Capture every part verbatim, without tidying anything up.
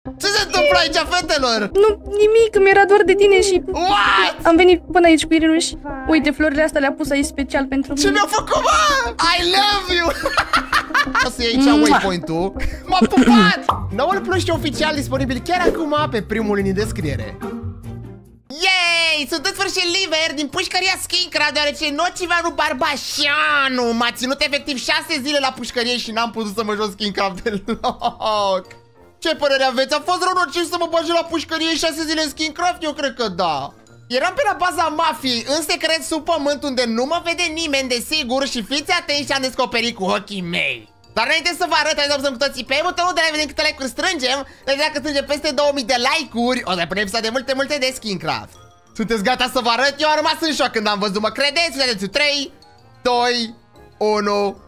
Ce se întâmplă aici, fetelor? Nu, nimic, mi-era doar de tine și... What? Am venit până aici cu Irinuș. Uite, florile astea le-a pus aici special pentru mine. Ce mi-a făcut, mă? I love you! O să iei aici waypoint-ul. M-a pupat! Noul pluș oficial disponibil chiar acum pe primul link în descriere. Yay! Sunt în sfârșit liber din pușcăria Skincraft, deoarece Nocivanu Barbașanu m-a ținut efectiv șase zile la pușcărie și n-am putut să mă joc Skincraft deloc. Ce părere aveți? A fost rău nociv să mă bage la pușcărie șase zile în Skincraft? Eu cred că da. Eram pe la baza mafiei, în secret sub pământ, unde nu mă vede nimeni, desigur, și fiți atenți ce am descoperit cu ochii mei. Dar înainte să vă arăt, hai să apăsăm cu toții pe butonul de like, vedem câte like-uri strângem. Deci dacă strângem peste două mii de like-uri, o să punem episod de multe, multe de Skincraft. Sunteți gata să vă arăt? Eu am rămas în șoc când am văzut, mă credeți? Vedeți, trei, doi, unu...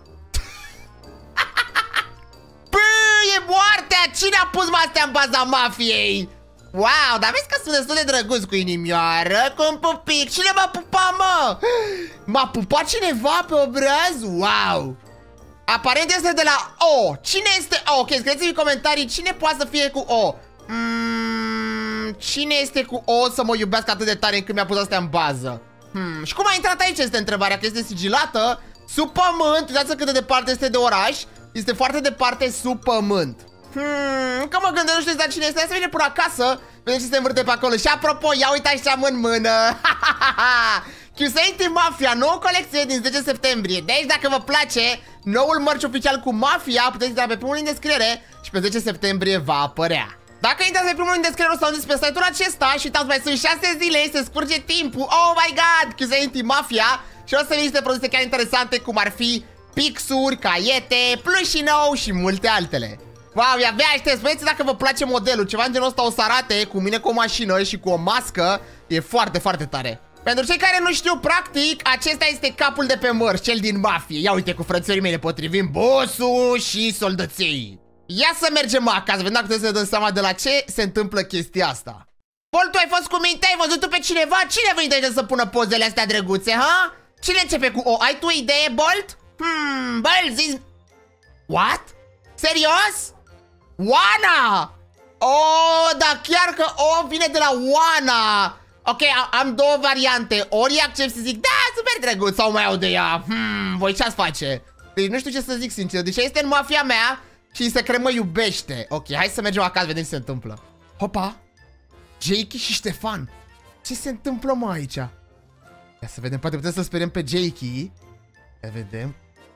Păi, e moartea! Cine a pus astea în baza mafiei? Wow, dar vezi că sunt destul de drăguț cu inimioară, cu un pupic. Cine m-a pupat, mă? M-a pupat cineva pe obraz? Wow! Aparent este de la O. Cine este O? Ok, scrieți-mi în comentarii cine poate să fie cu O. mm, Cine este cu O să mă iubească atât de tare încât mi-a pus astea în bază? hmm, Și cum a intrat aici este întrebarea, că este sigilată sub pământ. Uitați cât de departe este de oraș. Este foarte departe sub pământ. Hmm, că mă gândesc, nu știu exact cine este. Hai să vine până acasă, vedem ce se învârte pe acolo. Și apropo, ia uitați ce am în mână. Chiusainti Mafia, nouă colecție din zece septembrie. Deci dacă vă place noul merch oficial cu Mafia, puteți intra pe primul link în descriere și pe zece septembrie va apărea. Dacă intrați pe primul link în descriere, o să ajungeți pe site-ul acesta și uitați, mai sunt șase zile, se scurge timpul. Oh my god, Chiusainti Mafia. Și o să veniți niște produse chiar interesante, cum ar fi pixuri, caiete, plușii nou și multe altele. Wow, abia aștept, spuneți dacă vă place modelul. Ceva în genul ăsta o să arate cu mine cu o mașină și cu o mască. E foarte, foarte tare. Pentru cei care nu știu, practic, acesta este capul de pe măr, cel din mafie. Ia uite, cu frățiorii mei ne potrivim bossul și soldăței. Ia să mergem acasă, vedem dacă trebuie să ne dăm seama de la ce se întâmplă chestia asta. Bolt, tu ai fost cu minte, ai văzut tu pe cineva? Cine a venit aici să pună pozele astea drăguțe, ha? Cine începe cu O? Ai tu o idee, Bolt? Hmm, Bolt, zi... What? Serios? Oana! Oh, dar chiar că O vine de la Oana. Ok, am două variante. Ori accept să zic, da, super drăguț, sau mai au de ea. Hmm, voi ce-ați face? Deci nu știu ce să zic sincer. Deci este în mafia mea și în secret mă iubește. Ok, hai să mergem acasă, vedem ce se întâmplă. Hopa! Jakey și Ștefan. Ce se întâmplă, mă, aici? Ia să vedem, poate putem să speriem pe Jakey. Ia vedem.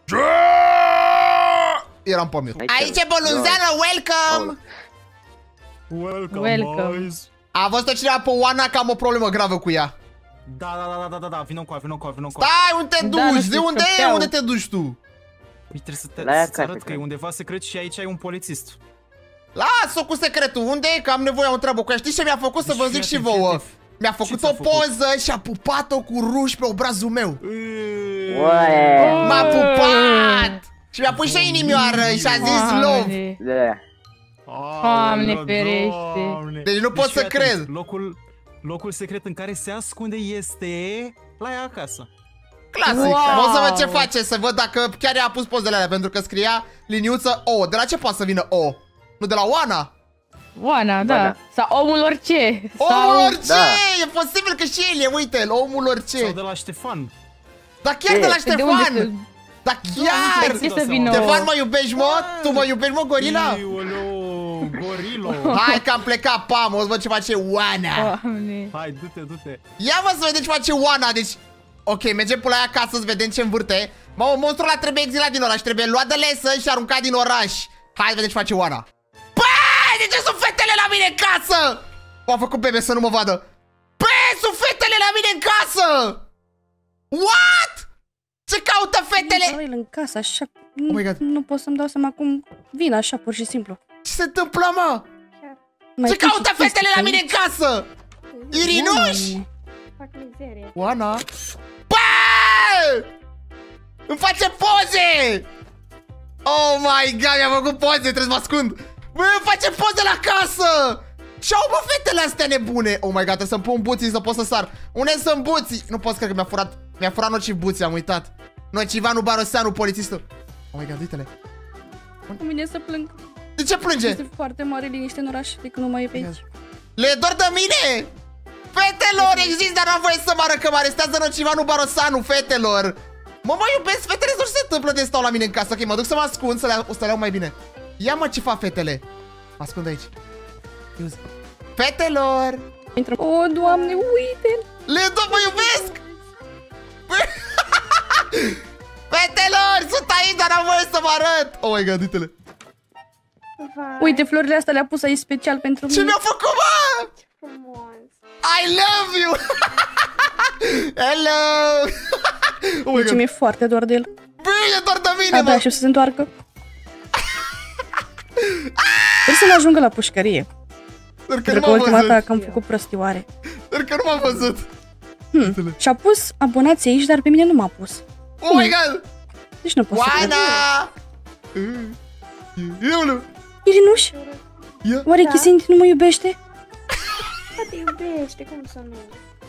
Eram pe mute. Aici, Bolunzeană, welcome! Welcome, Welcome. boys. A văzut cineva pe Oana că am o problemă gravă cu ea. Da, da, da, da, da, da, vină cu aia, vină cu aia, vină cu aia. Stai, unde te Da, nu duci? știu, De unde e? scăpeau. Unde te duci tu? Păi trebuie să te La ea să-ți arăt acasă, că e undeva secret și aici ai un polițist. Lasă-o cu secretul. Unde e? Că am nevoie o treabă cu ea. Știți ce mi-a făcut? Să Deci vă fii zic și atent, vouă. fii atent. Mi-a făcut ți-a o făcut? poză și a pupat-o cu ruși pe obrazul meu. Ué. M-a pupat! Și mi-a pus și inimioară și a zis love. Da. Doamne ferește. Deci nu pot fii să atent, cred. Locul, locul secret în care se ascunde este la ea acasă. Clasic. Wow. O să văd ce face, să văd dacă chiar ea a pus pozele alea, pentru că scria liniuță O. De la ce poate să vină O? Nu de la Oana? Oana, da. Oana. Sau omul orice. Omul Sau... orice! Da. E posibil că și el e, uite-l, omul orice. Sau de la Ștefan. Dar chiar de la De unde Ștefan! Dar chiar! De ce să vină o... Ștefan, mă iubești, mă? Tu mă iubești, mă, gorila? Ioleu, gorilo. Hai că am plecat, pam, o să văd ce face Oana. Doamne. Hai, du-te, du-te. Ia mă să vedem ce face Oana, deci... Ok, mergem până la ea acasă să vedem ce învârte. Mamă, monstrul ăla trebuie exilat din oraș, trebuie luat de lesă și aruncat din oraș. Hai să vedem ce face Oana. Băi, de ce sunt fetele la mine în casă? M-a făcut bebe să nu mă vadă. Băi, sunt fetele la mine în casă! What? Ce caută fetele? Dă-l în casă, așa. Oh my God. Nu pot să-mi dau seama cum vin așa, pur și simplu. Ce se întâmplă, mă? Mai Ce pun și caută chestii fetele la pe mine în aici. casă? Irinuș? Doamne. Fac mizerie. Oana? Bă! Îmi face poze! Oh my god, mi-a făcut poze, trebuie să mă ascund. Bă, îmi face poze la casă! Și-au bă fetele astea nebune. Oh my god, trebuie să-mi pun buții să pot să sar. Unde sunt buții? Nu pot să cred că mi-a furat. Mi-a furat nociv buții, am uitat. Nocivanu Baroseanu, polițistul. Oh my god, uite-le. Cu mine să plâng. De ce plânge? Este foarte mare liniște în oraș de când nu mai e pe aici. Le e dor de mine? Fetelor, există, dar n-am voie să mă arăt că mă arestează Nocivanu Barosanu, fetelor. Mă, mă iubesc, fetele, nu se întâmplă de stau la mine în casă. Ok, mă duc să mă ascund, să le, o să le iau mai bine. Ia mă, ce fac fetele? Mă ascund aici. Fetelor! Intră. O, Doamne, uite! Le dor, mă iubesc! Fetelor, sunt aici, dar n-am voie să mă arăt. Oh my god, uite-le. Uite, florile astea le-a pus aici special pentru mine. Ce mi-a făcut, mă? I love you! Hello! Oh deci mi-e foarte doar de el. Bine, doar de mine, Abia mă! aștept să se întoarcă. Trebuie să ne ajungă la pușcărie. Pentru că ultima dată am făcut prostioare. Dar că nu m-am văzut. Hmm. Și-a pus abonații aici, dar pe mine nu m-a pus. Oh my god! Deci nu pot să cred. Oana! Iulu! Irinuș? Oare Chisinti nu mă iubește? Da, te iubește, cum să nu?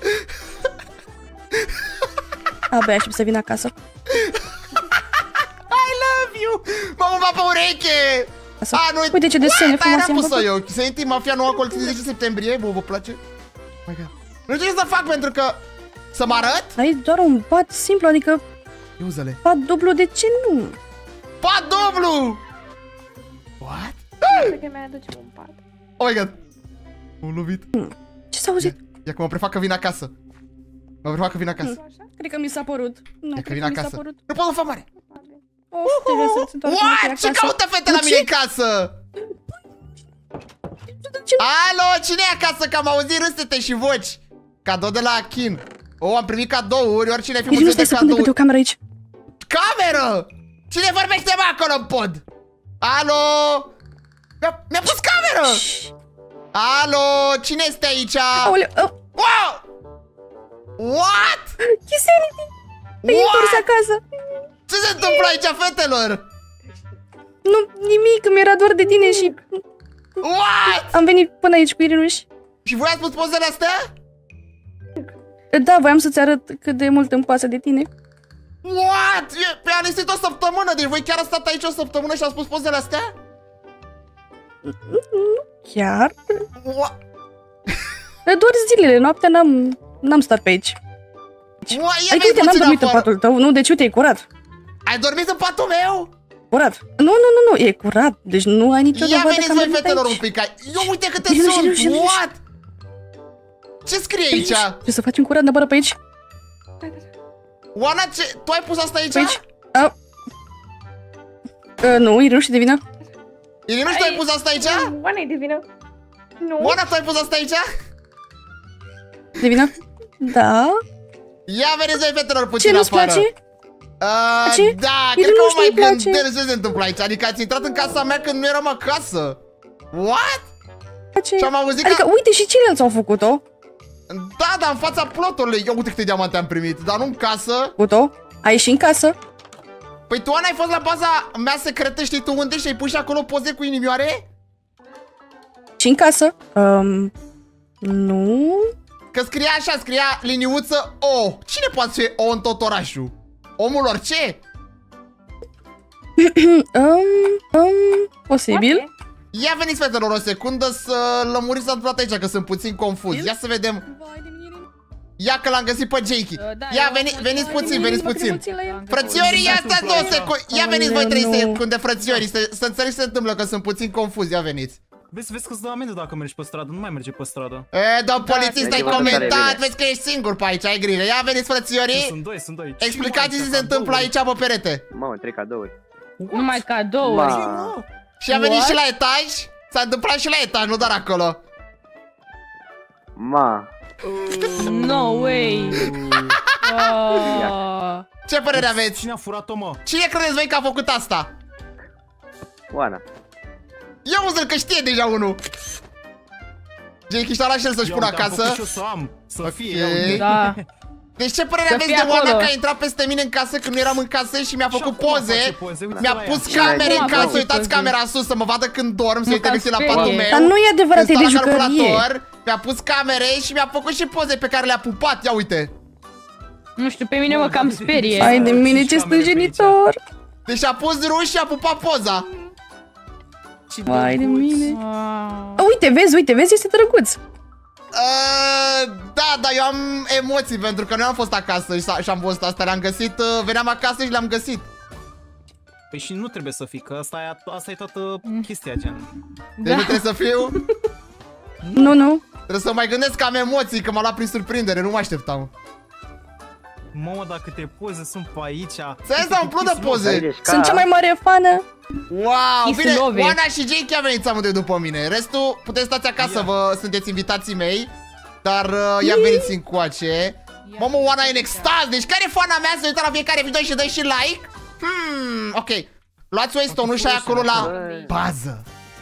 Abia aștept să vin acasă. I love you! M-am umat pe ureche! Asta. A, nu, uite ce desene frumoase am am pus-o făcut. eu. Chisinti, Mafia Noua Colț zece septembrie. Bă, vă place? Oh my god. Nu știu ce să fac pentru că... Să mă arăt? Dar e doar un pat simplu, adică... Iuză-le. Pat dublu, de ce nu? Pat dublu! What? Cred că mi-ai aduce un pat. Oh my god. M-am lovit. Ce s-a auzit? Ia că mă prefac că vin acasă. Mă prefac că vin acasă. Cred că mi s-a părut. Nu, Ia că cred vin că mi s-a acasă. părut. Nu pot să fac mare. Of, trebuie să-ți întoarcă înapoi What? acasă. Ce caută fete la mine în casă? Alo, cine e acasă? Că am auzit râsete și voci. Cadou de la Chin. Oh, am primit cadouri, oricine fi Irinuș, mulțumit stai de să pun de cadouri. o cameră aici. Cameră! Cine vorbește mă acolo în pod? Alo? Mi-a mi pus cameră! Alo, cine este aici? Aoleu, oh, Wow! What? Chisinti! Te-ai întors acasă. Ce se întâmplă aici, fetelor? Nu, nimic, mi-era doar de tine și... What? Am venit până aici cu Irinuș. Și voi ați pus pozele astea? Da, voiam să-ți arăt cât de mult îmi pasă de tine. What? Pe a listit o săptămână, deci voi chiar ați stat aici o săptămână și ați pus pozele astea? Chiar? What? Doar zilele, noaptea n-am n-am stat pe aici. What? Ia Adică uite, n-am dormit în patul tău, nu, deci uite, e curat. Ai dormit în patul meu? Curat. Nu, nu, nu, nu, e curat, deci nu ai nicio Ia dovadă veniți că am voi, dormit fetelor, un aici. pic. Eu uite câte Irinuș, sunt. Irinuș, Irinuș. What? Ce scrie aici? Ce să facem curat neapărat pe aici? Oana, ce? Tu ai pus asta aici? Pe aici? A... Uh, nu, Irinuș, de vină. Irinuș, tu ai pus asta aici? Oana e de vină. Nu. Oana, tu ai pus asta aici? De vină? Da. Ia veniți voi, fetelor, puțin Ce, nu-ți afară. place? Uh, Ce? da, Irinuș, cred că mă mai nu-i place. gândesc ce se întâmplă aici. Adică ați intrat în casa mea când nu eram acasă. What? Place. Și am auzit Adică, că... uite, și ceilalți au făcut-o. Da, dar în fața plotului. Eu uite câte diamante am primit, dar nu în casă. Făcut-o. Ai și în casă. Păi tu, Ana, ai fost la baza mea secretă, știi tu unde? Și ai pus și acolo poze cu inimioare? Și în casă. Um, nu. Că scria așa, scria liniuță O. Cine poate fi O în tot orașul? Omul orice? um, um, posibil. Poate. Ia veniți, fetelor, o secundă să lămuriți ce s-a întâmplat aici, că sunt puțin confuz. Ia să vedem. Ia că l-am găsit pe Jakey. Ia veni, veniți puțin, veniți puțin. Frățiorii, ia stați două secunde. Ia veniți voi trei secunde, frățiorii, să, să înțelegi ce se întâmplă, că sunt puțin confuz. Ia veniți. Vezi, vezi că-ți dă amendă dacă mergi pe stradă, nu mai merge pe stradă. E, domn polițist, ai da, comentat, bine. vezi că ești singur pe aici, ai grijă. Ia veniți, frățiorii. Sunt doi, sunt doi. Explicați ce se întâmplă aici pe perete. Mamă, trei cadouri. Numai cadouri. Ma. Și a venit What? și la etaj. S-a întâmplat și la etaj, nu doar acolo. Ma. No way. Oh. Ce părere aveți? Cine a furat-o, mă? Cine credeți voi că a făcut asta? Oana. Eu uzi-l că știe deja unul. Jakey și-a luat și el să-și Eu pună am făcut acasă. și eu să am, să fie, Ok. ia uite. Da. Deci ce părere Să aveți fie de Oana acolo. că a intrat peste mine în casă când nu eram în casă și mi-a făcut acum face poze? poze, uite Mi-a la ea. pus Ce camere ai în făcut? casă, uitați Poze. camera sus să mă vadă când dorm, să Mă, uite cam la sperie. patul meu. Dar nu e adevărat, e Când de stau la jucărie. calculator, mi-a pus camere și mi-a făcut și poze pe care le-a pupat, ia uite. Nu știu, pe mine mă cam sperie. Ai de mine ce Și camere pe stângenitor. Deci a pus ruși și a pupat poza. Ce Vai de drăguț. mine. Wow. A, uite, vezi, uite, vezi, este drăguț. Uh, da, dar eu am emoții pentru că noi am fost acasă și, și am văzut asta, le-am găsit, uh, veneam acasă și le-am găsit. Păi și nu trebuie să fii, că asta e, asta e toată chestia, gen. Deci Da. nu trebuie să fiu, Nu, nu. trebuie să mai gândesc că am emoții, că m-a luat prin surprindere, nu mă așteptam. Mamă, dar câte poze sunt pe aici. Să să umplu de poze. Aici, ca... Sunt cea mai mare fană. Wow, Kiss bine, love. Oana și Jake chiar veniți amândoi după mine. Restul puteți stați acasă, Ia. vă sunteți invitații mei. Dar uh, ia veniți încoace. Mamă, Oana e în extaz. Deci care e fana mea să uită la fiecare video și dă și like? Hmm, ok. Luați Waystone-ul și ai acolo la bază.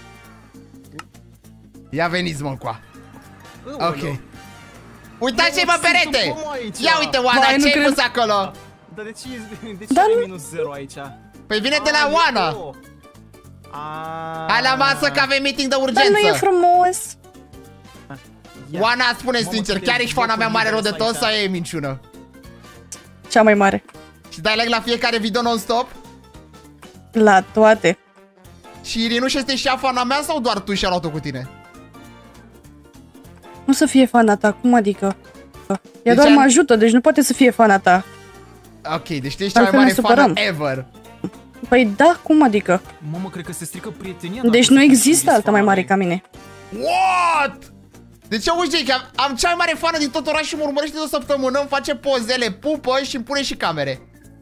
Ia veniți, mă, încoa. Ok. Uitați-i pe perete. Ia uite, Oana, Vai, nu ce-ai cred. pus acolo? Dar de ce, de ce Dar ai nu- minus zero aici? Păi vine de la Oana. Hai la masă că avem meeting de Dar nu e urgență. frumos. Oana, spune Mamă, sincer, câte chiar ești fana mea mare rău de decoruri tot sau e minciună? Cea mai mare. Și dai like la fiecare video non-stop? La toate. Și Irinuș este și ea fana mea sau doar tu și-a luat-o cu tine? Nu să fie fana ta, cum adică? Ea Deci doar am- mă ajută, deci nu poate să fie fana ta. Ok, deci tu ești cea mai Altfel mare ne supărăm. fană ever. Păi da, cum adică? Mamă, cred că se strică prietenia. Deci dacă nu se există fac alta mai mare disfana. ca mine. What? Deci auzi, Jake, am, am cea mai mare fană din tot orașul și mă urmărește de o săptămână, îmi face pozele, pupă și îmi pune și camere.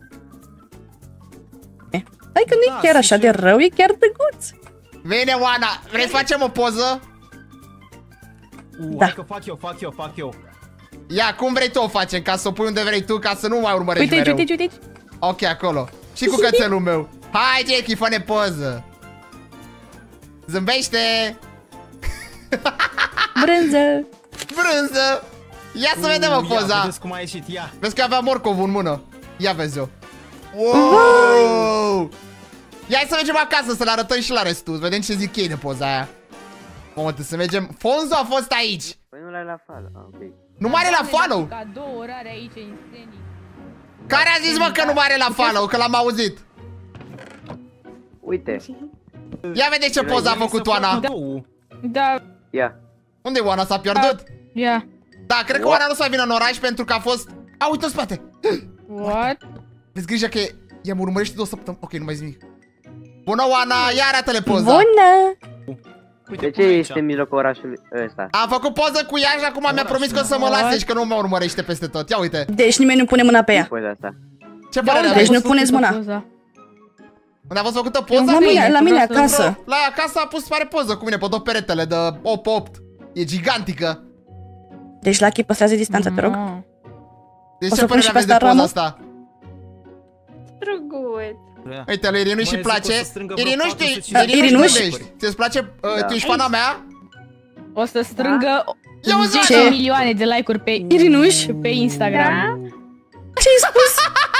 Hai că nu e Da, chiar așa de sincer. rău, e chiar drăguț. Vine, Oana, vrei să facem o poză? Uh, Da. Hai că fac eu, fac eu, fac eu. Ia, cum vrei tu o facem, ca să o pui unde vrei tu, ca să nu mai urmărești Uite aici, mereu. uite aici, uite aici. Ok, acolo. Și cu cățelul meu. Hai, Jackie, fă-ne poză. Zâmbește. Brânză. Brânză. Ia să vedem o Ia, poza. vedeți cum a ieșit, ia. Vezi că avea morcovul în mână. Ia vezi-o. Wow! Ia hai să mergem acasă să le arătăm și la restul. Să vedem ce zic ei de poza aia. Mamă, trebuie să mergem. Fonzo a fost aici. Păi nu l-ai la fală, ah, ok. Nu mai are la follow. Cadou orare aici, insenic. Care a zis, mă, că nu mai are la follow? Că l-am auzit. Uite, Ia vedeți ce poză a făcut Oana. Da, ia. Unde e Oana? S-a pierdut? ia. Da, cred că Oana nu o să vină în oraș pentru că a fost... A, uite în spate. What? Vezi grijă că ea mă urmărește de o săptămână. Ok, nu mai zic nimic. Bună, Oana, ia arată-le poza. Bună! Uite, De ce pune aici. ești în mijlocul orașului ăsta? Am făcut poză cu ea și acum mi-a promis că o să mă lase și că nu mă urmărește peste tot. Ia uite. Deci nimeni nu pune mâna pe ea. Poza asta. Ce părere Deci aveți? nu puneți mâna. Poza. Unde a fost făcută La poza? mine, la mine vreau să- acasă. La ea acasă a pus pare poză cu mine pe două peretele de opt opt. E gigantică. Deci Lucky păstrează distanța, te rog. No. Deci O ce să pun părere și pe aveți de asta poza ramă? asta? Drăguț. Ia. Uite, lui Irinuș Mai îi zic că o place. să strângă vreo Irinuș, patru tu sute cincizeci. Irinuș, Irinuș? unde ești? Ți-ți place? Uh, Da. Tu ești fana mea? O să strângă Ia uzi, zece Oana! milioane de like-uri pe Irinuș? pe Instagram. Ce ai spus?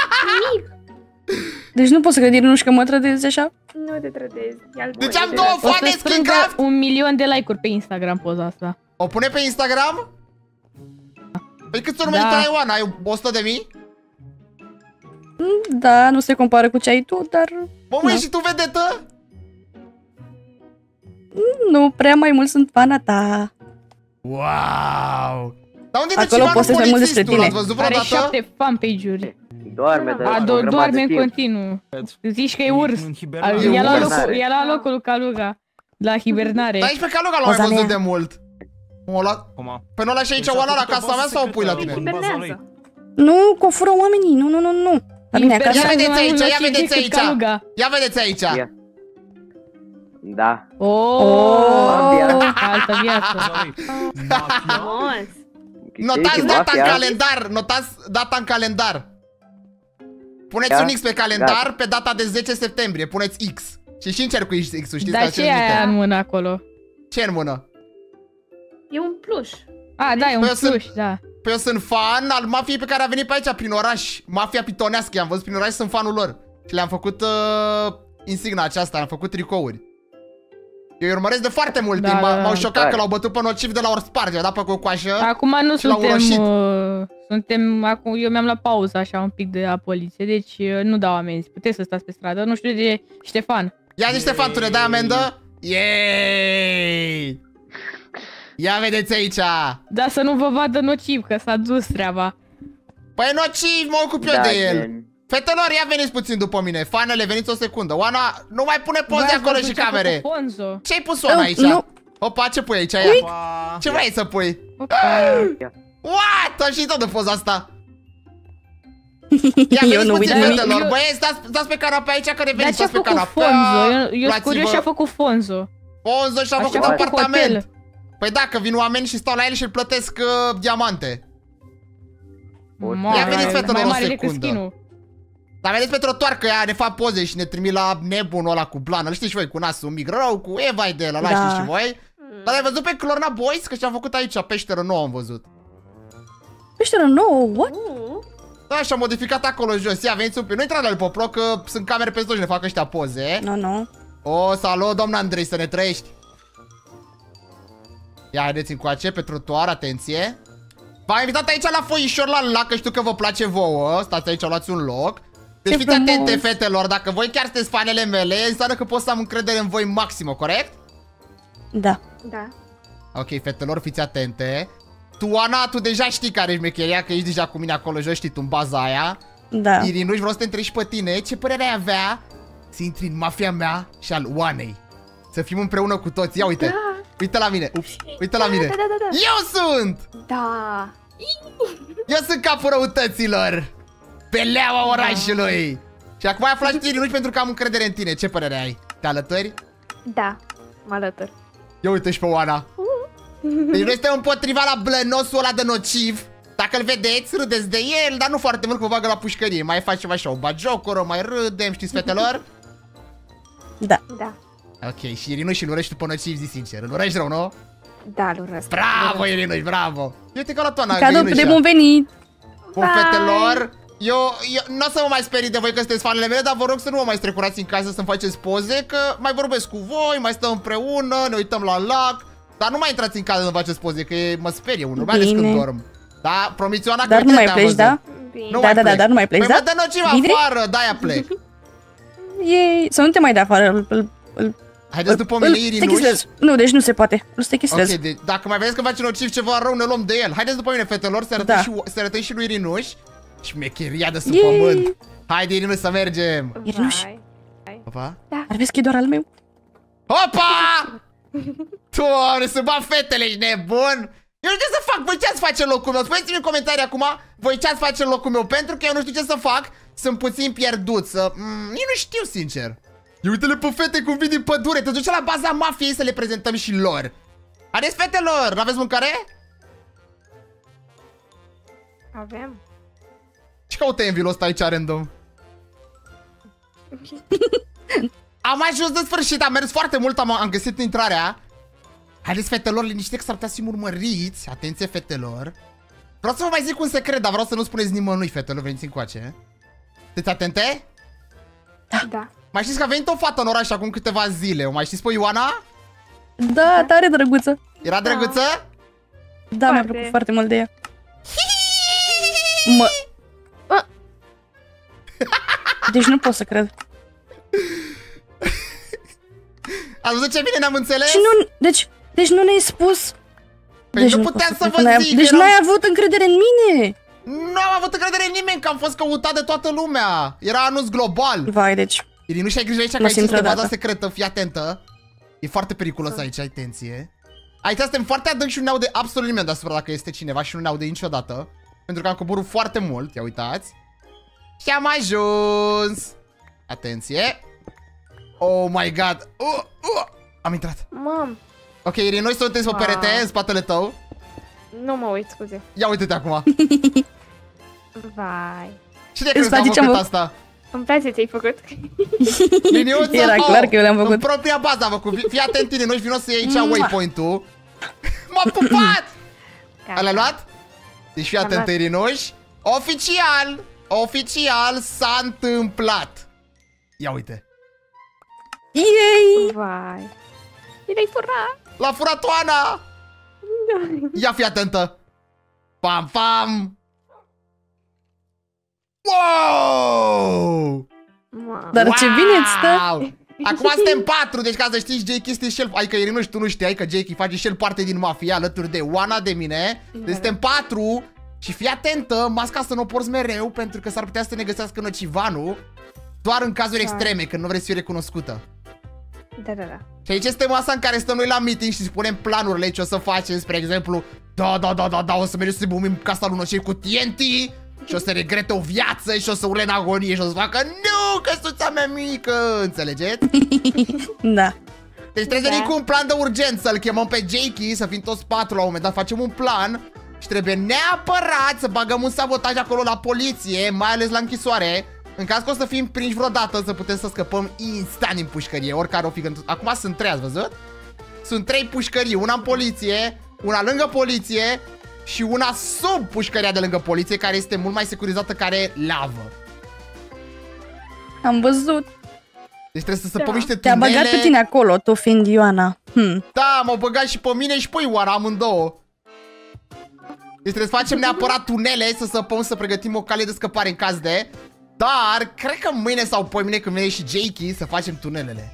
Deci nu pot să cred, Irinuș, că mă trădezi așa? Nu te trădezi. Ia-l Deci pune am de două la- O foane să strângă Skingraft. un milion de like-uri pe Instagram poza asta. O pune pe Instagram? Păi câți urmăriți Da. ai, Oana? Ai o sută de mii? Da, nu se compară cu ce ai tu, dar Mă, măi, Da. și tu vedetă? nu prea mai mult sunt fana ta. Wow! Dar unde e Acolo Decimanul postezi mai mult despre polițistul? tine. L-ați văzut Are vreodată? șapte fanpage-uri. Doarme de A, A, o do grămadă doarme de în timp. continuu. Zici că e urs. În A, hibernare. E I-a luat urs. locul, i-a luat locul lui Caluga. La hibernare. Dar aici pe Caluga l-am mai Poza văzut mea. de mult. O luat... Acum. Păi nu lași aici Deci a Oana la făcut o casa bază mea sau o pui la secretă tine? în baza Hibernează. lui. Nu, că o fură oamenii, nu, nu, nu, nu. La mine acasă. Ia vedeți aici, Hibernează ia mai mult vedeți decât aici. Caluga. Ia vedeți aici. Ia. Da. Oh, altă viață. Baza lui. Mafia. Frumos. Notați Ești data în mafia? calendar, notați data în calendar. Puneți Ia. un X pe calendar Gata. pe data de zece septembrie, puneți X. Și și încerc cu X-ul, știți Dar la ce ce e aia minte? în mână acolo? Ce e în mână? E un pluș. A, da, e un Păi eu sunt- pluș, da. Păi eu sunt fan al mafiei pe care a venit pe aici, prin oraș. Mafia pitonească, i-am văzut prin oraș și sunt fanul lor. Și le-am făcut uh, insigna aceasta, am făcut tricouri. Eu îi urmăresc de foarte mult Da, timp, da, m-au da. șocat că l-au bătut pe nociv de la ori sparge, a dat pe cocoașă. Acum nu Și l-au suntem, urășit. uh, suntem, acum, eu mi-am luat pauză așa un pic de la poliție, deci uh, nu dau amenzi, puteți să stați pe stradă, nu știu de Ștefan. Ia niște fan, tu ne dai amendă? Yay! Ia vedeți aici! Dar să nu vă vadă nociv, că s-a dus treaba. Păi nociv, mă ocup eu Da, de el. gen. Fetelor, ia veniți puțin după mine. Fanele, veniți o secundă. Oana, nu mai pune poze Voi ați acolo văzut și ce a făcut camere. Fonzo? Ce-ai pus, Oana, Oh, aici? nu. Opa, ce pui aici? Ia. Opa. Ce vrei să pui? Opa. What? Am și tot de poza asta. Ia Eu veniți nu uit puțin, de nimic. fetelor. Eu- Băieți, stați, stați pe canapea aici, că Dar reveniți, ce-a stați pe făcut canapea. Fonzo? Eu, eu sunt curios Luați-vă. ce-a făcut Fonzo. Fonzo și-a Așa făcut a făcut apartament. hotel. Păi da, că vin oameni și stau la el și îl plătesc uh, diamante. Mamă, Ia veniți, fetelor, mai o mare decât secundă. skin-ul. Dar vedeți pe trotuar că ea ne fac poze și ne trimit la nebunul ăla cu blană. Îl știți și voi, cu nasul mic rău, cu Eva de la Da. știți și voi. Dar ai văzut pe Clorna Boys? Că și-a făcut aici, peșteră nouă am văzut. Peșteră nouă, what? Da, și-a modificat acolo jos. Ia, veniți un pic. Nu intrați la lui Poplo, că sunt camere pe tot și ne fac ăștia poze. Nu, nu. O, salut, domnul Andrei, să ne trăiești. Ia, haideți încoace, pe trotuar, atenție. V-am invitat aici la foișor la lac, că știu că vă place vouă. Stați aici, luați un loc. Deci Ce fiți frumos. atente, fetelor, dacă voi chiar sunteți fanele mele, înseamnă că pot să am încredere în voi maximă, corect? Da. Da. Ok, fetelor, fiți atente. Tu, Ana, tu deja știi care e șmecheria, că ești deja cu mine acolo jos, știi tu, în baza aia. Da. Irinuș, vreau să te întreb și pe tine, ce părere ai avea să intri în mafia mea și al Oanei? Să fim împreună cu toți, ia uite. Da. Uite la mine, ups, uite la mine. Da, da, da, da. Eu sunt! Da. Eu sunt capul răutăților! Pe leaua orașului! Și acum ai aflat și tu, Irinuș, pentru că am încredere în tine. Ce părere ai? Te alături? Da. Mă alătur. Ia uite și pe Oana. Deci noi suntem împotriva la blănosul ăla de nociv. Dacă îl vedeți, râdeți de el, dar nu foarte mult, că vă bagă la pușcărie. Mai facem așa o bagiocură, mai râdem, știți, fetelor? Da. Da. Ok, și Irinuș îl urăști tu pe nociv, zi sincer. Îl urăști rău, nu? Da, îl urăsc. Bravo, Irinuș, bravo! Uite că la toana, Cadou de bun venit. Bun, fetelor, eu, eu nu o să mă mai sperii de voi că sunteți fanele mele, dar vă rog să nu mă mai strecurați în casă să-mi faceți poze, că mai vorbesc cu voi, mai stăm împreună, ne uităm la lac. Dar nu mai intrați în casă să-mi faceți poze, că e, mă sperie unul, mai ales Bine. când dorm. Da, promițioana că Dar nu uite, mai te-am pleci, văzut. da? Bine. Nu Da, mai da, da, plec. dar nu mai pleci, Păi da? mă dă nociv Bine? afară, de-aia plec. Ei, să nu te mai dea afară. Îl, îl, îl, Haideți după îl mine, Irinuș. stechislez. Nu, deci nu se poate. Îl stechislez. Ok, de, dacă mai vedeți că face nociv ceva rău, ne luăm de el. Haideți după mine, fetelor, să arătăm, Da. și, să arătăm și lui Irinuș. Șmecheria de sub Yay! pământ. Haide, Irinuș, să mergem. Irinuș. Vai. Opa. Ar vezi că e doar al meu? Opa! Doamne, să bat fetele, ești nebun? Eu nu știu ce să fac, voi ce ați face în locul meu? Spuneți-mi în comentarii acum, voi ce ați face în locul meu, pentru că eu nu știu ce să fac. Sunt puțin pierdut, să... Mm, nici nu știu, sincer. Ia uite-le pe fete cum vin din pădure, te duce la baza mafiei să le prezentăm și lor. Haideți, fetelor, n-aveți mâncare? Avem. Ce caută Envil ăsta aici random? Am ajuns de sfârșit, am mers foarte mult, am, am găsit intrarea. Haideți, fetelor, liniște că s-ar putea să-i urmăriți. Atenție, fetelor. Vreau să vă mai zic un secret, dar vreau să nu spuneți nimănui, fetelor, veniți încoace. Sunteți atente? Da. Mai știți că a venit o fată în oraș acum câteva zile. O mai știți pe Ioana? Da, tare drăguță. Era drăguță? Da, mi-a Foarte. plăcut foarte mult de ea. Mă... Deci nu pot să cred. Ați văzut ce bine ne-am înțeles? Și nu... Deci... Deci nu ne-ai spus... Păi deci nu pot puteam să cred vă că n-ai- zic, Deci eram- n-ai avut încredere în mine! Nu am avut încredere în nimeni, că am fost căutat de toată lumea. Era anunț global. Vai, deci... Irinuș, ai grijă aici, că Nu aici simt este baza vreodată. secretă, fii atentă. E foarte periculos aici, atenție. Aici suntem foarte adânc și nu ne aude absolut nimeni deasupra dacă este cineva și nu ne aude niciodată. Pentru că am coborât foarte mult, ia uitați. Și am ajuns. Atenție. Oh my god. Uh, uh. Am intrat. Mam. Ok, Irinuș, să uite pe Wow. perete, în spatele tău. Nu mă uit, scuze. Ia uite-te acum. Vai. Cine crezi că place am ce-am făcut făcut? asta? Îmi place ce-ai făcut. Liniuță? Era Oh, clar că eu le-am făcut. În propria bază am făcut. Fii- Fii atent, Irinuș, vino să iei aici Mua. waypoint-ul. M-a pupat! Gata. L-ai luat? Deci fii Am atent, luat. Irinuș. Oficial, oficial s-a întâmplat. Ia uite. Yay! Vai. El ai furat. L-a furat Oana! Ia fi atentă. Pam, pam! Wow! Mam. Dar ce bine îți stă! Wow! Acum suntem patru, deci ca să știți, Jakey este și el, adică Irina și tu nu știai că Jakey face și el parte din mafia alături de Oana, de mine. Deci suntem patru și fii atentă, masca să nu o porți mereu pentru că s-ar putea să ne găsească nocivanul. Doar în cazuri extreme, când nu vrei să fii recunoscută. Da, da, da. Și aici este masa în care stăm noi la meeting și spunem planurile ce o să facem, spre exemplu, da, da, da, da, da, o să mergem să bumim casa lui Nocei cu T N T și o să regrete o viață și o să urle în agonie și o să facă nu, căsuța mea mică, înțelegeți? Da. Deci trebuie să Da. venim cu un plan de urgență, să-l chemăm pe Jakey, să fim toți patru la un moment dat, facem un plan și trebuie neapărat să bagăm un sabotaj acolo la poliție, mai ales la închisoare. În caz că o să fim prinși vreodată, să putem să scăpăm instant din pușcărie, oricare o fi. Acum sunt trei, ați văzut? Sunt trei pușcării, una în poliție, una lângă poliție și una sub pușcăria de lângă poliție, care este mult mai securizată, care e lavă. Am văzut. Deci trebuie să săpăm Da. niște Te-a tunele. băgat pe tine acolo, tu fiind Ioana. Hm. Da, m-au băgat și pe mine și pe Ioana, amândouă. Deci trebuie să facem neapărat tunele, să săpăm, să pregătim o cale de scăpare în caz de... Dar, cred că mâine sau poimine când vine și Jakey să facem tunelele.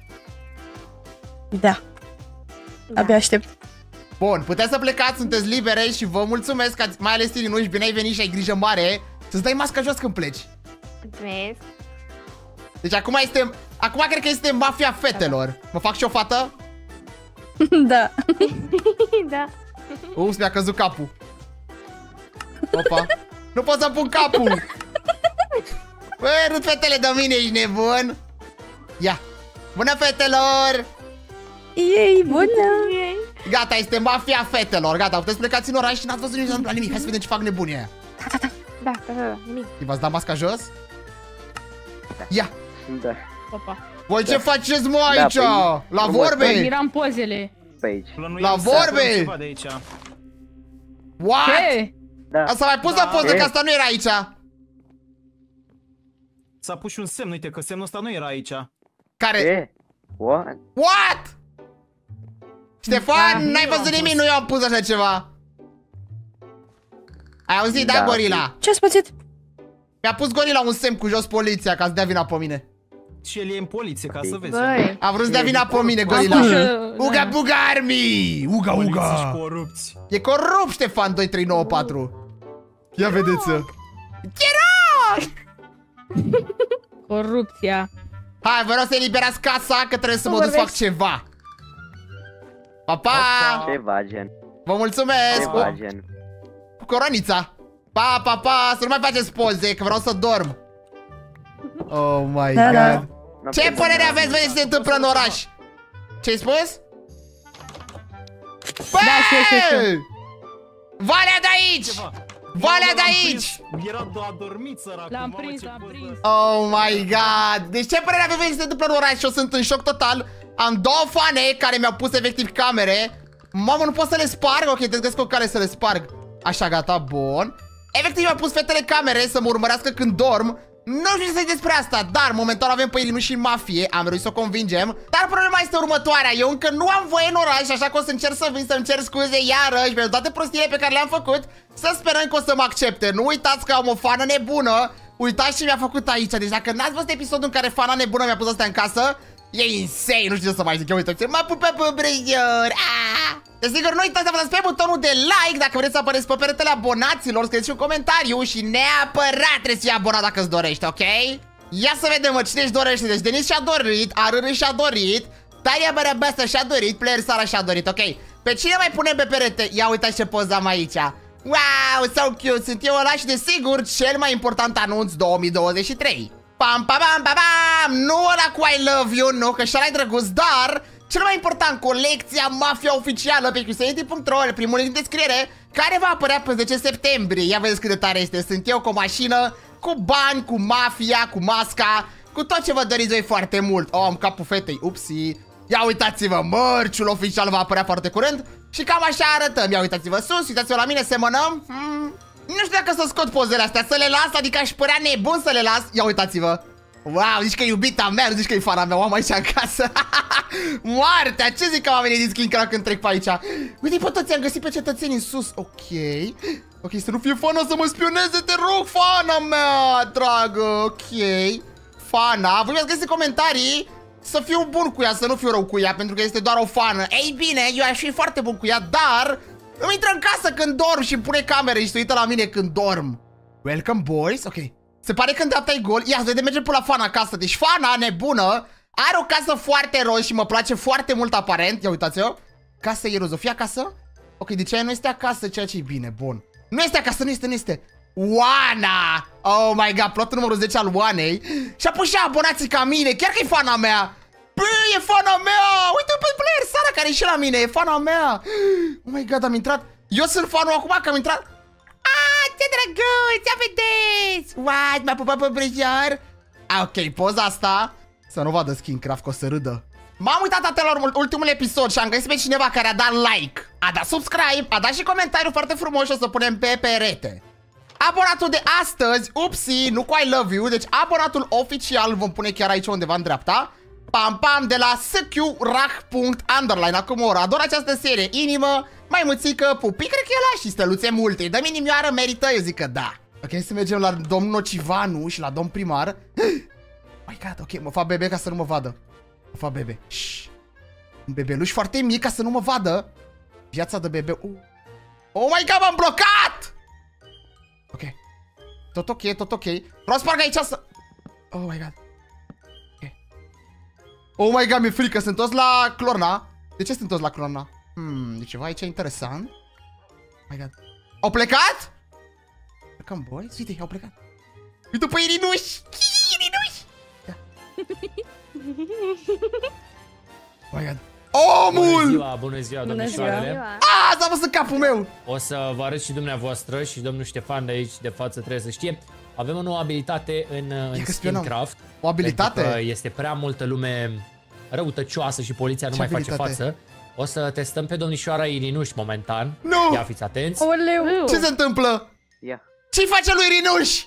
Da. Da. Abia aștept. Bun, puteți să plecați, sunteți libere și vă mulțumesc, că ați- mai ales Irinuș, bine ai venit și ai grijă mare să-ți dai masca jos când pleci. Mulțumesc. Deci acum este, acum cred că este mafia fetelor. Mă fac și o fată? Da. Da. Ups, mi-a căzut capul. Opa. Nu pot să pun capul. Băi, râd fetele de mine, ești nebun. Ia. Bună, fetelor. Ei, bună. Yay. Gata, este mafia fetelor. Gata, puteți plecați în oraș și n-ați văzut nici la nimic. Hai să vedem ce fac nebunii aia. Da, da, da, da, nimic. V-ați dat masca jos? Ia. Da. Opa. Voi ce faceți, mă, Da, aici? păi, La frumos. vorbe? Miram pozele. Pe aici. Plănuim La să vorbe! aflăm ceva de aici. What? Ce? Da. Asta mai pus Da. la poză, Ce? că asta nu era aici. S-a pus și un semn, uite că semnul ăsta nu era aici. Care? Ce? What? What? Ștefan, Da. n-ai Eu văzut am nimic, pus. nu eu am pus așa ceva. Ai auzit, da, Da. gorila? Ce-ați pățit? Mi-a pus gorila un semn cu jos poliția ca să dea vina pe mine. Și el e în poliție, ca să vezi. Băi. A vrut să dea vina pe mine, Am gorila. pus, uh, Uga da. buga army! Uga Polițiști uga! corupți. E corupt, Ștefan doi trei nouă patru. Ia vedeți. Corupția. Hai, vă rog să eliberați casa, că trebuie să mă duc să fac Vorbești. ceva. Pa, pa! Ceva gen. Vă mulțumesc! Ceva Cu, gen. cu coronița. Pa, pa, pa! Să nu mai faceți poze, că vreau să dorm. Oh my Da, da. god. Ce Noapte părere bună. aveți voi ce se întâmplă în oraș? Ce-ai spus? Bă! Da, știu, știu, știu. Valea de aici! Ceva. Valea Eu de l-am aici! prins, era do- adormit săracul. L-am mamă, prins, ce l-am poză. prins. Oh my god! Deci ce părere aveți voi ce se întâmplă în oraș? Eu sunt în șoc total. Am două fane care mi-au pus efectiv camere. Mamă, nu pot să le sparg? Ok, trebuie să găsesc o cale să le sparg. Așa, gata, bun. Efectiv mi-au pus fetele camere să mă urmărească când dorm. Nu știu ce să zic despre asta, dar momentan avem pe Irinu și în mafie. Am reușit să o convingem. Dar problema este următoarea. Eu încă nu am voie în oraș, așa că o să încerc să vin să-mi cer scuze iarăși pentru toate prostiile pe care le-am făcut. Să sperăm că o să mă accepte. Nu uitați că am o fană nebună. Uitați ce mi-a făcut aici. Deci dacă n-ați văzut episodul în care fana nebună mi-a pus astea în casă, e insane, nu știu ce să mai zic. Eu uitați, mă pupă pe brăior. Desigur, nu uitați să apăsați pe butonul de like dacă vreți să apăreți pe peretele abonaților. Scrieți un comentariu și neapărat trebuie să fii abonat dacă îți dorești, ok? Ia să vedem, mă, cine își dorește. Deci Denis și-a dorit, Arârâ și-a dorit, Taria Bărăbăstă și-a dorit, Player Sara și-a dorit, ok? Pe cine mai punem pe perete? Ia uitați ce poză am aici. Wow, so cute, sunt eu ăla și desigur cel mai important anunț două mii douăzeci și trei. Pam, pam, pam, pam, pam! Nu ăla cu I love you, nu, că și-ăla-i drăguț, dar cel mai important, colecția Mafia Oficială pe Christianity punct ro, primul link în descriere, care va apărea pe zece septembrie. Ia vedeți cât de tare este. Sunt eu cu o mașină, cu bani, cu mafia, cu masca, cu tot ce vă doriți voi foarte mult. Oh, am capul fetei, upsi. Ia uitați-vă, mărciul oficial va apărea foarte curând. Și cam așa arătăm. Ia uitați-vă sus, uitați-vă la mine, semănăm. hmm. Nu știu dacă să scot pozele astea, să le las, adică aș părea nebun să le las. Ia uitați-vă. Wow, zici că e iubita mea, nu zici că e fana mea, o am aici în casă. Moartea, ce zic că oamenii din Skin Crack când trec pe aici? Uite, pe toți am găsit pe cetățeni în sus. Ok. Ok, să nu fie fana să mă spioneze, te rog, fana mea, dragă. Ok. Fana, voi mi-ați găsit comentarii să fiu bun cu ea, să nu fiu rău cu ea, pentru că este doar o fană. Ei bine, eu aș fi foarte bun cu ea, dar îmi intră în casă când dorm și îmi pune camere și se uită la mine când dorm. Welcome, boys. Ok. Se pare că îndreapta-i gol. Ia, de merge până la fana acasă. Deci fana, nebună, are o casă foarte roz și mă place foarte mult aparent. Ia uitați-o. Casa e roză. Fii acasă? Ok, deci aia nu este acasă, ceea ce e bine, bun. Nu este acasă, nu este, nu este. Oana! Oh my god, plotul numărul zece al Oanei. Și-a pus și abonații ca mine, chiar că e fana mea. Băi, e fana mea! Uite pe player Sara care e și la mine, e fana mea. Oh my god, am intrat. Eu sunt fanul acum că am intrat. Ah, ce drăguț, ia vedeți! What, m-a pupat pe brăjar? Ah, ok, poza asta. Să nu vadă Skincraft, că o să râdă. M-am uitat atât la ultimul episod și am găsit pe cineva care a dat like, a dat subscribe, a dat și comentariu foarte frumos și o să punem pe perete. Abonatul de astăzi, upsi, nu cu I love you, deci abonatul oficial vom pune chiar aici undeva în dreapta. Pam pam, de la sqrach.underline. Acum ora, ador această serie, inimă, maimuțică, pupi, cred că e la și steluțe multe. Dă-mi inimioară, merită, eu zic că da. Ok, să mergem la domnul Nocivanu și la domn primar. Oh my god, ok, mă fac bebe ca să nu mă vadă. Mă fac bebe. Shhh. Un bebeluș foarte mic ca să nu mă vadă. Viața de bebe. Uh. Oh my god, m-am blocat! Ok. Tot ok, tot ok. Vreau să sparg aici să... Oh my god. Ok. Oh my god, mi-e frică, sunt toți la Clorna. De ce sunt toți la Clorna? Hmm, e ceva aici interesant. Oh my god. Au plecat? Plecăm, boys? Uite, au plecat. Uite pe Irinuș! Irinuș! Oh my god. Omul! Bună ziua, bună ziua, domnișoarele. Ah, s-a văzut în capul meu! O să vă arăt și dumneavoastră și domnul Ștefan de aici de față trebuie să știe. Avem o nouă abilitate în, în Skincraft. O abilitate? Pentru că este prea multă lume răutăcioasă și poliția nu Ce mai abilitate? face față. O să testăm pe domnișoara Irinuș momentan. Nu! Ia fiți atenți. Oleu! Ce se întâmplă? Ia. Ce-i face lui Irinuș?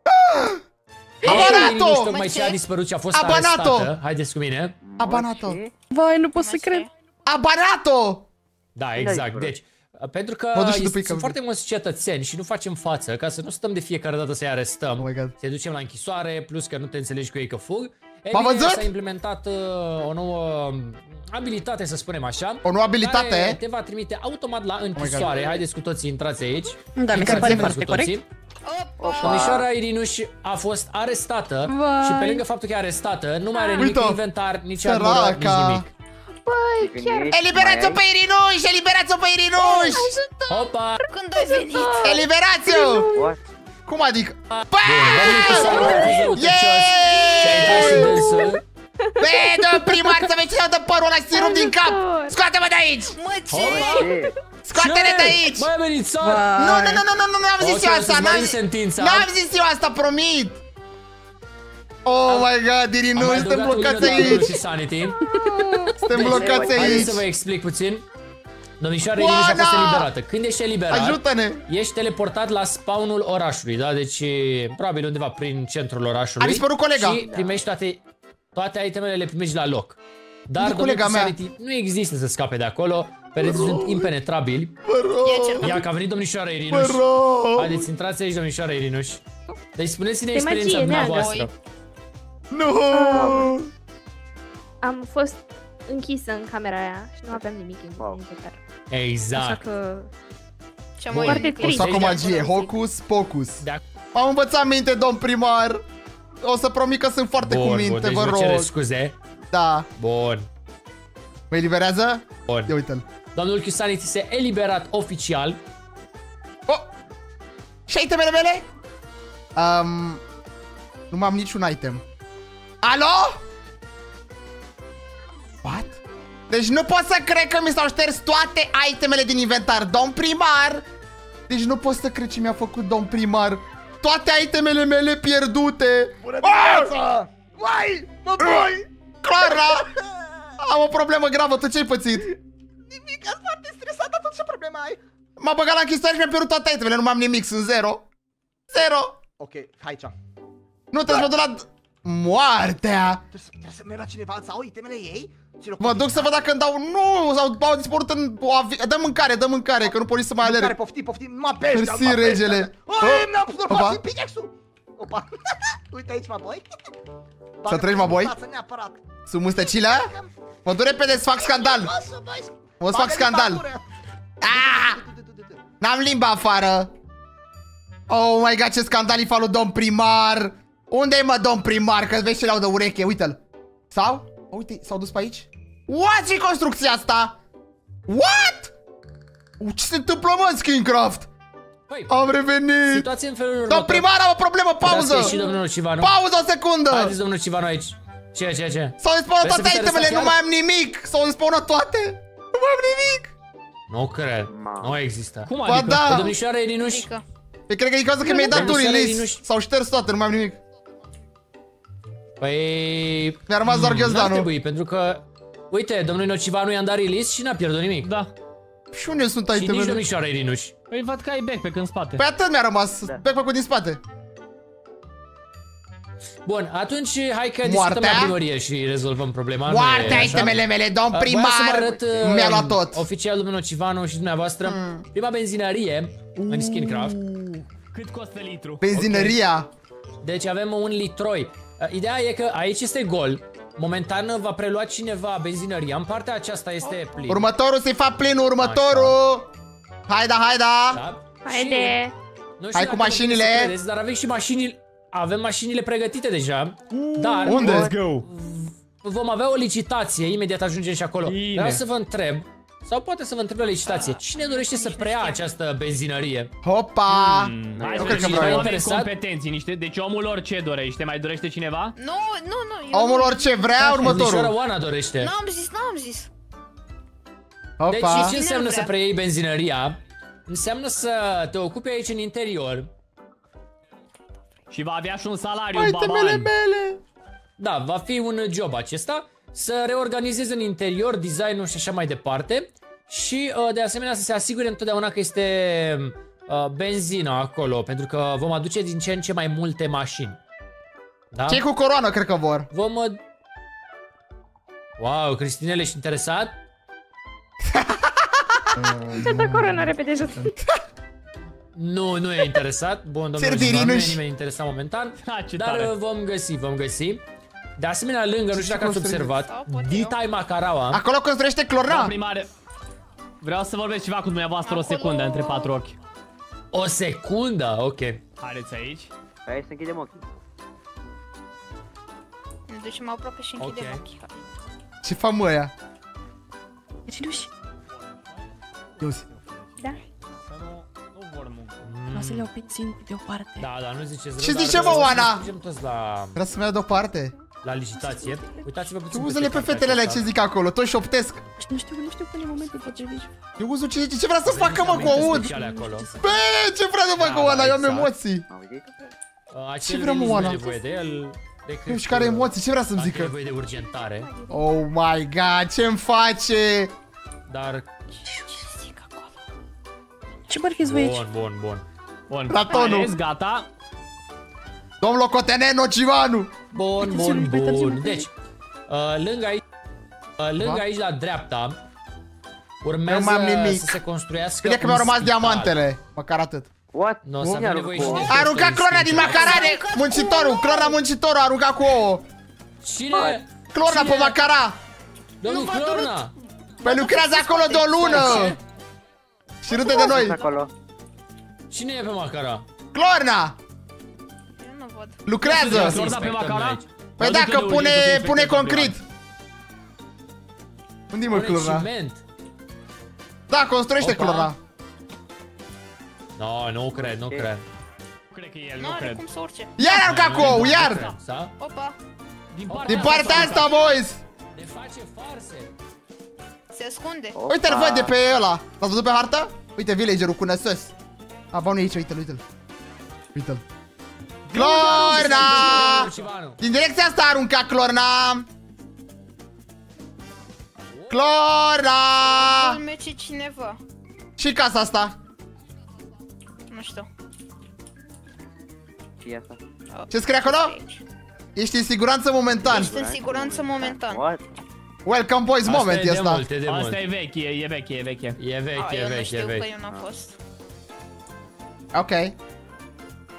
Irinuș Abanato! tocmai ce a dispărut și a fost Abanato! arestată. Haideți cu mine. Abanato! Vai, nu pot să cred. Abanato! Da, exact. Deci, pentru că Mă duc și este, după-i sunt că- foarte mulți cetățeni și nu facem față, ca să nu stăm de fiecare dată să-i arestăm. Oh my God. Să ducem la închisoare, plus că nu te înțelegi cu ei că fug. E M-a bine, văzut? s-a implementat uh, o nouă abilitate, să spunem așa. O nouă abilitate? Care te va trimite automat la închisoare. Haideți cu toții, intrați aici. Da, mi se Intrați pare cu foarte toții. corect. Domnișoara Irinuș a fost arestată. Vai. Și pe lângă faptul că e arestată, nu mai are nimic Uite-o. în inventar, nici armură, nici Săraca. nimic. Băi, chiar Eliberați-o pe Irinuș! Eliberați-o pe Irinuș! Hopa! când ai venit? Eliberați-o! What? Cum adică? Bun, domnul Pisanu a fost răutăcios și a intrat și dânsul. Bă, domn primar, să vezi ce dă părul ăla și ți rup din cap! Scoate-mă de aici! Hopa! Ce? Scoate-ne de aici! Mai amenințat! Nu, nu, nu, nu, nu, nu, nu am zis O eu să asta, îți n-am mărim zis, sentința. n-am zis eu asta, promit! Oh my god, Am Irinuș, mai suntem adăugat un blocați minut la aici! și Sanity. Suntem blocați Haideți aici! să vă explic puțin. Domnișoara Irinuș a fost Oana! eliberată. Când ești eliberat, Ajută-ne! ești teleportat la spawnul orașului, da? Deci, probabil undeva prin centrul orașului. A dispărut colega. Și primești toate, toate itemele, le primești la loc. Dar, Unde domnul colega mea? Sanity, nu există să scape de acolo. Pereții sunt impenetrabili. Vă rog! Ia că a venit domnișoara Vă Irinuș. rog! Haideți, intrați aici, domnișoara Irinuș. Deci spuneți-ne De experiența magie neagră. dumneavoastră. Nu! Am fost închisă în camera aia și nu aveam nimic în Wow. inventar. Exact. Așa că... Ce Bun. Foarte O trist. să fac o magie, hocus pocus. De Am învățat minte, domn primar. O să promit că sunt foarte cu Bun, bun, minte, deci vă vă cereți rog. scuze. Da. Bun, Mă eliberează? bun. Ia uite-l. Domnul Chisanity se eliberat oficial. Oh! Și itemele mele? Um, nu mai am niciun item. Alo? What? Deci nu pot să cred că mi s-au șters toate itemele din inventar, domn primar. Deci nu pot să cred ce mi-a făcut domn primar. Toate itemele mele pierdute. Bună dimineața! Vai! Mă boi! Clara! Am o problemă gravă, tu ce-ai pățit? Nimic, am foarte stresat, atunci ce probleme ai? M-a băgat la închisoare și mi-a pierdut toate itemele, nu mai am nimic, sunt zero. Zero! Ok, aici. Nu, trebuie să mă duc la... Moartea! Trebuie să, trebuie să merg la cineva să au itemele ei? Mă duc să văd dacă îmi dau... Nu! Sau au dispărut în... o avi... Dă mâncare, dă mâncare, că nu pot nici să mai Care alerg. poftim, poftim, mă pește, Mersi, mă pește. regele. Oi, mi-am pus Opa. pickaxe-ul. Opa. Uite aici, mă boi. Să treci, mă, boi? Neapărat. Sunt mustăcile? Mă duc repede să fac scandal. O să fac scandal. Ah! N-am limba afară. Oh my god, ce scandal i-a lui domn primar. Unde-i mă domn primar? Că vezi ce le-au de ureche, uite-l. Sau? Oh, uite, s-au dus pe aici. What? Ce construcția asta? What? Uh, ce se întâmplă, mă, în Skinecraft? Păi, am revenit. Situație în felul următor. Domn primar, am o problemă, pauză. Și domnul Civanu. Pauză o secundă. Haideți, domnul Civanu, aici. Ce, ce, ce? S-au despawnat toate itemele, nu mai am nimic. S-au despawnat toate. Nu mai am nimic. Nu cred. Nu există. Cum Ba adică? da. Domnișoara Irinuș. Păi cred că e cauza că mi-ai dat tu release. S-au șters toate, nu mai am nimic. Păi... Mi-a rămas doar N-ar ghiozdanul. trebui, pentru că... Uite, domnul Nocivanu i-am dat release și n-a pierdut nimic. Da. Și unde sunt Și nici itemele? domnișoara Irinuș. Păi văd că ai backpack în spate. Păi atât mi-a rămas, backpack-ul din spate. Bun, atunci hai că discutăm Moartea? la primărie și rezolvăm problema. Moartea nu e așa? itemele mele, domn Uh, voiam să primar. vă arăt, uh, Mi-a luat tot. Oficial, domnul Nocivanu și dumneavoastră. Mm. Prima benzinărie în Skinecraft. Cât costă litru? Benzinăria. Deci avem un litroi. Uh, Ideea e că aici este gol. Momentan va prelua cineva benzinăria. În partea aceasta este plin. Următorul se fac plin, următorul. Haida, haida. Da? Haide! Nu știu Hai cu dacă mașinile. puteți să credeți, dar avem și mașinile. Avem mașinile pregătite deja. Dar Unde? Let's go! vom avea o licitație. Imediat ajungem și acolo. Bine. Vreau să vă întreb. Sau poate să vă întreb la licitație. Cine dorește să preia această benzinărie? Hopa. Hmm, hai Nu să cred că vedem vreau eu. oameni Interesat? competenți, niște. Deci omul orice dorește. Mai dorește cineva? Nu, nu, nu. eu Omul nu- orice vrea, Domnișoara următorul. Oana dorește. N-am zis, n-am zis. Deci Hopa. ce înseamnă nu să vrea? preiei benzinăria? Înseamnă să te ocupi aici în interior. Și va avea și un salariu, Itemele baban. mele. Da, va fi un job acesta. Să reorganizezi în interior designul și așa mai departe. Și uh, de asemenea să se asigure întotdeauna că este uh, benzină acolo. Pentru că vom aduce din ce în ce mai multe mașini. Da? Cei cu coroană cred că vor. Vom... Uh... Wow, Cristinele, ești interesat? Ce dă corona repede jos. Nu, nu e interesat. Bun, domnul Țări de Jivan, nu e Irinuș. nimeni interesat momentan. Ha, ce Dar tare. uh, vom găsi, vom găsi. De asemenea, lângă, nu știu dacă ați observat, Sau pot eu. Ditai Macaraua. Acolo construiește Doamna clorna. primare, vreau să vorbesc ceva cu dumneavoastră o Acolo- secundă între patru ochi. O secundă, ok. Haideți aici. Hai să închidem ochii. Ne ducem aproape și închidem Ok. ochii. Ce fac mă ăia? Rinuși, Iuzi. Da? Nu vor muncă. vreau să le iau puțin deoparte. Da, da, nu ziceți rău, Ce dar zice, vreau mă, să Oana? mergem toți la, Vreau să-mi iau deoparte. la licitație. Uitați-vă puțin Uză-le pe partea fetele alea aceasta. ce zic acolo, toți șoptesc. Nu știu, nu știu până în momentul potrivit. Eu uzu ce zice, ce vrea să facă mă cu Momente aud? speciale acolo. Bă, ce vrea să facă Da, Oana, eu am exact. emoții. Auzit? Uh, Acel vrea, mă, release nu Oana? e nevoie de el. Nu știu care emoții, ce vrea să-mi Zică. E zică? nevoie de urgentare. Oh my god, ce-mi face? Dar, Ce bărfiți voi aici? bun, bun, bun. Bun. Ratonul. Ales, gata. Domn locotenent Nocivanu. Bun, Mai târziu, bun, mai târziu, mai bun. târziu. Deci, uh, lângă aici, uh, lângă Da? aici la dreapta, Eu urmează mai am nimic. să se construiască Bine că mi-au un rămas spital. diamantele, măcar atât. What? Nu o să Cum avem i-a nevoie rupt și cu de- A aruncat clorna din macarane! Muncitorul, clorna muncitorul a aruncat cu ouă. Cine? Clorna Cine? pe macara. Domnul Clorna! Păi lucrează acolo de o lună. Și râde de noi. acolo? Cine e pe Macara? Clorna! Eu nu văd. Lucrează! Clorna pe Macara? aici. Păi Mă duc dacă eu de pune, urgență să pune inspectez concret. Unde mă Pune clorna? ciment. Da, construiește Opa. clorna. No, nu cred, nu Ok. cred. Nu cred că e el, Nu nu are cred. cum să urce. Iar a aruncat cu ouă, iar! Da? Opa, Din partea asta, boys! Ne face farse. se ascunde. Uite-l văd de pe ăla. L-ați văzut pe hartă? Uite villagerul cu năsos. A, bă, nu e aici, uite-l, uite-l. Uite-l. Clorna! Din direcția asta a aruncat Clorna. Clorna! Îl mece cineva. Și casa asta. Nu știu. Și asta. Ce scrie acolo? Aici. Ești în siguranță momentan. Ești în siguranță momentan. What? Welcome boys, moment e de asta. mult, e de mult. Asta e veche, e veche, e veche. E A, veche, e eu nu veche, e știu că veche. eu n-am fost. Ok. Uh,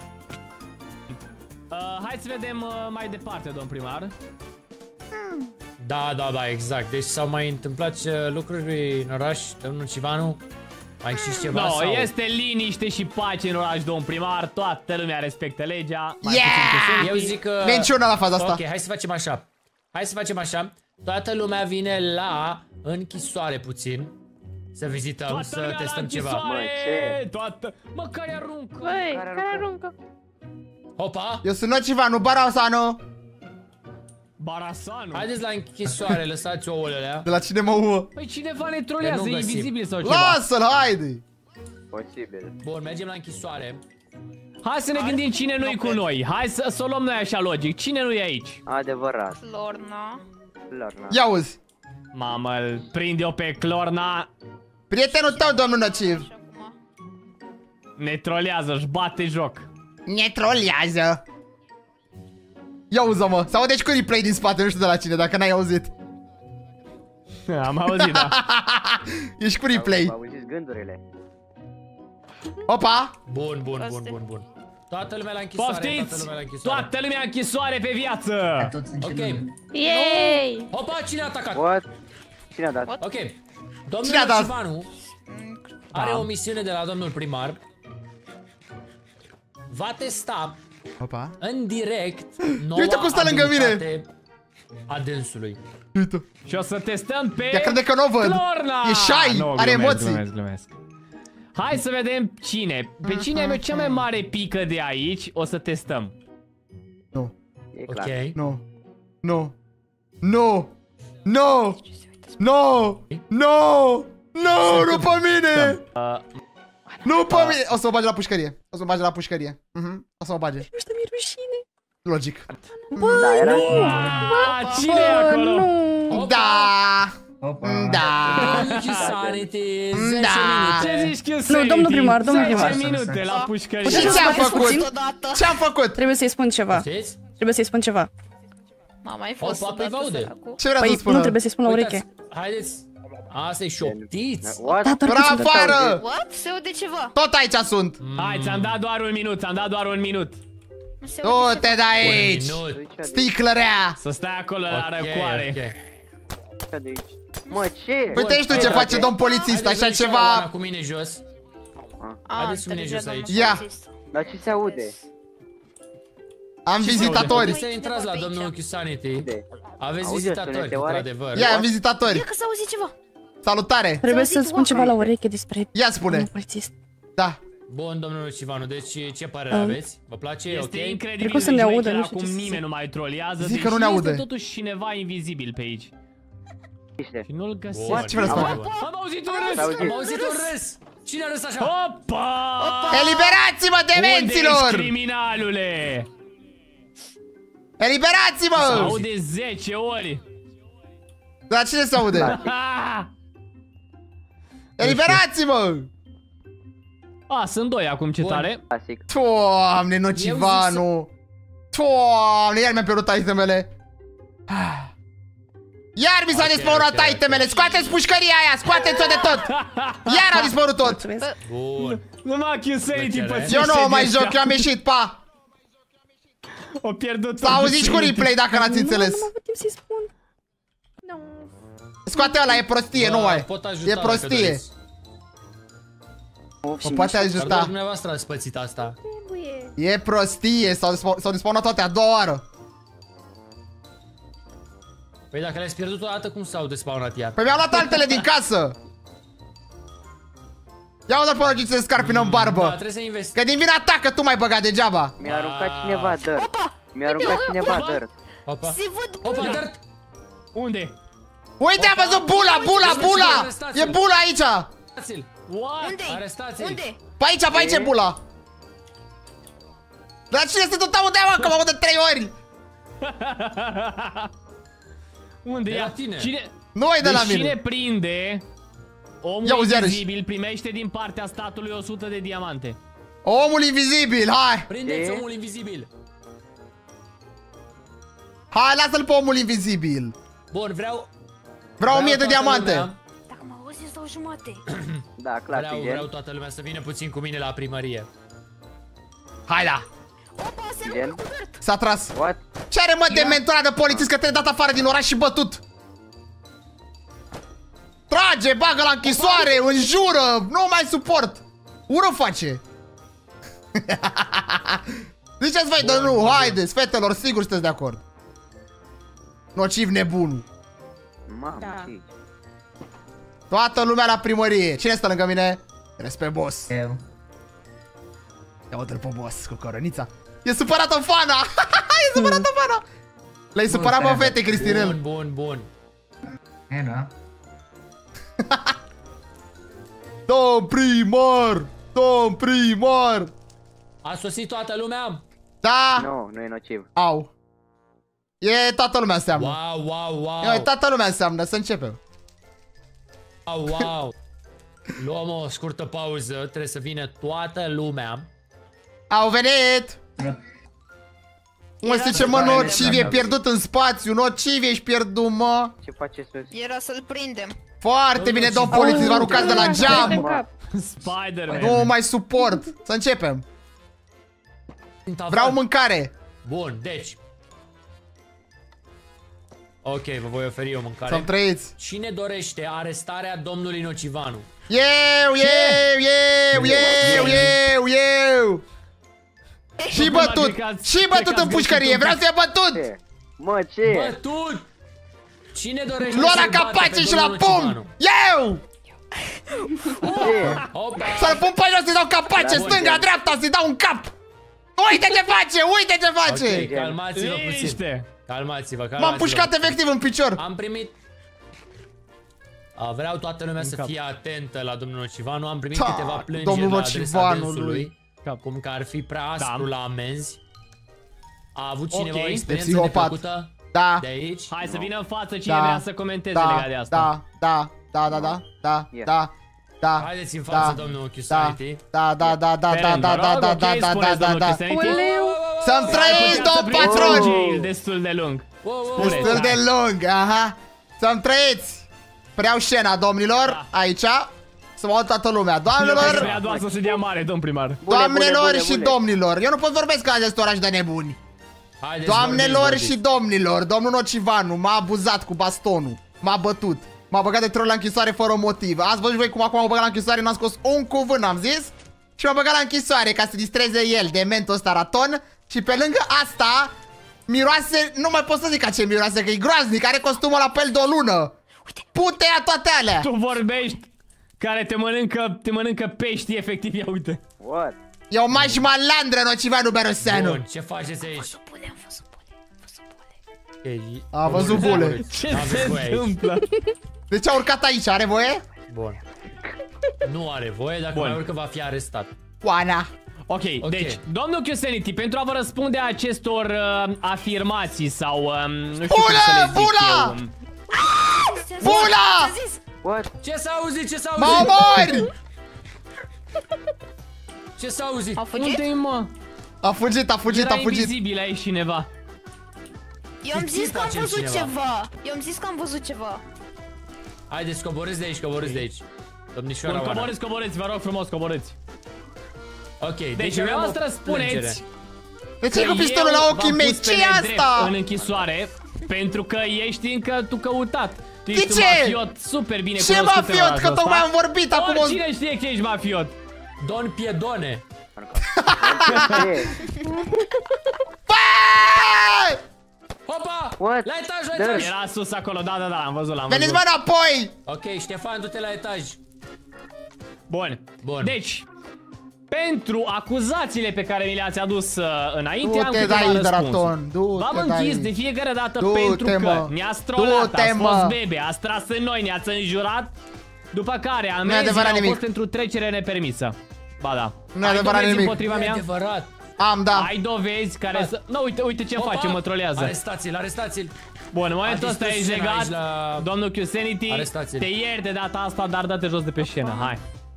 hai să vedem uh, mai departe, domn primar. Da, da, da, exact. Deci s-au mai întâmplat lucruri în oraș, domnul Civanu? Mai știți ceva? No, sau? este liniște și pace în oraș, domn primar. Toată lumea respectă legea. Mai Yeah! Eu zic că... Minciună la faza asta. Ok, hai să facem așa. Hai să facem așa. Toată lumea vine la închisoare puțin. Să vizităm, Toată să lumea testăm la ceva. închisoare! Mă, ce? Toată... Mă, care aruncă? Băi, care aruncă? Hopa! Eu sunt Nocivanu, Barasanu. Barasanu. Haideți la închisoare, lăsați ouăle alea. De la cine mă ouă? Păi cineva ne trolează, Nu găsim. invizibil sau ceva. Lasă-l, haide! Posibil. Bun, mergem la închisoare. Hai să ne gândim cine nu-i cu noi. Hai să, să o luăm noi așa logic. Cine nu e aici? Adevărat. Lorna. Lorna. Ia uzi. Mamă, îl prind eu pe Clorna. Prietenul tău, domnul Nociv. Ne trolează, își bate joc. Ne trolează. Ia uză, mă. Sau deci cu replay din spate, nu știu de la cine, dacă n-ai auzit. Am auzit, da. Ești cu replay. Auziți gândurile. Opa! Bun, bun, bun, bun, bun. Toată lumea la închisoare, toată Poftiți! lumea la închisoare. Toată lumea închisoare pe viață! Ok. Yay! Hopa, cine a atacat? What? Cine a dat? Ok. Cine Domnul a dat? Civanu are o misiune de la domnul primar. Va testa Opa. în direct noua Uite cum stă lângă mine. abilitate a dânsului. Uite. Și o să testăm pe... Ea crede că nu o văd. Clorna! E shy, Nu, are glumesc, emoții. Glumesc, glumesc. Hai să vedem cine. Pe cine e cea mai mare pică de aici, o să testăm. Nu. E clar. Ok. Nu. Nu. Nu. Nu. Nu. Nu. Nu, nu pe mine. Nu pe mine. O să mă bage la pușcărie. O să mă bage la pușcărie. Mhm. O să mă bage. Nu știu, mi-e rușine. Logic. Da, era... Ah, cine e acolo? Nu. Da. Da. Sanity, Da. zece Ce minute. zici, Nu, domnul primar, domnul primar. zece minute la pușcărie. Ce ți-am făcut? puțin? Ce-am făcut? Trebuie să-i spun ceva. Știți? Trebuie să-i spun ceva. M-a mai fost Opa, păi vă aude. săracul. Ce vrea să Păi spună? nu trebuie să-i spun la ureche. Uitați, haideți. Asta e șoptiți. What? Da, doar Bra puțin. afară! What? Se aude ceva. Tot aici sunt. Hai, ți-am dat doar un minut, ți-am dat doar un minut. Nu se aude ceva. Du-te de aici. Minut. Sticlărea. Să stai acolo la Ok, răcoare. ok. De aici. Mă, ce? Uite și tu ce face domn polițist, Haideți așa să ieșim la ceva. cu mine jos. A, Haideți cu mine înțelegea, jos aici. domnul Ia. polițist. Dar ce se aude? Am Puteți vizitatori. să intrați la domnul Q-Sanity. De. Aveți Auzi, vizitatori, sunete oare? într-adevăr. Ia, am vizitatori. Ia că s-a auzit ceva. Salutare. Trebuie S-a să auzit spun ceva la oameni. ureche despre Ia spune. domnul polițist. Da. Bun, domnul Civanu, deci ce părere Um, aveți? Vă place? Este Ok? incredibil Cred că o să de ne audă, șmecher, nu știu acum ce să nimeni zic. nu mai trolează, Zic că deși nu ne aude. este totuși cineva invizibil pe aici. Niște. Și nu-l găsesc. Bun, Ce vreți să bun, fac? bun. Am auzit un S-a râs! auzit. Am auzit un râs! Cine a râs așa? Opa! Eliberați-mă, Unde ești, demenților! criminalule? Se Eliberați-mă! aude zece ori. De la cine se aude? Ha! Eliberați-mă! A, sunt doi acum, ce Bun. tare. Doamne, Clasic. Nocivanu! Doamne, iar mi-am pierdut itemele. Iar mi s-a Ok, dispărut ok, ok. itemele! Scoateți pușcăria aia! Scoateți-o de tot! Iar a dispărut tot! Mulțumesc. Bun. Numai Q-Sanity pățește Eu nu mai de joc, ăștia. eu am ieșit, pa! O pierdut S-a auzit și cu replay dacă n-ați Nu, înțeles. nu am avut timp să-i spun. Nu. Scoate ăla, e prostie, Vă nu ai. pot ajuta E dacă prostie. doriți. Mă poate Dar doar ajuta. dumneavoastră ați pățit asta. Trebuie. E prostie, s-au dispo- s-au disponat toate a doua oară. Păi dacă le-ați pierdut o dată, cum s-au despawnat ea? Păi mi-au luat altele din casă. Ia uite-l pe ăla ce se scarpină în Da, barbă. trebuie să investi. Că din vina ta că tu m-ai băgat degeaba. Mi-a aruncat cineva dirt. Mi-a aruncat cineva dirt. Opa. Se văd Opa, bula. dirt! Unde? Uite, am văzut bula, bula, bula. E bula aici. Arestați-l! What? Unde-i? Arestați-l! Unde? Pe aici, pe aici e bula. Dar cine este tot aude, mă, că mă aud de trei ori. Unde De e? la tine. Cine... Nu e de la Deci cine mine. prinde omul Ia uzi iarăși. invizibil primește din partea statului o sută de diamante. Omul invizibil, hai. Prindeți E? omul invizibil! Hai, lasă-l pe omul invizibil. Bun, vreau... Vreau o mie de toată diamante. lumea- Dacă mă auzi, îți dau jumate. Da, Vreau, clasic, vreau gen. toată lumea să vină puțin cu mine la primărie. Hai da. Opa, se Gen. aruncă cu dirt. S-a tras. What? Ce are mă de mentora de polițist că te-ai dat afară din oraș și bătut? trage, bagă la închisoare, înjură, nu mai suport. Ură face. Ziceți voi, dar nu, haideți, fetelor, sigur sunteți de acord. Nociv nebun. Mamă, Da. ce? Toată lumea la primărie. Cine stă lângă mine? Respect, boss. Eu. Ia uite-l pe boss cu corănița. E supărată Fana! E supărată Fana! L-ai supărat, mă, fete, Cristinel. Bun, bun, bun. E, da. Domn primar! Domn primar! A sosit toată lumea? Da! Nu, nu e nociv. Au. E toată lumea înseamnă. Wow, wow, wow. E toată lumea înseamnă, să începem. Wow, wow. Luăm o scurtă pauză, trebuie să vină toată lumea. Au venit! Mă, zice, mă, nociv, e pierdut în spațiu, nociv, ești pierdut, mă. Ce face sus? Era să-l prindem. Foarte bine, domn polițist, vă aruncați de la geam. Spider-Man. Nu mai suport. Să începem. Vreau mâncare. Bun, deci. Ok, vă voi oferi o mâncare. Să-mi trăiți. Cine dorește arestarea domnului Nocivanu? Eu, eu, eu, eu, eu, eu. Și bătut, și bătut în pușcărie, vreau să fie bătut. Ce? Mă, ce? Bătut! Cine dorește Lua să-l la bată capace pe și la domnul pum. Nocivanu? Eu. Ce? Opa! Să-l pun pe jos, să-i dau capace, Bravo, stânga, Jen. dreapta, să-i dau un cap. Uite ce face, uite ce face. Ok, calmați-vă puțin. Liniște. Calmați-vă, calmați-vă. M-am pușcat efectiv în picior. Am primit... A, vreau toată lumea să cap. fie atentă la domnul Nocivanu. Am primit Da, câteva plângeri domnul la adresa Nocivanului. dânsului. Cum că ar fi prea aspru Da. la amenzi. A avut cineva Ok. o De experiență psihopat. neplăcută Da. de aici? Hai să vină în față cine Da. vrea să comenteze Da, legat de asta. da, da, da, da, da, da, Yeah. da, da. Haideți în față, Da. domnul Da, Chisanity. da, da, da, da, da, Parent, da, vă da, rog, da, ok, da, da, spuneți, da, domnul da. Chisanity. Să-mi trăiți, domn Puteți să patron! prindeți un jail destul de lung. Wow, wow, wow. Destul de lung, aha. Să-mi trăiți! Preau scena, domnilor, Da. aici. Să mă aud toată lumea. Vrea Doamnelor, doar să se dea mare, domn primar. Bune, doamnelor bune, și bune. domnilor. Eu nu pot vorbesc ca acest oraș de nebuni. Haideți, Doamnelor vorbiți, și domnilor, domnul Nocivanu m-a abuzat cu bastonul. M-a bătut. M-a băgat de trei ori la închisoare fără motiv. Ați văzut voi cum acum m-a băgat la închisoare, n-am scos un cuvânt, am zis. Și m-a băgat la închisoare ca să distreze el de mentul ăsta raton. Și pe lângă asta, miroase, nu mai pot să zic ca ce miroase, că e groaznic, are costumul la pel de o lună. Putea toate alea. Tu vorbești care te mănâncă, te mănâncă pești, efectiv, ia uite. What? Eu m-aș malandră, Nocivanu Beroseanu. Bun, ce faceți aici? Okay, A văzut bule. Ce Aveți se voi aici. întâmplă? De ce a urcat aici? Are voie? Bun. Nu are voie, dacă Bun. mai urcă va fi arestat. Oana. Ok, Ok. deci, domnul Chiusenity, pentru a vă răspunde acestor uh, afirmații sau, um, nu știu Bula, cum să le zic bula! eu, um, Bula! What? Ce s-a auzit? Ce s-a Mă auzit? omori! Ce s-a auzit? Au fugit? unde-i, mă? A fugit, a fugit, Era a fugit. invizibil aici cineva. Eu am zis că am Facem văzut cineva. ceva. Eu am zis că am văzut ceva. Haideți, coborâți de aici, coborâți de aici. Domnișoara Bun, Oana. coborâți, coborâți, vă rog frumos, coborâți. Ok, deci, Deci, avem o dumneavoastră spuneți plângere. De ce e cu că pistolul eu la ochii v-am mei? pus pe Ce e nedrept asta? în închisoare, pentru că ești încă tu căutat. Tu De ești un ce? mafiot super bine Ce cunoscut în mafiot? orașul Că ăsta. tocmai am vorbit acum o... Oricine știe că ești mafiot. Don Piedone. Ce? Băi! Hopa! What? La etaj, la Da. etaj! Era sus acolo, da, da, da, am văzut, l-am Veniți văzut. mă înapoi! Ok, Ștefan, du-te la etaj. Bun. Bun. Deci, pentru acuzațiile pe care mi le-ați adus uh, înainte, am Du-te câteva de aici, răspunsuri. Draton, du-te V-am de închis aici. de fiecare dată Du-te, pentru că mă. ne-ați trollat, Du-te, ați fost mă. bebe, ați tras în noi, ne-ați înjurat. După care Nu e amenziile adevărat au nimic. fost pentru trecere nepermisă. Ba da. Nu e Ai adevărat dovezi nimic. împotriva Nu e mea? adevărat. Am, da. Ai dovezi care Da. să... Nu, uite, uite ce Hopa! face, mă trolează. Arestați-l, arestați-l. Bun, în momentul A ăsta distrus ești scena legat, aici la- domnul Chiusenity, Arestați-l. te ieri de data asta, dar dă-te jos de pe scenă, hai.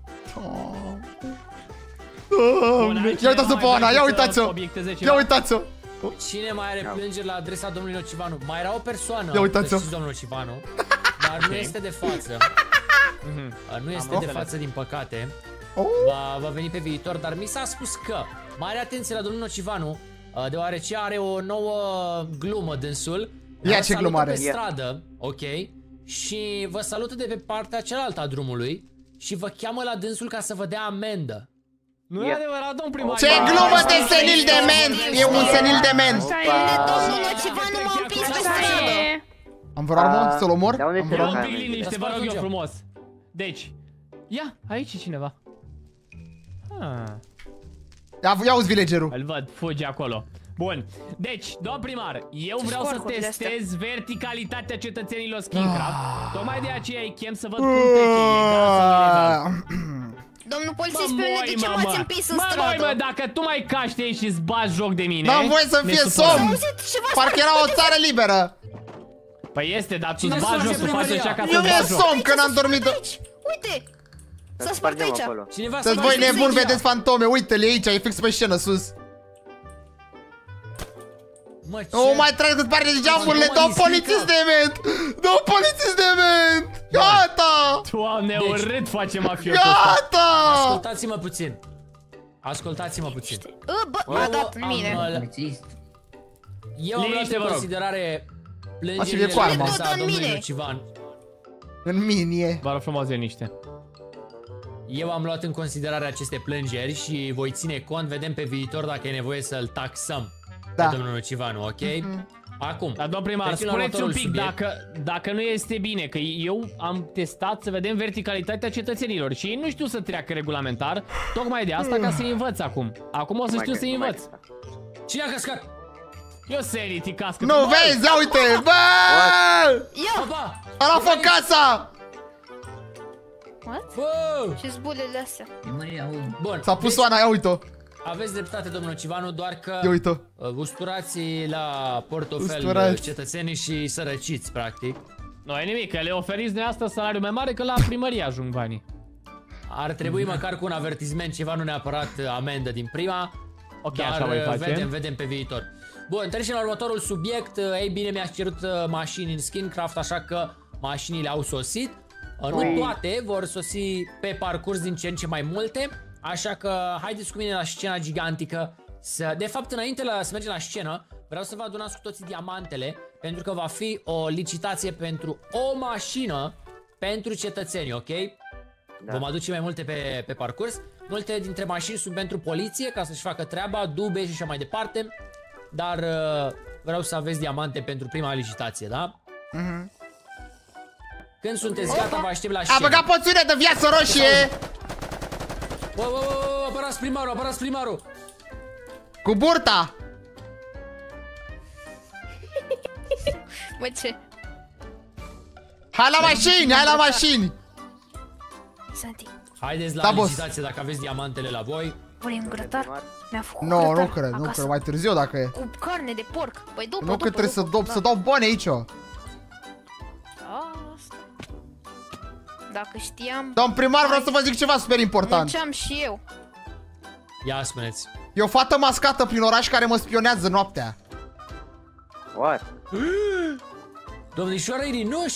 Bun, ai Ia cineva uitați-o mai pe Oana, vrea ia să uitați-o! obiecteze ceva? Ia uitați-o! Cine mai are plângeri la adresa domnului Nocivanu? Mai era o persoană, Ia uitați-o. să știți, domnul Nocivanu, dar nu este de față. Nu este de față, din păcate. Oh. Va, va veni pe viitor, dar mi s-a spus că mare atenție la domnul Nocivanu, deoarece are o nouă glumă dânsul. Ia Vă ce salută glumă are. pe stradă, ok? și vă salută de pe partea cealaltă a drumului și vă cheamă la dânsul ca să vă dea amendă. Nu e adevărat, domn primar. Ce glumă de senil dement! E un senil dement! Domnul Nocivanu m-a împins pe stradă. Am vrut armă să-l omor? Dar unde Am te vrut Un rog? pic liniște, vă rog eu frumos. Deci, ia, aici e cineva. Ah, Ia, ia uzi villagerul. îl văd, fuge acolo. Bun, deci, domn primar, eu vreau să testez verticalitatea cetățenilor Skinecraft. Tocmai de aceea îi chem să văd cum trece ilegal sau ilegal. Domnul polițist, pe mine de ce m-ați împins în Mă, moi, mă, stradă? dacă tu mai caști aici și-ți bagi joc de mine. N-am voie să ne fie supărăm. somn! Parcă era o țară liberă! Păi este, dar tu-ți Cine bagi sparge joc, tu faci primăria? așa ca Nu să-ți mi-e bagi joc. somn că n-am dormit. Uite! S-a spart aici. Cineva să Sunteți voi nebuni, vedeți fantome, uite-le aici, e fix pe scenă sus. Mă, ce? Nu mai trag că-ți pare de geamurile, Mă, dă-o nislică. polițist dement! Dă-o polițist dement! Gata! Doamne, Deci- urât face mafiotul ăsta. Gata! Ascultați-mă puțin. Ascultați-mă puțin. Ă, Bă, m-a dat în mine. Am, Polițist. eu am luat Liniște, în vă rog. considerare Așa plângerile e cu arma. la Tot în domnului mine. Nocivan. În minie. Vă rog frumos, liniște. Eu am luat în considerare aceste plângeri și voi ține cont, vedem pe viitor dacă e nevoie să-l taxăm Da. pe domnul Nocivanu, ok? Acum, Dar, domn primar, trecem la spuneți un următorul pic subiect. dacă, dacă nu este bine, că eu am testat să vedem verticalitatea cetățenilor și ei nu știu să treacă regulamentar, tocmai de asta ca să-i învăț acum. Acum o să știu să-i învăț. Cine a căscat? Eu Sanity cască. Nu vezi, ia uite, bă! Ia! Opa! Ăla a fost casa! What? Bă! Ce zbulele astea? Măi, aud. Bun, S-a pus deci, Oana, ia uite-o. aveți dreptate, domnul Nocivanu, doar că Ia uite-o. uh, usturați la portofel Usturați. uh, cetățenii și sărăciți, practic. Nu e nimic, că le oferiți de asta salariu mai mare că la primărie ajung banii. Ar trebui măcar cu un avertisment, ceva, nu neapărat uh, amendă din prima. Ok, Dar așa voi uh, face. vedem, vedem pe viitor. Bun, trecem la următorul subiect. Uh, Ei bine, mi-ați cerut uh, mașini în Skinecraft, așa că mașinile au sosit. Uh, Nu Ui. toate vor sosi pe parcurs, din ce în ce mai multe. Așa că haideți cu mine la scena gigantică. Să... De fapt, înainte la, să mergem la scenă, vreau să vă adunați cu toții diamantele, pentru că va fi o licitație pentru o mașină pentru cetățeni, ok? Da. Vom aduce mai multe pe, pe parcurs. Multe dintre mașini sunt pentru poliție, ca să-și facă treaba, dube și așa mai departe. Dar uh, vreau să aveți diamante pentru prima licitație, da? Mhm. Când sunteți gata, vă aștept la A scenă. băgat poțiune de viață roșie! Bă, bă, bă, bă, apărați primarul, apărați primarul! Cu burta! Mă, ce? Hai la mașini, hai la mașini! Santi, Haideți la Da, boss. licitație dacă aveți diamantele la voi. vrei un grătar? Mi-a făcut Nu, grătar nu cred, nu acasă. cred, mai târziu dacă e. Cu carne de porc. Păi după, Nu după, că trebuie să, după, do să dau bani aici. Asta. Dacă știam, Domn primar, vreau să vă zic ceva super important. mergeam și eu. Ia spuneți. E o fată mascată prin oraș care mă spionează noaptea. What? Domnișoara Irinuș?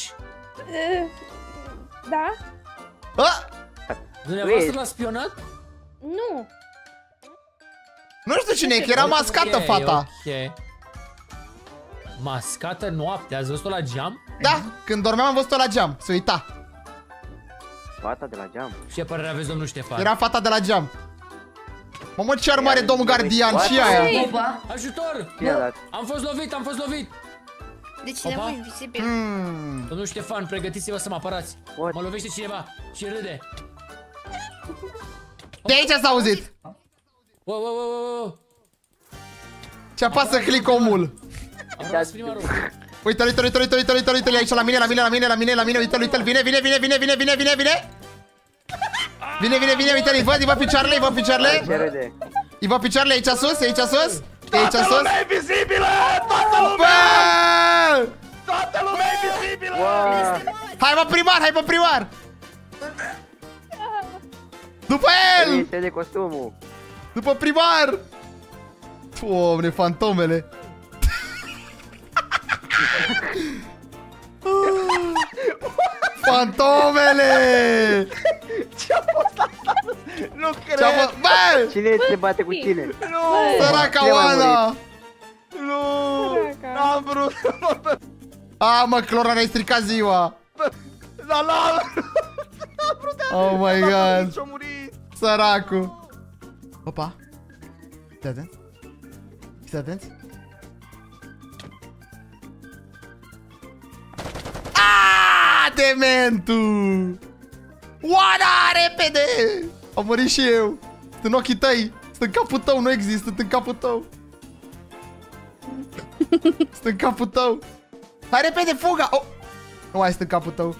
Da? A? Dumneavoastră l-a spionat? Nu. Nu știu cine e, că era mascată Ok, fata. ok. Mascată noaptea, ați văzut-o la geam? Da, când dormeam am văzut-o la geam, se uita. Fata de la geam. Ce părere aveți, domnul Ștefan? Era fata de la geam. Mamă, ce armare, domn gardian, și aia. Opa! Ajutor! Cine a dat? Am fost lovit, am fost lovit! De cineva Opa. invizibil. Hmm. Domnul Ștefan, pregătiți-vă să mă apărați. What? Mă lovește cineva și râde. De aici s-a auzit. Wow, wow, wow, wow, wow. Ce apasă click omul. Apărați primarul. Uite, uite, uite, uite, uite, uite, uite, aici la mine, la mine, la mine, la mine, la mine, uite, uite, vine, vine, vine, vine, vine, vine, vine, vine. Vine, vine, vine, uite, îi văd, îi văd picioarele, îi văd picioarele. Ce râde? Îi văd picioarele aici sus, aici sus. E aici Toată sus. lumea e vizibilă! Toată lumea! Bă! Toată lumea e vizibilă! Wow! Hai mă primar, hai mă primar. După el! Este de costumul. După primar! Doamne, fantomele! Fantomele! Ce-a fost asta? Nu cred! Ce-a fost? Bă! Cine se bate cu cine? Nu! Săraca Cine a Oana! Nu! N-am vrut! A, mă, Clora, ne-ai stricat ziua! La la! Oh my god. Și-a murit. Săracu. Opa. Fiți atenți. Fiți atenți. Aaaa, dementul! Oana, repede! Am murit și eu. Sunt în ochii tăi. Sunt în capul tău, nu există, sunt în capul tău. Sunt în capul tău. Hai repede, fuga! Oh. Nu mai sunt în capul tău.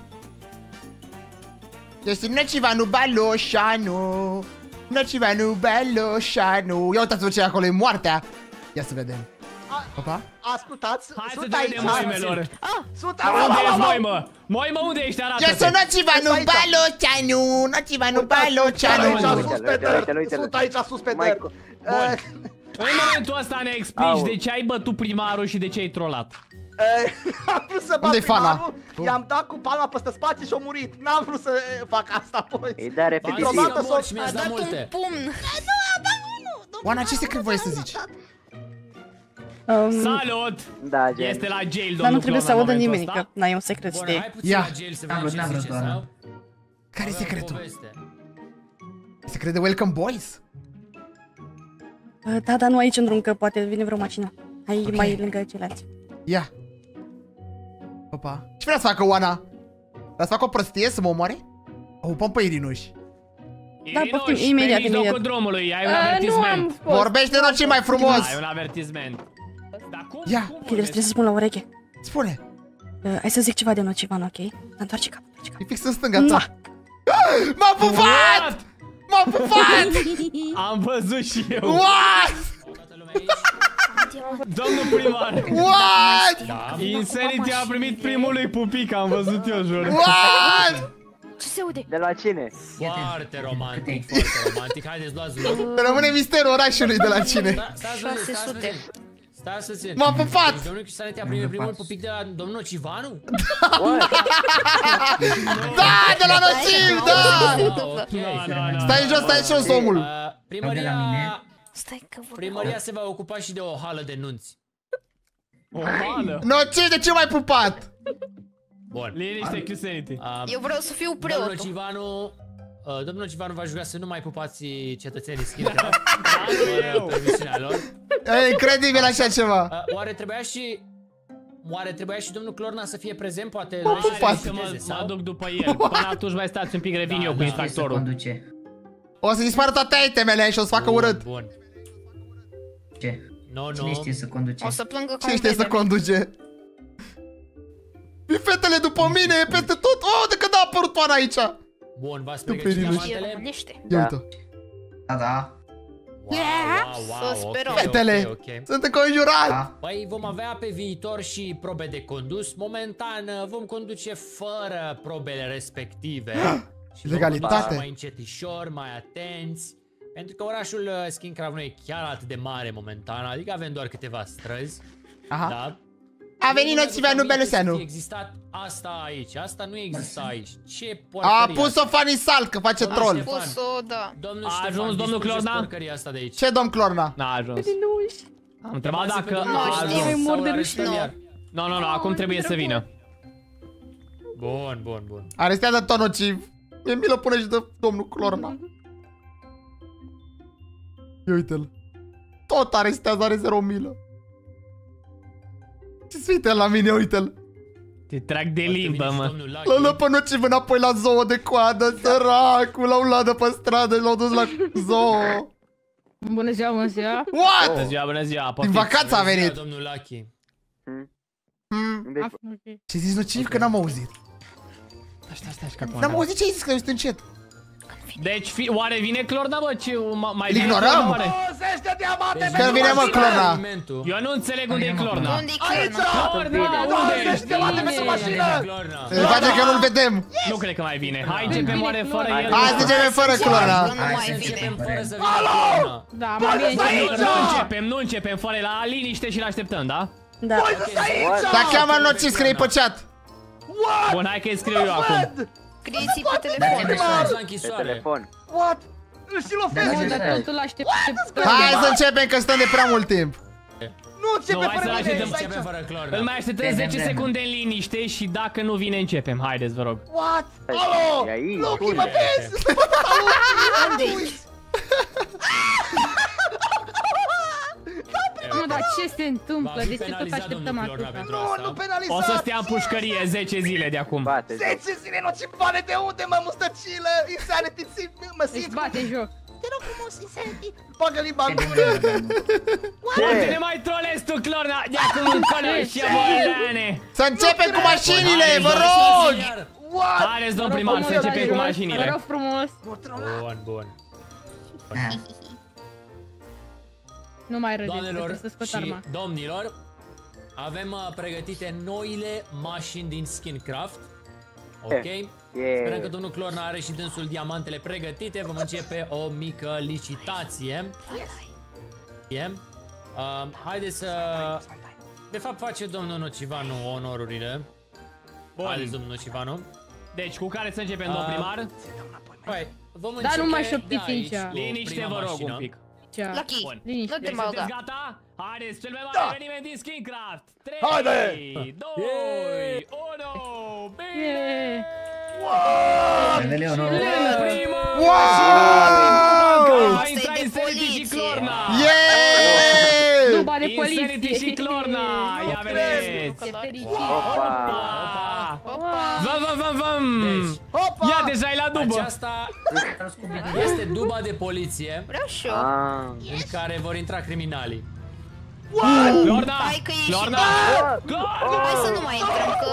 Este Nocivanu Baloșanu. Nocivanu Baloșanu. Ia uitați-vă ce e acolo, e moartea. Ia să vedem. Opa. Ascultați, Hai să sunt te aici. vedem, moimelor. Sunt Unde ești, moimă? Moimă, unde ești? Arată-te. Eu sunt Nocivanu Baloșanu. Nocivanu Baloșanu. Sunt aici sus pe dăr. În momentul ăsta ne explici de ce ai bătut primarul și de ce ai trollat. Am vrut să bat primarul, i-am dat cu palma peste spație și a murit. N-am vrut să fac asta, boys. Îi da repetitiv. A dat un pumn. Oana, ce secret voie să zici? Um, Salut! Da, gen. Este la jail, domnul Dar nu trebuie să Clona, audă în nimeni, momentul că n-ai un secret, Bun, știi? hai puțin Ia. la jail să vedem ce zice, sau? Care e Avem secretul? poveste. Secret de Welcome Boys? Uh, Da, dar nu aici în drum, că poate vine vreo mașină. Hai Ok. mai lângă ceilalți. Ia. Opa. Ce vrea să facă Oana? Vrea să facă o prostie, să mă omoare? O upăm pe Irinuș. Da, Irinuș, poftim, imediat, pe mijlocul imediat. drumului, ai un Uh, nu am avertisment. fost. Vorbește doar ce mai frumos. Ai un avertisment. Dar cum? Ia. cum Ok, trebuie să spun la ureche. Spune. Uh, hai să zic ceva de Nocivan, ok? Dar întoarce capul, întoarce capul. E fix în stânga ta. M-a pupat! M-a pupat! Am văzut și eu. What? Toată lumea aici? Domnul primar. What? Da. Insanity a primit primul lui pupic, am văzut eu, jur. What? Ce se aude? De la cine? Foarte romantic, foarte romantic. Haideți, luați loc. Rămâne misterul orașului de la cine. Da, stați puțin, stați puțin. Stați puțin. M-a pupat! Deci domnul Insanity a primit primul pupic de la domnul Nocivanu? Da, de la Nociv, da! Ah, ok. Stai jos, stai jos, omul. Uh, Primăria... Stai că vor... Primăria se va ocupa și de o hală de nunți. O hală. Nociv, de ce m-ai pupat? Bun. Liniște, Insanity. Uh, Eu vreau să fiu Domnul preotul. Nocivanu... Uh, domnul Nocivanu v-aș ruga să nu mai pupați cetățenii Skincraft. Fără permisiunea lor. E incredibil așa ceva. Uh, oare trebuia și... Oare trebuia și domnul Clorna să fie prezent? Poate... M-a nu știu, pupat. să Mă, viteze, mă sau? duc după el. Până atunci mai stați un pic, revin eu cu da. infractorul. O să dispară toate itemele și o să facă Bun, urât. Bun. Ce? No, Cine no. știe să conduce? O să plângă ca Cine un știe să bebe. conduce? E fetele după mine, e peste tot. Oh, de când a apărut Oana aici? Bun, v-ați Tu pregătit pe E diamantele? românește. Ia uite. Da, da. Wow, wow, wow, Să ok, sperăm. ok, Fetele, ok. sunt înconjurat. Da. Păi vom avea pe viitor și probe de condus. Momentan vom conduce fără probele respective. Și vom Legalitate. conduce mai încetișor, mai atenți. Pentru că orașul uh, Skincraft nu e chiar atât de mare momentan, adică avem doar câteva străzi. Aha. Da? A venit Nu Nociveanu mi-aduc aminte să Beluseanu. fie existat asta aici, asta nu exista aici. Ce A porcărie pus-o Fanny Salt, că face Domnul troll. Ștefan. Pus-o, da. Domnul A Ștefan, ajuns domnul distrugeți Clorna? porcăria asta de aici. Ce domn Clorna? N-a ajuns. Dinuș. Am întrebat Chemați pe dacă domnul a știu. ajuns. Mai mor sau de îl rușine. arestăm iar? Nu, nu, nu, acum trebuie să vină. Bun, bun, bun. Arestează tot Nociv. Mie milă pune și de domnul Clorna. Ia uite-l. Tot arestează, are zero milă. Ce se uită la mine, uite-l. Te trag de Poate limbă, vine și mă. domnul Lucky. L-a luat pe Nociv înapoi la zoo de coadă, săracul. L-au luat de pe stradă și l-au dus la zoo. Bună ziua, bună ziua. What? Bună ziua, bună ziua, Din poftiți. vacanță a Bună ziua, venit. domnul Lucky. Hmm. Deci, Ce zici, Nociv? Că n-am auzit. Stai, stai, stai, N-am auzit ce ai zis, că eu sunt încet. Deci, fi, oare vine Clorna, bă? Ce, ma- mai Îl vine ignorăm? Clorna, oare? douăzeci de diamante Deci, Că vine, mă, Clorna. alimentul. Eu nu înțeleg unde e Clorna. Unde-i Aici! Clorna? Clorna, unde douăzeci ești? de diamante pe sub mașină! Clorna. Se face că nu-l vedem. Nu cred că mai vine. Hai, începem oare fără el. Hai să începem fără Clorna. Nu Hai mai să vine. începem Fără fără. să vină Clorna. Da, mai bine Nu, și nu începem, nu începem fără la liniște și l-așteptăm, da? Da. Dar cheamă Nociv, scrie pe chat. Bun, hai că îi scriu eu acum. Scrieți-i pe Da, telefon. ce mesaj? La pe închisoare. telefon. What? Și Da, ce lovesc! mesaj? totul aștept. Hai să începem, că stăm de prea mult timp. Nu începe Nu, hai fără să mine, așteptăm. stai Începe aici. fără clor. Îl mai așteptăm zece secunde în liniște și dacă nu vine începem. Haideți, vă rog. What? Alo! E aici, Lucky, mă unde? vezi? Salut! Nu, dar ce se întâmplă? Va fi De ce tot penalizat așteptăm domnul Clorna atâta? pentru Nu, asta. nu penalizați! O să stea în pușcărie zece zile de acum. Bate joc. zece zile nocivane de unde, mă, mustăcilă? Insanity, ți- mă Își simt bate joc. Te rog frumos, Insanity. Bagă limba în gură. Poate ne mai trolezi tu, Clorna, de acum încolo și bolane. Să începem cu mașinile, vă rog! What? Haideți, domn primar, să începem cu Vă mașinile. rog frumos. Bun, bun. Nu mai râdeți, Doamnelor trebuie să scot și arma. domnilor, avem uh, pregătite noile mașini din Skincraft. Ok? Sperăm că domnul Clorna are și dânsul diamantele pregătite. Vom începe o mică licitație. Yeah. Uh, haideți să... De fapt face domnul Nocivanu onorurile. Haideți, domnul Nocivanu. Deci, cu care să începem, domn primar? Păi, vom Dar începe nu mai de șoptiți aici, aici. cu Liniște, prima vă rog, mașină. un pic. Lucky, Bun. Liniște. nu te Deci mai sunteți uga. gata? Haideți, cel mai mare Da. eveniment din Skincraft. trei, Haide! doi, unu, bine! Vede Leonor. Prima! Wow! A intrat de Insanity și poliție. Clorna! Yeah! Nu bani Insanity poliție. și Clorna! Ia vedeți! Ce fericit. Opa! Văm, văm, văm, văm! Deci, Hopa! Ia, deja e la dubă! aceasta este duba de poliție Vreau și eu. Ah. în care vor intra criminalii. Clorna! Hai că e și Clorna! da. Hai să nu mai intrăm, că...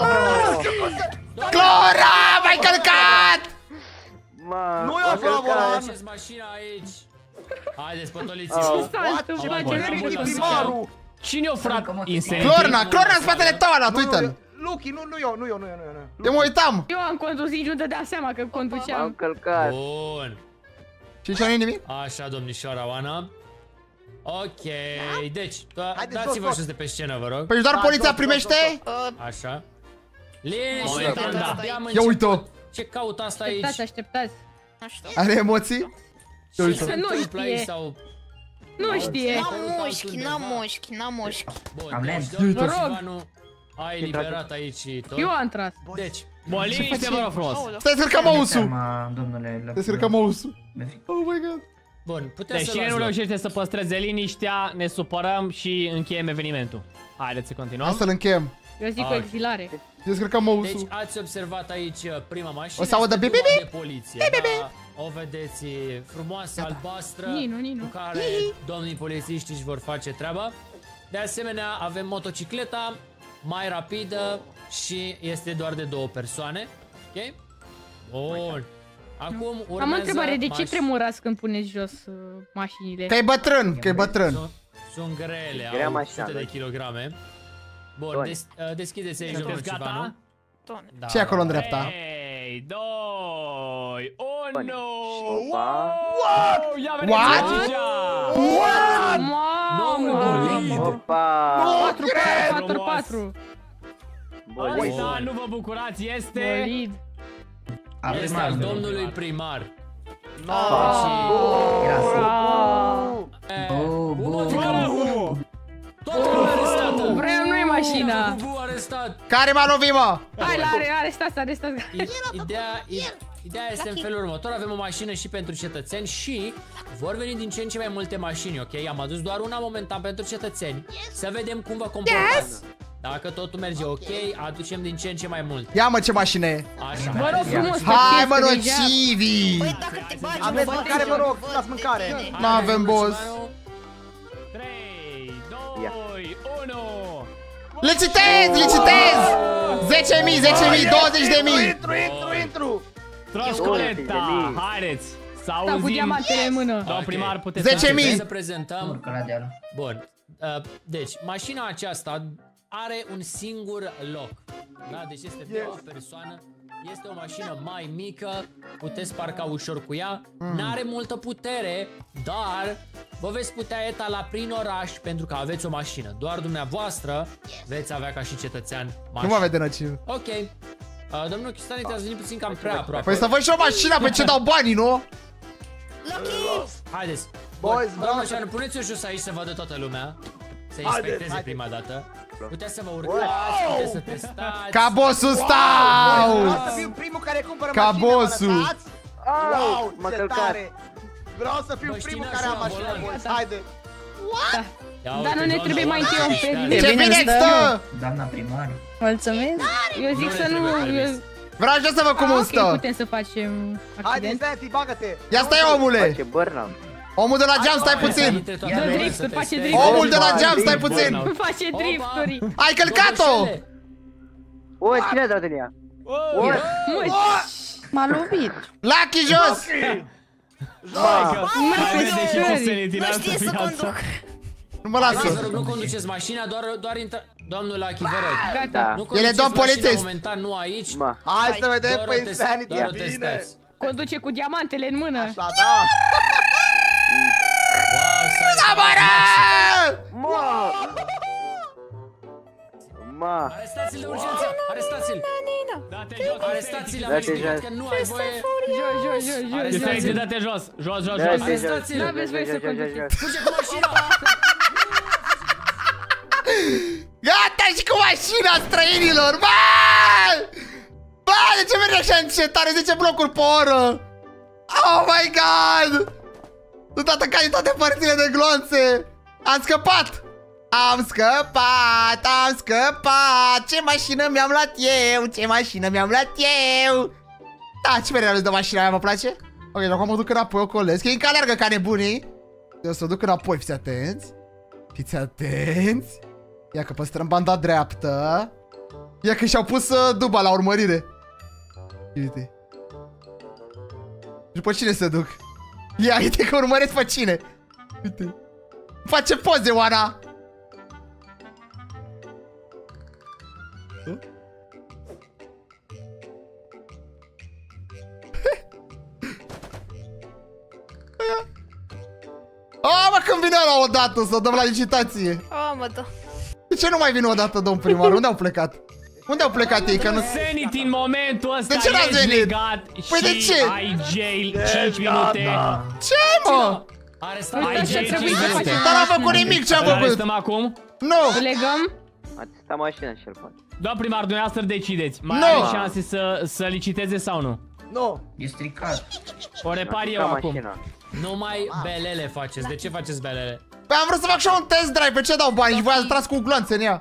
Clora! M-ai călcat! Mă, Nu o i-a aflat călcat. volan. Faceți mașina aici. Haideți, potoliți-vă. Oh. S-a întâmplat Bun. ceva. Lucky, primarul. Cine o frat Insanity? Clorna, Clorna în spatele tău ăla, uite-l! Lucky, nu, nu eu, nu eu, nu eu, nu eu, nu eu. Eu mă uitam! Eu am condus, nici nu dădea seama că M-am conduceam. călcat. Bun. Și ce nu nimic? Așa, domnișoara Oana. Ok, deci, da- Haideți, dați-vă jos, jos de pe scenă, vă rog. Păi doar Da, poliția jos, jos, primește? Uh, Așa. Liniște, Momentan, că da. abia am Ia început. uite-o! Ce caut asta aici? Așteptați, așteptați. nu știu. Are emoții? Ce uite. se Nu întâmplă știe. aici sau... Nu știe. N-am mușchi, n-am mușchi, n-am mușchi. Bun, Am deci, lent. domnul Vă rog. Ivanu a eliberat aici tot. Eu am tras. Deci, Bun, liniște, vă rog frumos. Stai să scăpăm mousul! Seama, domnule. Stai să scăpăm mousul! Oh my god! bun, puteți Deci să cine luați nu loc. reușește să păstreze liniștea, ne supărăm și încheiem evenimentul. Haideți să Hai continuăm. să-l încheiem! Eu zic Ah. cu exilare. Descărcăm Deci mousul! ați observat aici uh, prima mașină. O să audă este bip, bip, duba bip. de poliție. Da, o vedeți e frumoasă, albastră, Ninu, Ninu. cu care domnii polițiști își vor face treaba. De asemenea, avem motocicleta mai rapidă și este doar de două persoane. Ok? Bun. Acum urmează Am o întrebare, de ce maș- tremurați când puneți jos uh, mașinile? Că e bătrân, că e bătrân! Sunt, sunt grele, Grea au mașina, sute de da. kilograme. Bun, Doamne. des, uh, deschideți aici, domnul Sunteți Civanu. gata? Doamne. Da. Ce e acolo în dreapta? trei, doi, unu. Opa. Wow! Ia vedeți What? aici! Mamă! Opa. patru patru patru patru. Bolid. Asta nu vă bucurați, este... Bolid. A Este primar, al domnule. domnului primar. Bu, bu. Toată lumea arestată! Vreau noi mașina. Bu arestat! Care m-a lovit, mă? Hai la are, arestați, arestați. I- Ideea, i- ideea este în felul următor, avem o mașină și pentru cetățeni și vor veni din ce în ce mai multe mașini, ok? Am adus doar una momentan pentru cetățeni. Să vedem cum vă comportați. Dacă totul merge ok, aducem din ce în ce mai mult. Ia mă ce mașină e! Așa. Vă rog frumos, Hai mă, tăceți, deja. nocivii! Băi, dacă te bagi, Aveți nu văd, mâncare, nu vă rog, văd dați pe mâncare. tine. Nu avem boss! trei, doi, unu. Licitez, licitez! zece mii, zece mii, douăzeci de mii! Intru, intru, intru! Troscoleta, haideți să Da, cu auzim. diamantele în mână. Domn Ok. primar, puteți zece să mii. Trebuie să prezentăm. Urcă la deal. Bun. Uh, deci, mașina aceasta are un singur loc. Da? Deci este de o persoană. Este o mașină mai mică, puteți parca ușor cu ea. Mm. N-are multă putere, dar vă veți putea etala prin oraș pentru că aveți o mașină. Doar dumneavoastră veți avea ca și cetățean Nu mașină. mă vede nociv. Ok. Uh, domnul Chistani, te-ați venit puțin cam prea aproape. Păi să văd și o mașină, pe ce dau banii, nu? Lucky! Haideți. Boys, Bun, vreau doamna să- Șanu, puneți-o jos aici să vadă toată lumea. să inspecteze prima dată. Puteți să vă urcați, puteți să testați. Ca bossul stau! Vreau să fiu primul care cumpără Ca mașină, bossul. mă lăsați? Wow, m-a ce călcat. tare! Vreau să fiu Bă, primul știi, care am nașul mașină, volan. boys, haide! Dar nu ne trebuie mai întâi un pe Ce bine stă! Doamna primar. Mulțumesc. Eu zic să nu... eu- Vreau și eu să văd cum Ah, stă. ok, putem să facem Haide, accident. Zanti, bagă-te! Ia stai, omule! Face burnout. Omul de la geam, stai puțin! Dă drifturi, face drifturi. Omul de la geam, stai puțin! Face drifturi. Ai călcat-o! O, cine a dat în ea? M-a lovit. Lucky jos! Nu știe să conduc. Nu mă lasă! Vă rog, nu conduceți mașina, doar, doar intră... Domnul Lucky, vă rog. Gata. Nu El e conduceți doar mașina polițist. momentan, nu aici. Hai să vedem Doar o pe test- Insanity, doar o bine! testați. Conduce cu diamantele în mână. Așa, da! Wow, s-a Sabară! Ma! Ma! Arestați-l de urgență! Arestați-l! Date jos, Arestați-l! Am Date explicat jos. că nu ai voie! Jos, jos, jos, jos. Insanity, Arestați-l! date jos, jos, jos, Da, jos. da, Arestați-l! da, N-aveți voie da, să da, da, da, conduceți. da. Fuge cu mașina! Gata și cu mașina străinilor! Bă! Bă, de ce merge așa încetare? zece blocuri pe oră? Oh my god! Nu toată ca în toate părțile de glonțe! Am scăpat! Am scăpat! Am scăpat! Ce mașină mi-am luat eu? Ce mașină mi-am luat eu? Da, ce mereu de mașina aia, mă place? Ok, acum mă duc înapoi, o colesc. Ei încă alergă ca nebunii. Eu să o duc înapoi, fiți atenți. Fiți atenți. Ia că păstrăm banda dreaptă. Ia că și-au pus uh, duba la urmărire. Uite. După cine se duc? Ia, uite că urmăresc pe cine. Uite. Face poze, Oana. Oh, mă, când vine ăla odată să dăm la licitație. Oh, mă, da. De ce nu mai vin odată, domn primar? Unde au plecat? Unde au plecat ei? Că nu... Sanity în momentul ăsta De ce n-ați ești venit? legat Păi de și ce? ai jail cinci minute. Ce, mă? Arestați-l! Ai Așa jail trebuie cinci să minute. facem. Dar n-am făcut nimic, ce-am Îl făcut? arestăm acum? Nu! Îl legăm? A testat mașina și el poate. Doamna primar, dumneavoastră decideți. Mai Nu. are șanse să, să liciteze sau nu? Nu! E stricat. O repar eu Ca acum. mașina. Numai belele faceți. De ce faceți belele? Păi am vrut să fac și eu un test drive, pe ce dau bani? Și voi ați tras cu glonțe în ea.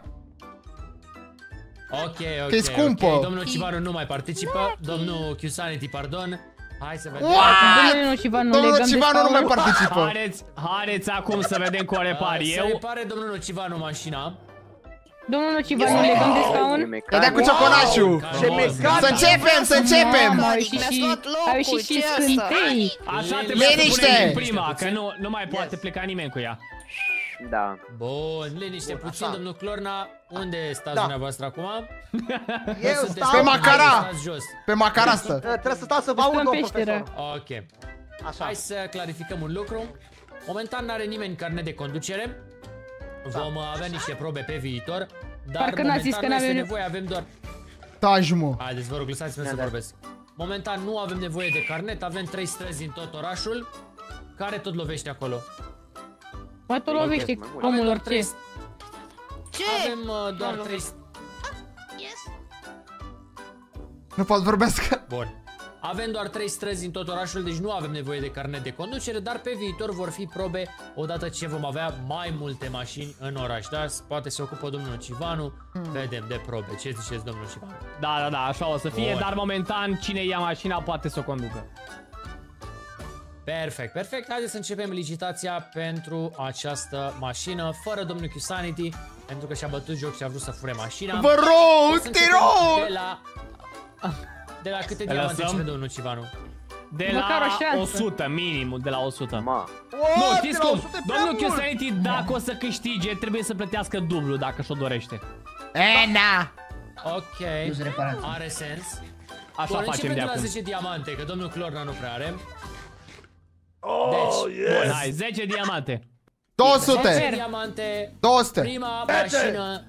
Ok, ok, Că e scumpă. ok. Domnul Civanu nu mai participă. Domnul Q-Sanity, pardon. Hai să vedem. Domnul Nocivan, nu Domnul legăm de Civanu nu mai scaun. participă. Haideți, haideți acum să vedem cu o repar Uh, Să eu. repare domnul Nocivanu mașina. Domnul Nocivan, nu legăm de E scaun. Dădea mecanic. cu cioconașul. Ce Frumos. mecanic! Să începem, să începem. Mamă, au Adică ieșit mi-ați și, luat locul, au ieșit și ce asta? scântei. Așa trebuie să Liniște! punem din prima, că nu, nu mai poate pleca nimeni cu ea. Da. Bun, liniște puțin, așa. domnul Clorna. Unde stați Da. dumneavoastră acum? Eu Sunteți stau... Pe Macara. Stați jos. Pe macara stă. Trebuie să stau să vă aud, Stăm domn peșteră. profesor. Ok. Așa. Hai să clarificăm un lucru. Momentan n-are nimeni carnet de conducere. Vom avea niște probe pe viitor. Dar Parcă n-ați zis momentan că nu este n-avem- nevoie, avem doar... Taci, mă. Haideți, vă rog, lăsați-mă să Da, da. vorbesc. Momentan nu avem nevoie de carnet, avem trei străzi în tot orașul. Care tot lovește acolo? Mă tot lovește mai mult. omul Avem doar orice. trei... Ce? Avem uh, doar trei... Yes. Nu pot vorbească. Bun. Avem doar trei străzi în tot orașul, deci nu avem nevoie de carnet de conducere, dar pe viitor vor fi probe odată ce vom avea mai multe mașini în oraș. Da? Poate se ocupă domnul Civanu, vedem de probe. Ce ziceți, domnul Civanu? Da, da, da, așa o să fie, Bun. dar momentan cine ia mașina poate să o conducă. Perfect, perfect. Haideți să începem licitația pentru această mașină, fără domnul Q-Sanity, pentru că și-a bătut joc și a vrut să fure mașina. Vă O rog, să te începem rog! De la... De la câte Îl diamante lăsăm? cere domnul Civanu? De Măcar o la șansă. o sută, minimum, de la o sută. Ma. Nu, What? știți De la cum? o sută e prea Domnul mult. Q-Sanity, dacă o să câștige, trebuie să plătească dublu dacă și-o dorește. E, na. Ok, Plus reparații. are sens. Așa Bun, facem începem de de la acum. zece diamante, că domnul Clorna nu prea are. Oh, Deci, yes. Bun, hai, zece diamante. două zece sute. diamante, două sute. prima mașină.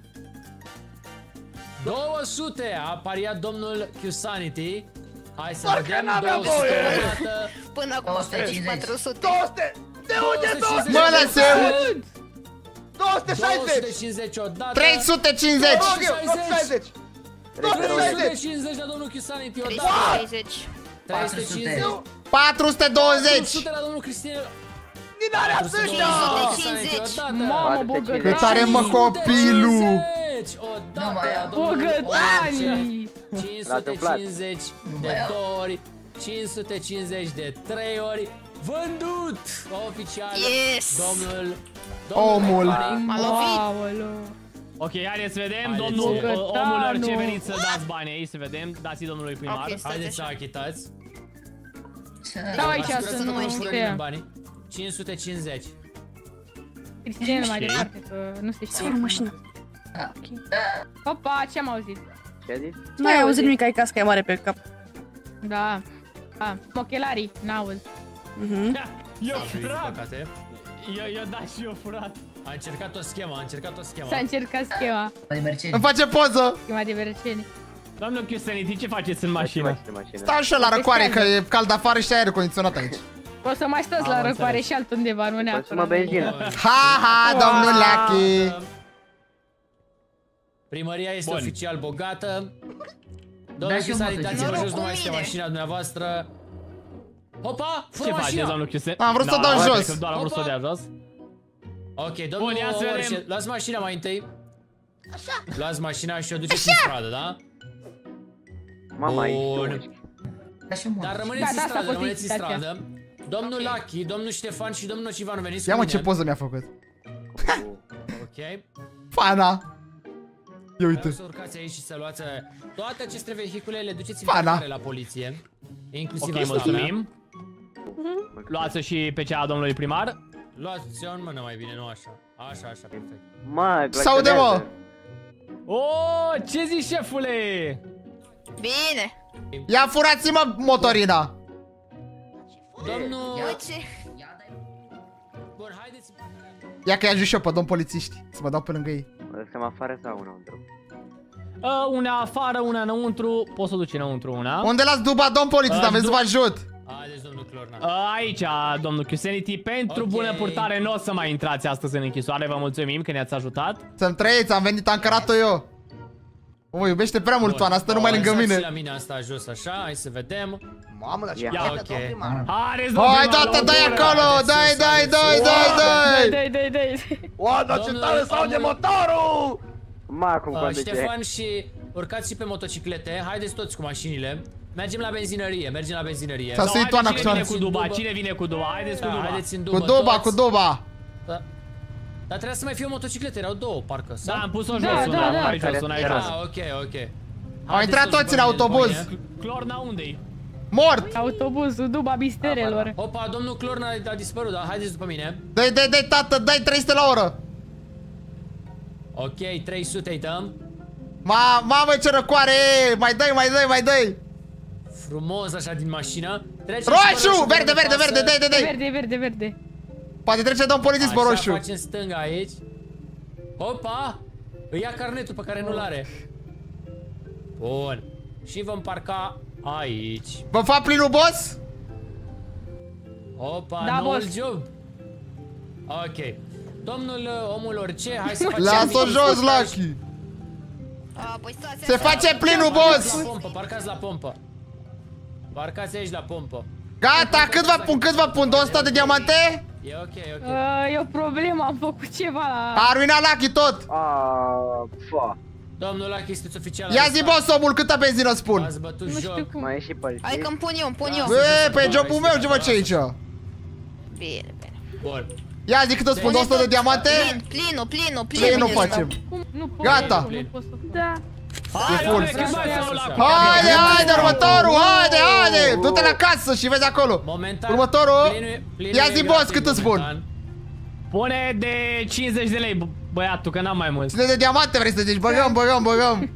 două sute, a pariat domnul Q-Sanity. Hai să Parcă vedem, n-aveam două sute voie. odată. Până acum o sută cincizeci. patru sute. două sute! De unde două sute cincizeci Mă, de lăsăm! diamante. două două sute șaizeci! cincizeci odată. trei sute cincizeci! două sute șaizeci! trei sute cincizeci la domnul Chisanity odată. trei sute cincizeci. patru sute douăzeci! patru sute la domnul Cristina. Din alea ăștia! Mamă, bogătani! Cât are mă copilul! Bogătani! cinci sute cincizeci de două ori, cinci sute cincizeci de trei ori. Vândut! Oficial! Yes! Domnul... Omul! M-a lovit! Ok, haideți să vedem, Haideți. domnul Bogătanu. omul ce veniți să dați bani aici, să vedem, dați-i domnului primar. Ok, stai Haideți să așa. achitați. Stau aici Asigurați să că nu nu fură știe. nimeni banii. cinci sute cincizeci. Cristina mai departe, că nu se Să ură știe. mașina. Opa, ce am auzit? Ce ai zis? Nu ai auzit nimic, ai casca e mare pe cap. Da. Ah, ochelarii, n-auz. Mhm. Eu Din furat! păcate. Eu, eu da și eu furat. A încercat o schemă, a încercat o schemă. S-a încercat schema. Îmi face poză! Schema de verceni. Domnul Chiusenity, ce faceți în Ce mașină? faci de mașină? Stau și eu la răcoare, că e cald afară și aer condiționat aici. O să mai stați la răcoare și altundeva, nu Consumă neapărat. benzină. Ha, ha, domnul Lucky! Primăria este Bun. oficial bogată. Da, Domnul și eu Chisanity, mă dați-vă duc. jos, nu mai Cu este mine. mașina dumneavoastră. Hopa, fură Ce faceți, mașina! domnul Chiusenity? Am vrut să o dau jos. Doar am vrut să o dea jos. Ok, domnul Bun, ia să vedem. Orice, luați mașina mai întâi. Așa. Luați mașina și o duceți în stradă, da? Mama, aici. Bun. Da, și eu mă. Dar rămâneți Gata, în asta a stradă, fost rămâneți în licitația. stradă. Domnul Lucky, domnul Ștefan și domnul Nocivanu veniți Ia cu mă ce mine. poză mi-a făcut. Ok. Fana! Ia uite. Vreau să urcați aici și să luați uh, toate aceste vehicule, le duceți în Fana. fiecare la poliție. Inclusiv Ok, asta a mea. mulțumim. Luați-o și pe cea a domnului primar. Luați-o în mână mai bine, nu așa. Așa, așa, perfect. Mă, S-aude, mă! Oh, ce zici, șefule? Bine! Ia furați-mă motorina! Domnul... Uite! Bun, haideți... Ia că i-ajut și eu pe domn polițiști. Să mă dau pe lângă ei. Mă lăsăm afară sau înăuntru? Uh, una afară, una înăuntru. Poți să o duci înăuntru una. Unde las duba, domn polițist? Uh, Am venit să vă ajut! Haideți, domnul Clorna. Uh, aici, domnul Chiusenity, pentru Ok. bună purtare nu o să mai intrați astăzi în închisoare. Vă mulțumim că ne-ați ajutat. Să-mi trăiți, am venit, am cărat-o eu. O, iubește prea mult toana, stă numai lângă Lăsați mine. la mine asta jos, așa, hai să vedem. Mamă, dar ce Ia, bine, ok. domn primar. Haideți, domnul Hai, primar, tată, la dai o bună. acolo! Dai, dai, dai, dai, dai! Dai, dai, dai. Oa, dar ce Domnul tare s-aude omul- motorul! Ma, cum Uh, conduce? Ștefan și urcați și pe motociclete, haideți toți cu mașinile. Mergem la benzinărie, mergem la benzinărie. S-a Sau suit toana cu cine vine soare. cu duba? Cine vine cu duba? Haideți cu Da, duba. haideți în Cu dubă duba, toți. cu duba! Da. Dar trebuia să mai fie o motocicletă, erau două, parcă. Da, sau? am pus-o Da, jos, da, una, da. mai jos, una aici. Ah, ok, ok. Au intrat toți în autobuz! Clorna unde-i? Mort! Autobuzul, duba bisterelor. Opa, domnul Clorna a dispărut, dar haideți după mine. Dai, dai, dai, tată, dai trei sute la oră! Ok, trei sute îi dăm. Ma, mamă, ce răcoare e! Mai dai, mai dai, mai dai! Frumos așa din mașină. Trecem Roșu! și pe Verde, de verde, pasă. verde, dai, dai, dai! Verde, verde, verde. Poate trece domn polițist pe Așa, roșu. facem stânga aici. Opa! Îi ia carnetul pe care nu-l are. Bun. Și vom parca aici. Vă fac plinul, boss? Opa, Da, noul boss. job. Ok. Domnul uh, omul orice, hai să facem... Lasă-o jos, Lucky! A, păi stați Se așa. face plinul, Parcați boss! la pompă, parcați la pompă. Parcați aici la pompă. Gata, cât vă pun, cât vă pun? două sute de diamante? E ok, e ok. Uh, e o problemă, am făcut ceva la... A arruinat Lucky tot! Aaaa, fa. Domnul Lucky, sunteți oficial. Ia zi, boss, omul, câtă benzină spun? Ați bătut Nu știu joc. cum. Mai e și pe Hai că îmi pun eu, îmi pun eu. Bă, pe jobul meu ce faci aici? Bine, bine. Bun. Ia zi cât îți spun, două sute de diamante? Plin, plinul, plinul, Plin nu plinul. facem. Cum? Nu pot. Gata. Nu pot să fac. Da. Hai, full. domnule, schimbați-o la Haide, haide, următorul, haide, haide! Du-te la casă și vezi acolo. Momentan. Următorul. plinul- plinul Ia e zi, gratis boss, cât îți spun? momentan. Pune de cincizeci de lei, bă- băiatul, că n-am mai mult. Cine de diamante vrei să zici? Băgăm, băgăm, băgăm.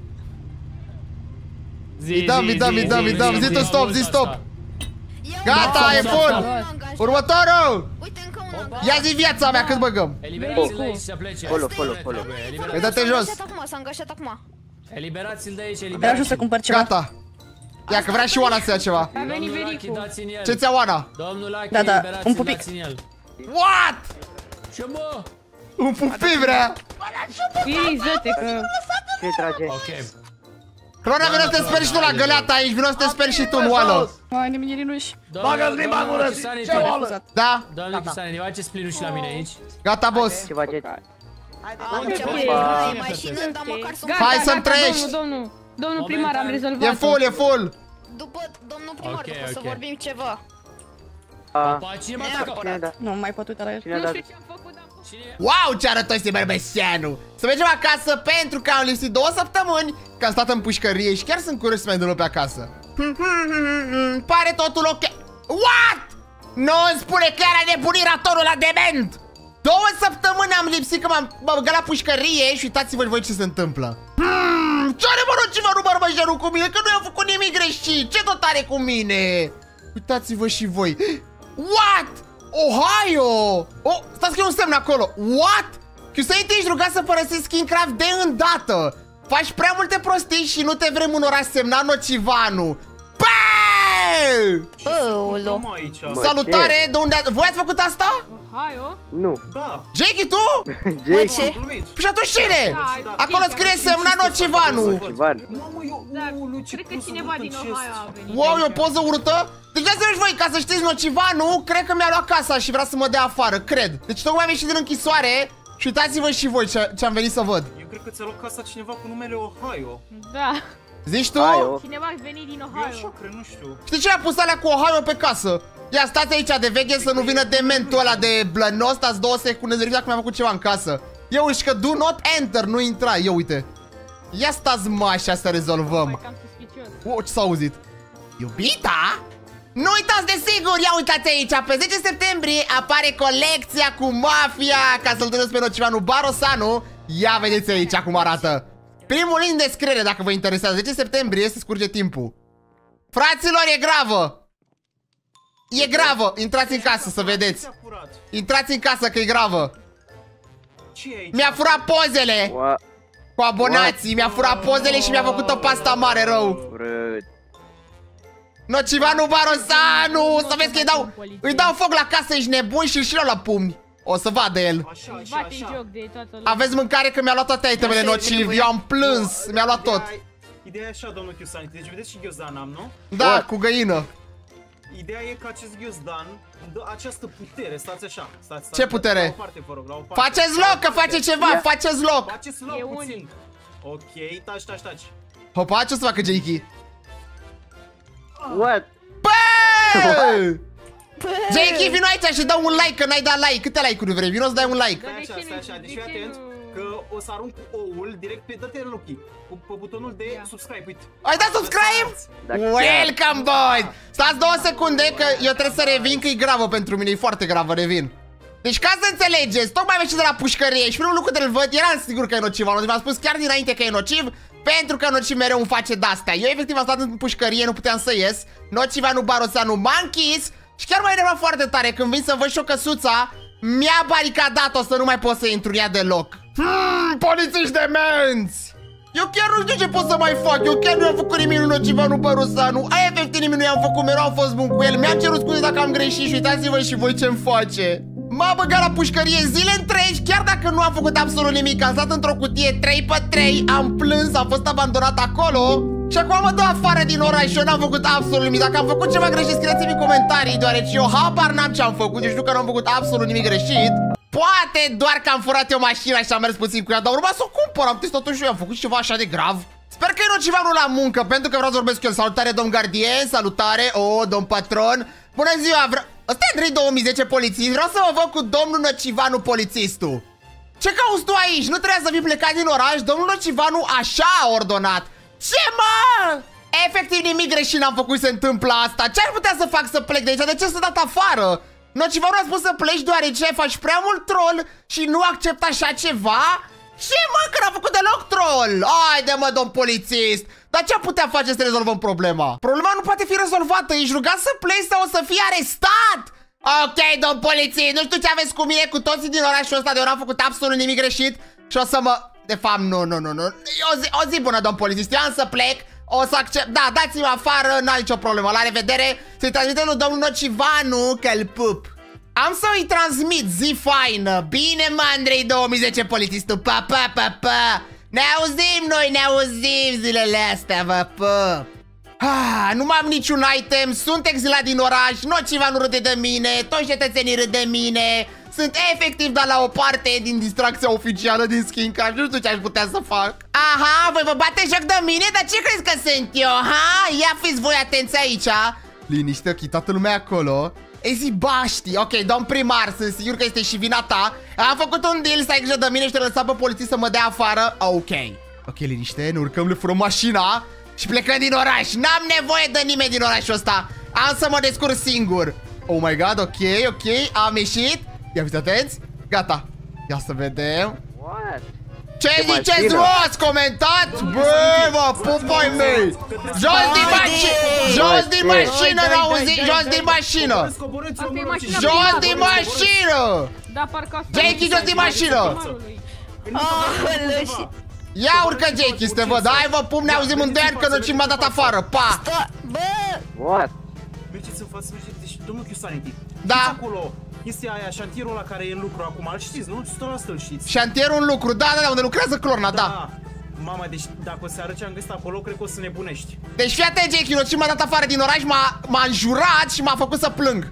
Zi, Îi dăm, zi, îi dăm, zi, îi dăm, zi, îi dăm. zi, Zi tu zi. stop, zi stop. Eu Gata, am- e bun. am angajat. Următorul. Uite încă un Opa. angajat. Ia zi viața mea, cât băgăm? Eliberați-l de aici să plece. Follow, follow, follow. Păi dă-te jos. S-a angajat acum, s-a angajat acum. Eliberați-l de aici, Vreau și eliberați-l. să cumpăr ceva. Gata. Ia că vrea și Oana să ia ceva. A venit Domnul Lucky, Vericu. dați în el. Ce-ți ia Oana? Domnul Lucky, Da, da, un eliberați-l, pupic. dați în el. What? Ce mă? Un pupi vrea! Fii-ză-te că... Ce trage? Ok. Clona, vino să te speri și tu la găleata aici, vino să te speri și tu în oală. Hai, nemininuși. Bagă-ți limba în gură, ce oală? Da? Doamne Chisane, ne faceți plinul și la mine aici. Gata, boss. Ce faceți? Hai să-mi trăiești. Domnul, domnul primar, am rezolvat. E full, e full. După domnul primar, Ok, după să ok. vorbim ceva. Opa, cine m-a atacat? Cine a dat? Nu mai pot uita la el. Cine a Nu dat? știu ce-am făcut, dar... Cine? Wow, ce arătă ăsta bărbășeanu. Să mergem acasă pentru că am lipsit două săptămâni, că am stat în pușcărie și chiar sunt curios să mai dăm pe acasă. Pare totul ok. What? Nu-mi spune că era nebunit ratorul la dement. Două săptămâni am lipsit că m-am băgat la pușcărie și uitați-vă voi ce se întâmplă. Hmm, ce are mă rog ceva nu bărbășeanu cu mine, că nu i-am făcut nimic greșit. Ce tot are cu mine? Uitați-vă și voi. What? Ohio! Oh, stați că e un semn acolo. What? Chiusaite, ești rugat să părăsești Minecraft de îndată. Faci prea multe prostii și nu te vrem în oraș, semna Nocivanu. Ăulo. Salutare, de unde a... Voi ați făcut asta? Hai, o? Nu. Jakey, tu? Bă, ce? Și atunci cine? Acolo scrie semna Nocivanu. Ivan. Da, cred că cineva din Ohio a venit. Wow, e o poză urâtă? Deci vreau să vezi voi, ca să știți, Nocivanu cred că mi-a luat casa și vrea să mă dea afară, cred. Deci tocmai am ieșit din închisoare și uitați-vă și voi ce, ce am venit să văd. Eu cred că ți-a luat casa cineva cu numele Ohio. Da. Zici tu? Ohio. Cineva a venit din Eu Ohio. așa cred, nu știu. Știi ce a pus alea cu Ohio pe casă? Ia, stați aici de veche să nu vină dementul ăla de blănos. Stați două secunde, să verific dacă mi-a făcut ceva în casă. Eu uși că do not enter, nu intra, eu uite. Ia stați mă așa să rezolvăm. Cam suspicios. O, ce s-a auzit? Iubita? Nu uitați de sigur, ia uitați aici, pe zece septembrie apare colecția cu Mafia, ca să-l întâlnesc pe Nocivanu Barosanu. Ia vedeți aici cum arată. Primul link în descriere dacă vă interesează. zece septembrie se scurge timpul. Fraților, e gravă. E gravă, intrați în casă să vedeți. Intrați în casă că e gravă. Mi-a furat pozele cu abonații, mi-a furat pozele și mi-a făcut o pasta mare rău. Nocivanu Barosanu, să vezi că îi dau, îi dau foc la casă, ești nebun și îl și la pumni. O să vadă el. Aveți mâncare că mi-a luat toate itemele nociv, eu am plâns, mi-a luat tot. Ideea e așa, domnul Chiusani, deci vedeți și ghiozdan am, nu? Da, cu găină. Ideea e că acest ghiozdan dă această putere, stați așa, stați, stați. Ce putere? La o parte, vă rog, la o parte. Faceți loc, că face ceva, faceți loc. Faceți loc puțin. Ok, taci, taci, taci. Hopa, ce o să facă Jakey? What? Bă! Jakey, vino aici și dă un like, că n-ai dat like. Câte like-uri vrei? Vino să dai un like. Stai așa, stai așa, deci fii atent că o să arunc oul direct pe, dă-te Loki, cu pe butonul de subscribe, uite. Ai dat subscribe? Welcome, boys! Stați două secunde că eu trebuie să revin, că e gravă pentru mine, e foarte gravă, revin. Deci ca să înțelegeți, tocmai am ieșit de la pușcărie și primul lucru de-l văd, eram sigur că e nociv, v-am spus chiar dinainte că e nociv, pentru că nociv mereu îmi face de-astea. Eu efectiv am stat în pușcărie, nu puteam să ies, Nocivanu Barosanu m-a închis și chiar m-a enervat foarte tare când vin să văd și o căsuța, mi-a baricadat-o să nu mai pot să intru în ea deloc. Hmm, polițiști demenți! Eu chiar nu știu ce pot să mai fac, eu chiar nu am făcut nimic lui Nocivanu Barosanu, aia efectiv nimic nu i-am făcut, mereu am fost bun cu el, mi-am cerut scuze dacă am greșit și uitați-vă și voi ce-mi face. M-a băgat la pușcărie zile întregi, chiar dacă nu am făcut absolut nimic, am stat într-o cutie trei pe trei, am plâns, am fost abandonat acolo și acum mă dă afară din oraș și eu n-am făcut absolut nimic. Dacă am făcut ceva greșit, scrieți-mi în comentarii, deoarece eu habar n-am ce am făcut, eu știu că nu am făcut absolut nimic greșit. Poate doar că am furat eu mașina și am mers puțin cu ea, dar urma să o cumpăr, am testat totuși eu, am făcut ceva așa de grav. Sper că e Nocivanu la muncă, pentru că vreau să vorbesc cu el. Salutare, domn gardien, salutare, o, domn patron. Bună ziua, vreau... Ăsta e Andrei două mii zece polițist, vreau să vă văd cu domnul Nocivanu polițistul. Ce cauți tu aici? Nu trebuia să fii plecat din oraș? Domnul Nocivanu așa a ordonat. Ce mă? Efectiv nimic greșit n-am făcut, se întâmplă asta. Ce ar putea să fac să plec de aici? De ce să dat afară? Nocivanu a spus să pleci deoarece faci prea mult troll și nu accept așa ceva? Ce mă, că n-a făcut deloc troll? Haide mă, domn polițist. Dar ce putea face să rezolvăm problema? Problema nu poate fi rezolvată, ești rugat să pleci sau o să fii arestat. Ok, domn polițist, nu știu ce aveți cu mine, cu toții din orașul ăsta, de eu n-am făcut absolut nimic greșit și o să mă... De fapt, nu, nu, nu, nu. O zi, o zi bună, domn polițist, eu am să plec, o să accept... Da, dați-mă afară, n-am nicio problemă, la revedere. Să-i transmitem lui domnul Nocivanu că-l pup. Am să îi transmit, zi faină. Bine, mă, Andrei două mii zece, polițistul. Pa, pa, pa, pa. Ne auzim noi, ne auzim zilele astea, vă pup. Ah, nu mai am niciun item, sunt exilat din oraș, Nociva nu râde de mine, toți cetățenii râd de mine. Sunt efectiv dat la o parte din distracția oficială din Skincraft. Nu știu ce aș putea să fac. Aha, voi vă bate joc de mine? Dar ce crezi că sunt eu, ha? Ia fiți voi atenți aici. Liniște, ok, toată lumea acolo. Ei zi baști, ok, domn primar, sunt sigur că este și vina ta. Am făcut un deal să ai grijă de mine și te lăsa pe polițist să mă dea afară. Ok, ok, liniște, ne urcăm, le furăm mașina și plecăm din oraș. N-am nevoie de nimeni din orașul ăsta. Am să mă descurc singur. Oh my god, ok, ok, am ieșit. Ia fiți atenți, gata. Ia să vedem. What? Ce ziceți, boss? Comentați? Bă, mă, pupai mei! Jos din mașină! Jos din mașină, n-auzi? Jos din mașină! Jos din mașină! Jakey, jos din mașină! Ia urcă, Jakey, să te văd. Hai, vă pum, ne auzim în doi ani că Nociv m-a dat afară. Pa! What? Mergeți în față, mergeți, deci, domnul Q-Sanity. Da. Acolo. Este aia, șantierul ăla care e în lucru acum, îl știți, nu? o sută la sută îl știți. Șantierul în lucru, da, da, da, unde lucrează Clorna, da, da. Mama, deci dacă o să arăt ce am găsit acolo, cred că o să nebunești. Deci fii atent, Jakey, Nociv m-a dat afară din oraș, m-a înjurat și m-a făcut să plâng.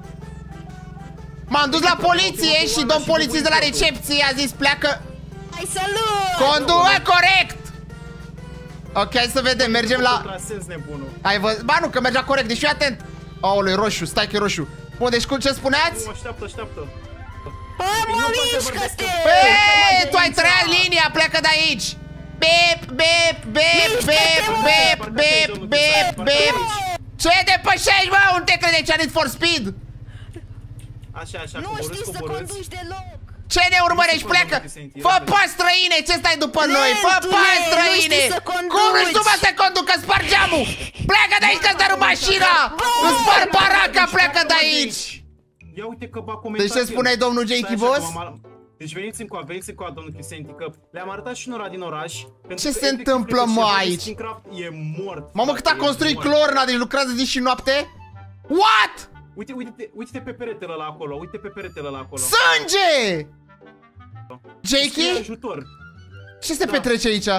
M-am dus la poliție și domn polițist de la recepție a zis pleacă. Hai, salut! Conduă corect! Ok, hai să vedem, mergem la... Hai, vă... Ba nu, că mergea corect, deci fii atent. Aoleu, e roșu, stai că e roșu. Bun, deci cum ce spuneați? Nu, așteaptă, așteaptă. Bă, mă, mișcă-te! Băi, tu ai trăiat linia, pleacă de aici! Bip, bip, bip, bip, bip, bip, bip, bip. Ce depășești, mă? Unde te crede ce a Need for Speed? Așa, așa, nu știi să conduci deloc. Ce ne urmărești? Pleacă! Fă pas străine, ce stai după noi? Fă pas străine! Cum nu știu, mă, să conduc, că spar geamul! Pleacă de aici, că-ți dărâm mașina! Îți spar baraca, plecă de aici! Ia uite că ba comentarii. Deci ce spuneai, domnul Jakey, boss? Deci veniți în coa, veniți în coa, domnul Q-Sanity, că le-am arătat și unora din oraș. Ce se întâmplă, mă, aici? E mort. Mamă, cât a construit Clorna, deci lucrează zi și noapte? What? Uite, uite-te, uite-te pe peretele ăla acolo, uite pe peretele ăla acolo. Sânge! Jakey? Ajutor. Ce se da. petrece aici?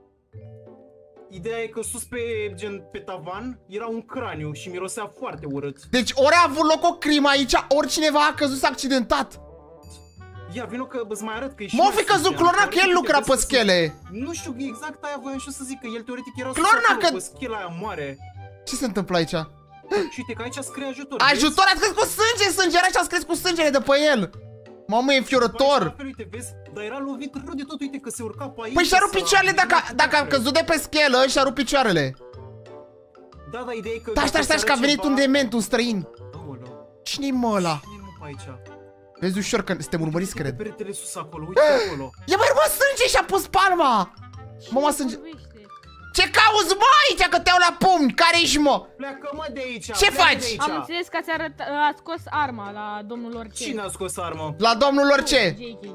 Ideea e că sus pe, gen, pe tavan era un craniu și mirosea foarte urât. Deci ori a avut loc o crimă aici, ori cineva a căzut, s-a accidentat. Ia, vino că îți mai arăt că e și... M-a fi căzut Clorna, că el lucra pe schele. Nu știu, exact aia voiam și eu să zic, că el teoretic era Clorna, că... pe schela aia mare. Ce se întâmplă aici? Și uite că aici scrie ajutor. Ajutor, a scris cu sânge, sângera și a scris cu sângele de pe el. Mamă, e înfiorător. Uite, vezi, dar era lovit rău de tot, uite că se urca pe aici. Păi și-a rupt picioarele, dacă, dacă a căzut de pe schelă, și-a rupt picioarele. Da, da, ideea e că... Da, stai, stai, că a venit un dement, un străin. Cine-i mă ăla? Cine-i mă aici? Vezi ușor că suntem urmăriți, cred. Peretele sus acolo, uite acolo. Ia mai urmă sânge și-a pus palma. Mama, sânge... Ce cauți, mă, aici, că te iau la pumni? Care ești, mă? Pleacă, mă, de aici. Ce faci? Am înțeles că ați arăt, a scos arma la domnul Orice. Cine a scos arma? La domnul Orice.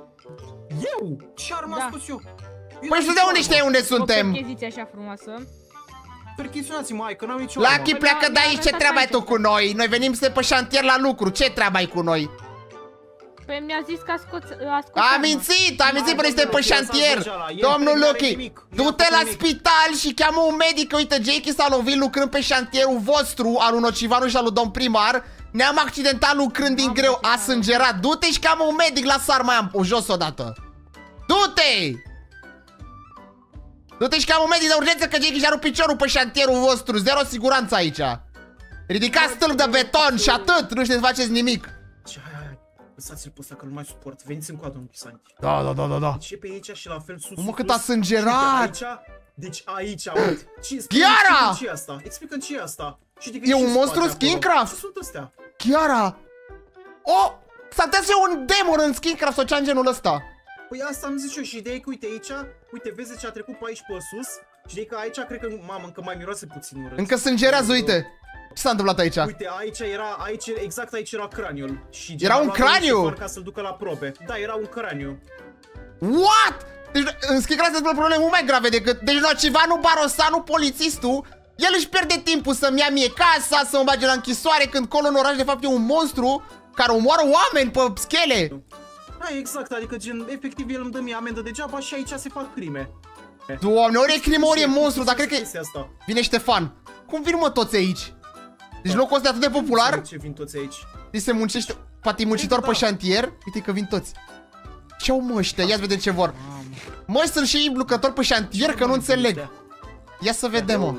Eu? Ce armă am scos eu? Păi și de unde știi unde suntem? O percheziție așa frumoasă. Percheziționați-mă, hai, că n-am nicio Lucky, pleacă de aici, ce treabă ai tu cu noi? Noi venim să pe șantier la lucru, ce treabă ai cu noi? Păi mi-a zis că a scos, a scos A mințit, a mințit până este pe șantier. Domnul Lucky, du-te la spital și cheamă un medic. Uite, Jakey s-a lovit lucrând pe șantierul vostru, al lui Nocivanu și al lui domn primar. Ne-am accidentat lucrând din greu, a sângerat. Du-te și cheamă un medic, lasă arma aia o jos odată. Du-te! Du-te și cheamă un medic de urgență, că Jakey și-a rupt piciorul pe șantierul vostru. Zero siguranță aici. Ridicați stâlp de beton și atât, nu știți să faceți nimic. Lăsați-l pe ăsta că nu mai suport, veniți în coadă, domnul Q-Sanity. Da, da, da, da, da. Deci e pe aici și la fel sus. Mă, cât a sângerat! Deci aici, uite. Chiara! Ce e asta? Explică-mi ce e asta. E un monstru Skincraft? Ce sunt astea? Chiara! Oh! S-a dat un demon în Skincraft sau cea în genul ăsta. Păi asta am zis eu și ideea e că uite aici, uite, vezi ce a trecut pe aici pe sus. Și ideea e că aici cred că, mamă, încă mai miroase puțin urât. Încă sângerează, uite. Ce s-a întâmplat aici? Uite, aici era, aici, exact aici era craniul. Și era un craniu? Ca să-l ducă la probe. Da, era un craniu. What? Deci în Skincraft se întâmplă probleme mult mai grave decât... Deci Nocivanu, Barosanu, polițistul El își pierde timpul să-mi ia mie casa, să mă bage la închisoare, când colo în oraș de fapt e un monstru care omoară oameni pe schele. Da, exact, adică gen, efectiv el îmi dă mie amendă degeaba și aici se fac crime. Doamne, ori e crimă, ori e monstru, dar cred că e... Asta. Vine Ștefan. Cum vin mă toți aici? Deci locul ăsta e atât de popular? Ce vin toți aici? Deci se muncește, poate e muncitor pe șantier. Uite că vin toți. Ce-au mă ăștia? Ia să vedem ce vor. Mă, sunt și ei lucrători pe șantier, că nu înțeleg. Ia să vedem, mă.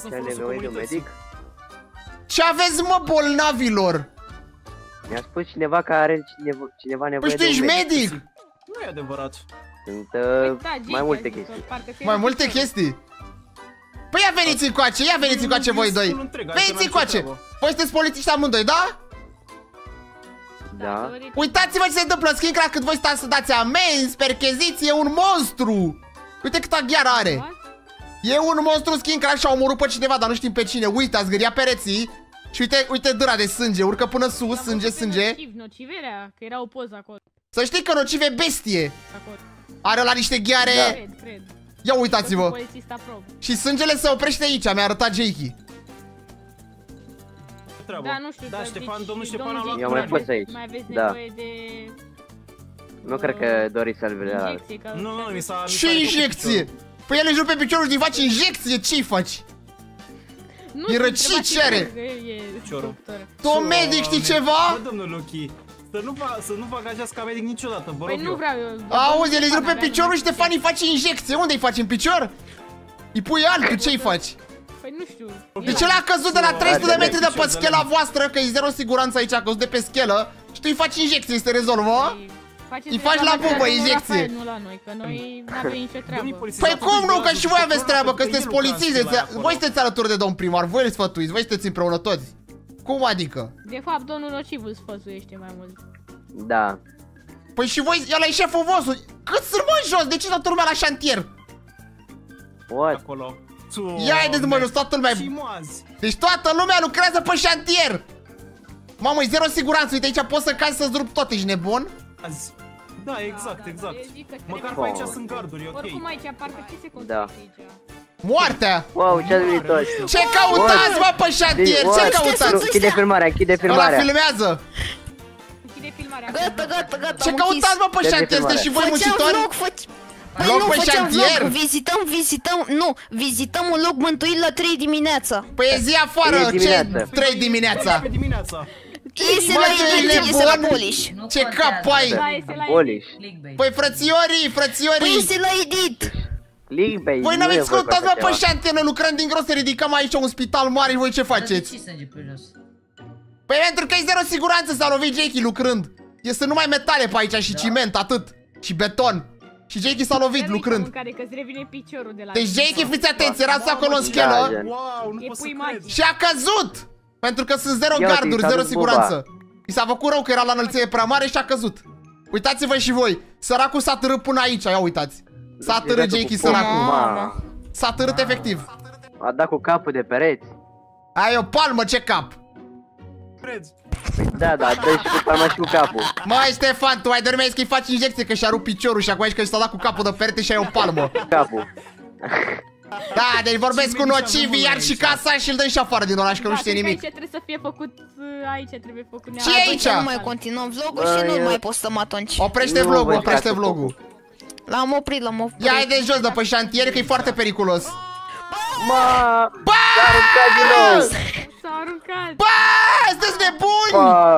Ce aveți, mă, bolnavilor? Mi-a spus cineva că are cineva, cineva nevoie de un medic. Păi tu ești medic? Nu e adevărat. Sunt uh, mai multe chestii. Mai multe chestii? Păi ia veniți încoace, ia veniți încoace voi doi. Veniți încoace. Voi sunteți polițiști amândoi, da? Da. Uitați-vă ce se întâmplă în Skincraft când voi stați să dați amenzi, percheziții, e un monstru. Uite câta gheară are. E un monstru Skincraft și a omorât pe cineva, dar nu știm pe cine. Uite, a zgâriat pereții. Și uite, uite dâra de sânge, urcă până sus, sânge, sânge. Nociv, nociverea, că era o poză acolo. Să știi că Nociv e bestie. Are la niște gheare. Da. Cred, cred. Ia uitați-vă. Și sângele se oprește aici, mi-a arătat Jakey. Da, nu știu, da, Ștefan, domnul Ștefan a luat. Eu mai fost aici. Mai aveți da. nevoie de... Nu cred că doriți să-l vedea. Nu, nu, mi s-a... Ce injecție? Păi el își rupe piciorul și îi face injecție, ce-i faci? E răcit, ce are? Tu medic, știi ceva? Bă, domnul Lucky, să nu, fa să nu fac așa ca medic niciodată, vă rog. Păi nu vreau eu. Auzi, el îi rupe piciorul și Ștefan îi face injecție. Unde îi faci, în picior? Îi pui altul, ce-i faci? Păi nu știu. Deci el a căzut de la trei sute de metri de pe schela voastră, că e zero siguranță aici, a căzut de pe schelă. Și tu îi faci injecție, se rezolvă? Îi faci la bubă injecție. Nu la noi, că noi n-avem nicio treabă. Păi cum nu, că și voi aveți treabă, că sunteți polițiști. Voi sunteți alături de domn primar, voi îl sfătuiți, voi sunteți împreună toți. Cum adică? De fapt, domnul Nociv îl sfățuiește mai mult. Da. Păi și voi, ăla e șeful vostru. Cât sunt mă jos? De ce toată lumea la șantier? What? Acolo. Ia haideți mă jos, toată lumea. Deci toată lumea lucrează pe șantier. Mamă, e zero siguranță, uite aici poți să cazi să-ți rup tot, ești nebun? Azi. Da, exact, exact. Măcar pe aici sunt garduri, ok. Oricum aici, parcă ce se da. aici? Moartea! Wow, ce-ați venit toți? Ce căutați, mă, pe șantier? Ce căutați? Închide filmarea, închide filmarea. Ăla filmează. Închide filmarea. Gata, gata, gata. Ce căutați, mă, pe șantier? Sunteți și voi muncitori? Păi loc nu, pe șantier? Vlog. Vizităm, vizităm, nu, vizităm un loc mântuit la trei dimineața. Păi e zi afară, ce trei dimineața? Iese la Edit, iese la Polish. Ce cap ai? Polish. Păi frățiorii, frățiorii. Păi iese la Edit. Voi n-aveți căutați, mă, pe șantier, noi lucrăm din gros, să ridicăm aici un spital mare și voi ce faceți? Păi pentru că e zero siguranță, s-a lovit Jakey lucrând. Este numai metale pe aici și ciment, atât. Și beton. Și Jakey s-a lovit lucrând. Deci Jakey, fiți atenți, erați acolo în schelă și a căzut. Pentru că sunt zero garduri, zero siguranță. I s-a făcut rău că era la înălțime prea mare și a căzut. Uitați-vă și voi, săracul s-a târât până aici, ia uitați. S-a târât Jakey, săracul. S-a târât efectiv. A dat cu capul de pereți. Ai o palmă, ce cap? Da, da, dă și cu palma și cu capul. Măi, Ștefan, tu ai dormit că-i faci injecție, că și-a rupt piciorul și acum aici că s-a dat cu capul de perete și ai o palmă. Capul. Da, deci vorbesc cu Nocivi, iar și casa și îl dăm și afară din oraș, că nu știe nimic. Aici trebuie să fie făcut, aici trebuie făcut neapărat. Ce e aici? Nu mai continuăm vlogul și nu mai postăm atunci. Oprește vlogul, oprește vlogul. L-am oprit, l-am oprit. Ia haide jos de pe șantier, că e foarte periculos. Mă! Bă! S-a aruncat din nou! S-a aruncat! Bă! Sunteți nebuni!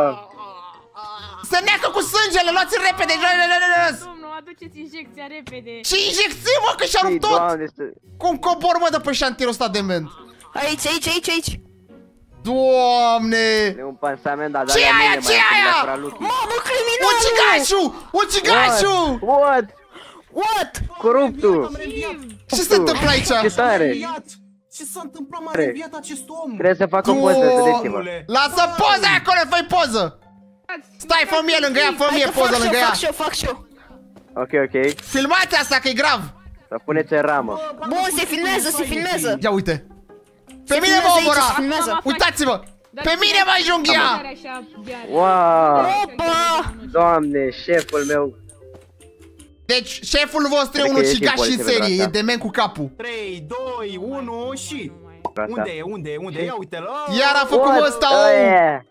Se neacă cu sângele, luați-l repede, jos, jos, jos! Domnul, aduceți injecția repede! Ce injecție, mă, că și-a rupt tot! Cum cobor, mă, de pe șantierul ăsta de ment? Aici, aici, aici, aici! Doamne! E un pansament, dar ce aia, ce aia? Mamă, criminalul! Ucigașul! Ucigașul! What? What? Coruptul! Ce se întâmplă aici? Ce tare! Ce s-a întâmplat, m-a reviat acest om? Trebuie să fac o poză, vedeți-vă. Lasă poza acolo, fă-i poză! Stai, fă mie lângă ea, fă mie poză lângă ea. Fac și eu, fac și eu. Ok, ok. Filmați asta, că e grav. Să puneți în ramă. Bun, se filmează, se filmează. Ia uite. Pe mine mă omora. Uitați-vă. Pe mine mă ajunghea. Wow. Doamne, șeful meu. Deci, șeful vostru e un ucigaș și în serie, e dement cu capul. trei, doi, unu și... Unde e? Unde e? Unde e? Ia uite-l! Iar a făcut ăsta o...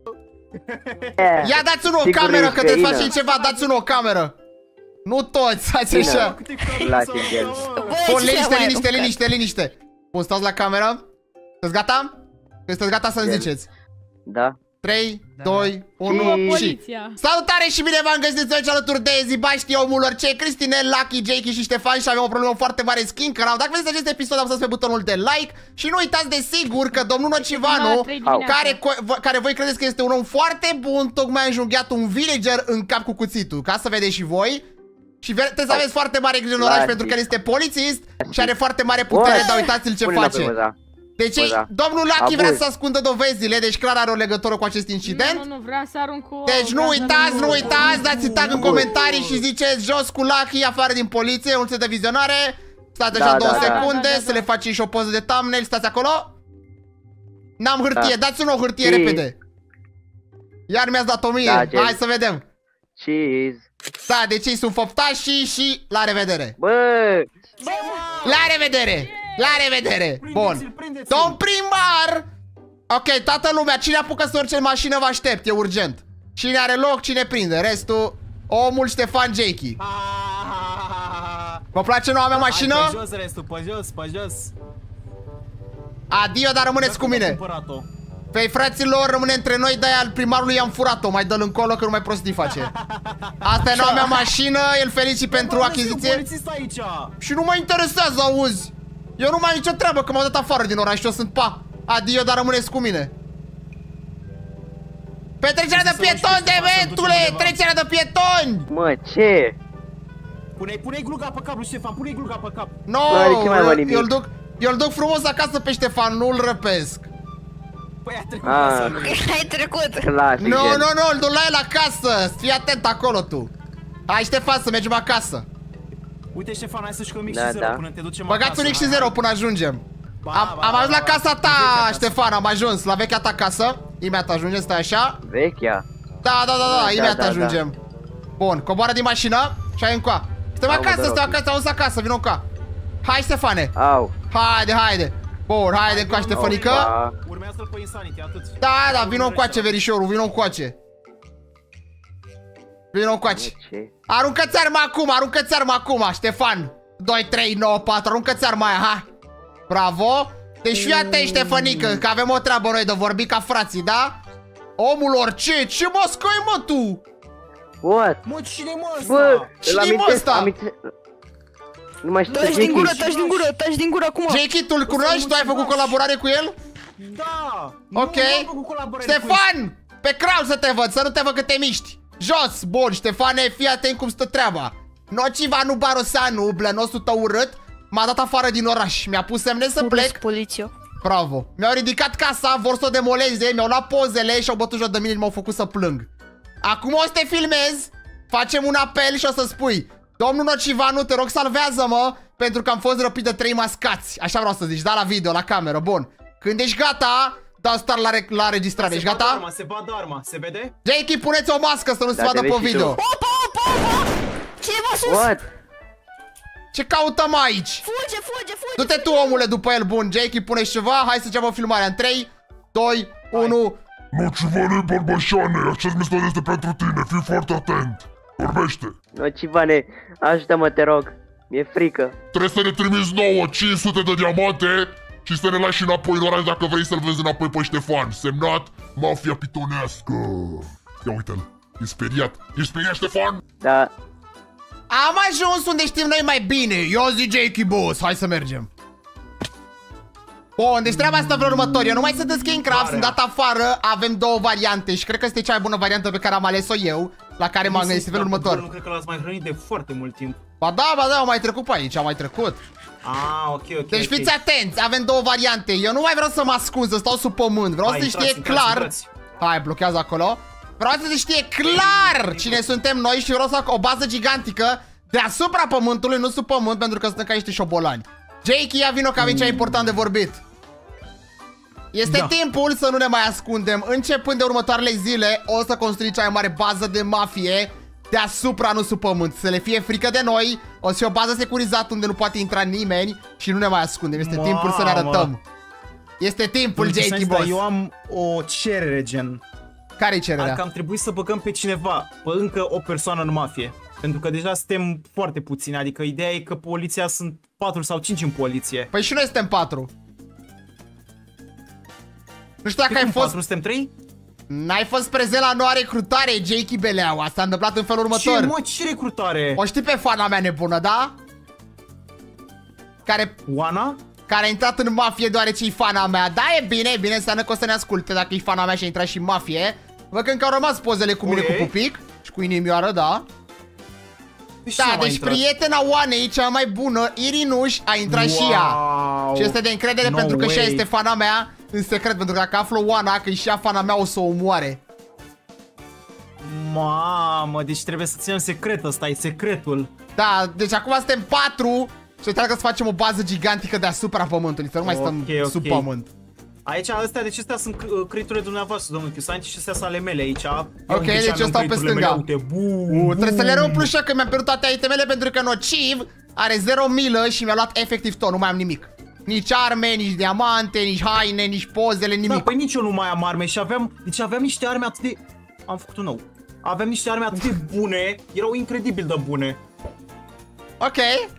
Ia dați-mi o cameră, că trebuie să faci ceva, dați-mi o cameră. Nu toți, stați așa. Bun, liniște, liniște, liniște, liniște. Bun, stați la cameră. Sunteți gata? Sunteți gata să-mi ziceți? Da. trei, doi, unu și... Salutare și bine v-am găsit aici alături de Zibaști, omul orice, Cristinel, Lucky, Jakey și Ștefan și avem o problemă foarte mare skin canal. Dacă vedeți acest episod, apăsați pe butonul de like și nu uitați de sigur că domnul Nocivanu, care, care voi credeți că este un om foarte bun, tocmai a înjunghiat un villager în cap cu cuțitul, ca să vedeți și voi. Și trebuie să aveți foarte mare grijă în oraș pentru că el este polițist și are foarte mare putere, dar uitați-l ce face. Deci, domnul Lucky vrea să ascundă dovezile, deci clar are o legătură cu acest incident. Nu, nu, vrea să arunc cu... Deci nu uitați, nu uitați, dați-i tag în comentarii și ziceți jos cu Lucky, afară din poliție, mulțumesc de vizionare. Stați așa două secunde, să le faci și o poză de thumbnail, stați acolo. N-am hârtie, dați-mi o hârtie repede. Iar mi-ați dat o mie, hai să vedem. Cheese. Da, deci ei sunt făptașii și la revedere. Bă! La revedere! La revedere! Bun. Domn primar! Ok, toată lumea, cine apucă să urce în mașină vă aștept, e urgent. Cine are loc, cine prinde, restul omul Ștefan Jakey. Vă place noua mea mașină? Pe jos restul, pe jos, pe jos. Adio, dar rămâneți cu mine. Păi fraților, rămâne între noi, de-aia al primarului i-am furat-o, mai dă-l încolo că nu mai prostii face. Asta e noua mea mașină, el felicit pentru achiziție. Și nu mă interesează, auzi. Eu nu mai am nicio treabă că m-au dat afară din oraș și eu sunt pa. Adio, dar rămâneți cu mine. Petrecerea de pietoni, dementule! Trecerea de pietoni! Mă, ce? Pune-i, pune-i gluga pe cap lui Ștefan, pune-i gluga pe cap. No, eu-l duc, eu-l duc frumos acasă pe Ștefan, nu-l răpesc. Păi a trecut acasă lui. Ai trecut. Nu, nu, nu, îl duc la el acasă. Fii atent acolo tu. Hai Ștefan să mergem acasă. Uite Ștefan, hai să-și mic și zero până te ducem acasă. Băgați un X și zero până ajungem. Am, am ajuns la casa ta, Ștefan, am ajuns la vechea ta casă. Imediat ajungem, stai așa. Vechea? Da, da, da, da, imediat ajungem. Bun, coboară din mașină și hai încoa. Suntem acasă, suntem acasă, am ajuns acasă, vină încoa. Hai Ștefane. Au. Haide, haide. Bun, haide încoa Ștefănică. Urmează-l pe Insanity, atât. Da, da, vină încoace, verișorul, vină încoace. Vină încoace. Aruncă-ți arma acum, aruncă-ți arma acum, Ștefan. doi, trei, nouă, patru, aruncă-ți arma aia, ha. Bravo. Deci fii atent, Ștefănică, că avem o treabă noi de vorbi ca frații, da? Omul orice, ce mă scoi, mă, tu? What? Mă, cine mă ăsta? Bă, cine mă ăsta? Nu mai știu. Taci din gură, taci din gură, taci din gură acum. Jakey, tu-l cunoști? Tu ai făcut colaborare cu el? Da. Ok. Ștefan, pe crowd să te văd, să nu te văd că te miști. Jos, bun, Ștefane, fii atent cum stă treaba. Nocivanu Barosanu, blănosul tău urât, m-a dat afară din oraș. Mi-a pus semne să plec. Poliția. Bravo. Mi-au ridicat casa, vor să o demoleze, mi-au luat pozele și au bătut joc de mine și m-au făcut să plâng. Acum o să te filmez, facem un apel și o să spui: domnul Nocivanu, te rog salvează-mă, pentru că am fost răpit de trei mascați. Așa vreau să zici, da, la video, la cameră, bun. Când ești gata, dau start la, la registrare, ești gata? Arma, se bat arma, se vede? Jakey, puneți o mască să nu se vadă pe video. Opa, opa, opa! Cineva sus! What? Ce căutăm aici? Fuge, fuge, fuge! Du-te tu, omule, după el, bun. Jakey, pune-și ceva, hai să începem filmarea în trei, doi, unu. Nocivane, bărbășane, acest mesaj este pentru tine, fii foarte atent. Vorbește. Nocivane, ajută-mă, te rog. Mi-e frică. Trebuie să ne trimiți nouă cinci sute de diamante și să ne lași înapoi în oraș dacă vrei să-l vezi înapoi pe Ștefan. Semnat, Mafia Pitonească. Ia uite-l, e speriat. Ești speriat, Ștefan? Da. Am ajuns unde știm noi mai bine. Eu zic Jakey, boss, hai să mergem. Bun, deci treaba asta vreau următor. Eu nu mai sunt în Skinecraft, sunt dat afară. Avem două variante și cred că este cea mai bună variantă pe care am ales-o eu, la care m-am gândit felul următor. Nu cred că l-ați mai hrănit de foarte mult timp. Ba da, ba da, am mai trecut pe aici, am mai trecut. Ah, ok, ok. Deci okay. fiți atenți, avem două variante. Eu nu mai vreau să mă ascund, să stau sub pământ. Vreau Hai, să știe intrați, clar. intrați, intrați. Hai, blochează acolo. Vreau să se știe clar cine suntem noi și vreau să fac o bază gigantică deasupra pământului, nu sub pământ, pentru că suntem ca niște șobolani. Jakey, ia vino că avem cea important de vorbit. Este da. timpul să nu ne mai ascundem. Începând de următoarele zile, o să construim cea mai mare bază de mafie deasupra, nu sub pământ. Să le fie frică de noi. O să fie o bază securizată unde nu poate intra nimeni și nu ne mai ascundem. Este Mamă. timpul să ne arătăm. Este timpul, Jakey Boss. Eu am o cerere, gen. Care-i cererea? Că am trebuit să băgăm pe cineva, pe încă o persoană în mafie. Pentru că deja suntem foarte puțini, adică ideea e că poliția sunt patru sau cinci în poliție. Păi și noi suntem patru. Nu știu dacă ai fost... patru, suntem trei? N-ai fost prezent la noua recrutare, Jakey Beleaua. S-a întâmplat în felul următor. Ce, mă, ce recrutare? O știi pe fana mea nebună, da? Care... Oana? Care a intrat în mafie deoarece e fana mea. Da, e bine, e bine, înseamnă că o să ne asculte dacă e fana mea și a intrat și în mafie. Văd că încă au rămas pozele cu mine, okay, cu pupic și cu inimioară, da. Deci da, deci intrat? Prietena Oanei, cea mai bună, Irinuș, a intrat, wow, și ea. Și este de încredere, no pentru că way. Și ea este fana mea în secret, pentru că dacă află Oana că e și ea fana mea, o să o omoare. Mamă, deci trebuie să ținem secret, ăsta e secretul. Da, deci acum suntem patru și trebuie să facem o bază gigantică deasupra pământului, să nu mai stăm, okay, okay, sub pământ. Aici, astea, deci astea sunt criturile dumneavoastră, domnul Chiusanti, și astea sunt ale mele aici. Ok, deci eu stau pe stânga. Uite, bum, uh, trebuie să le rău plușă că mi-am pierdut toate itemele pentru că Nociv are zero milă și mi-a luat efectiv tot, nu mai am nimic. Nici arme, nici diamante, nici haine, nici pozele, nimic. Da, păi nici eu nu mai am arme și aveam, deci aveam niște arme atât de... Am făcut un nou. Aveam niște arme atât de bune, erau incredibil de bune. Ok.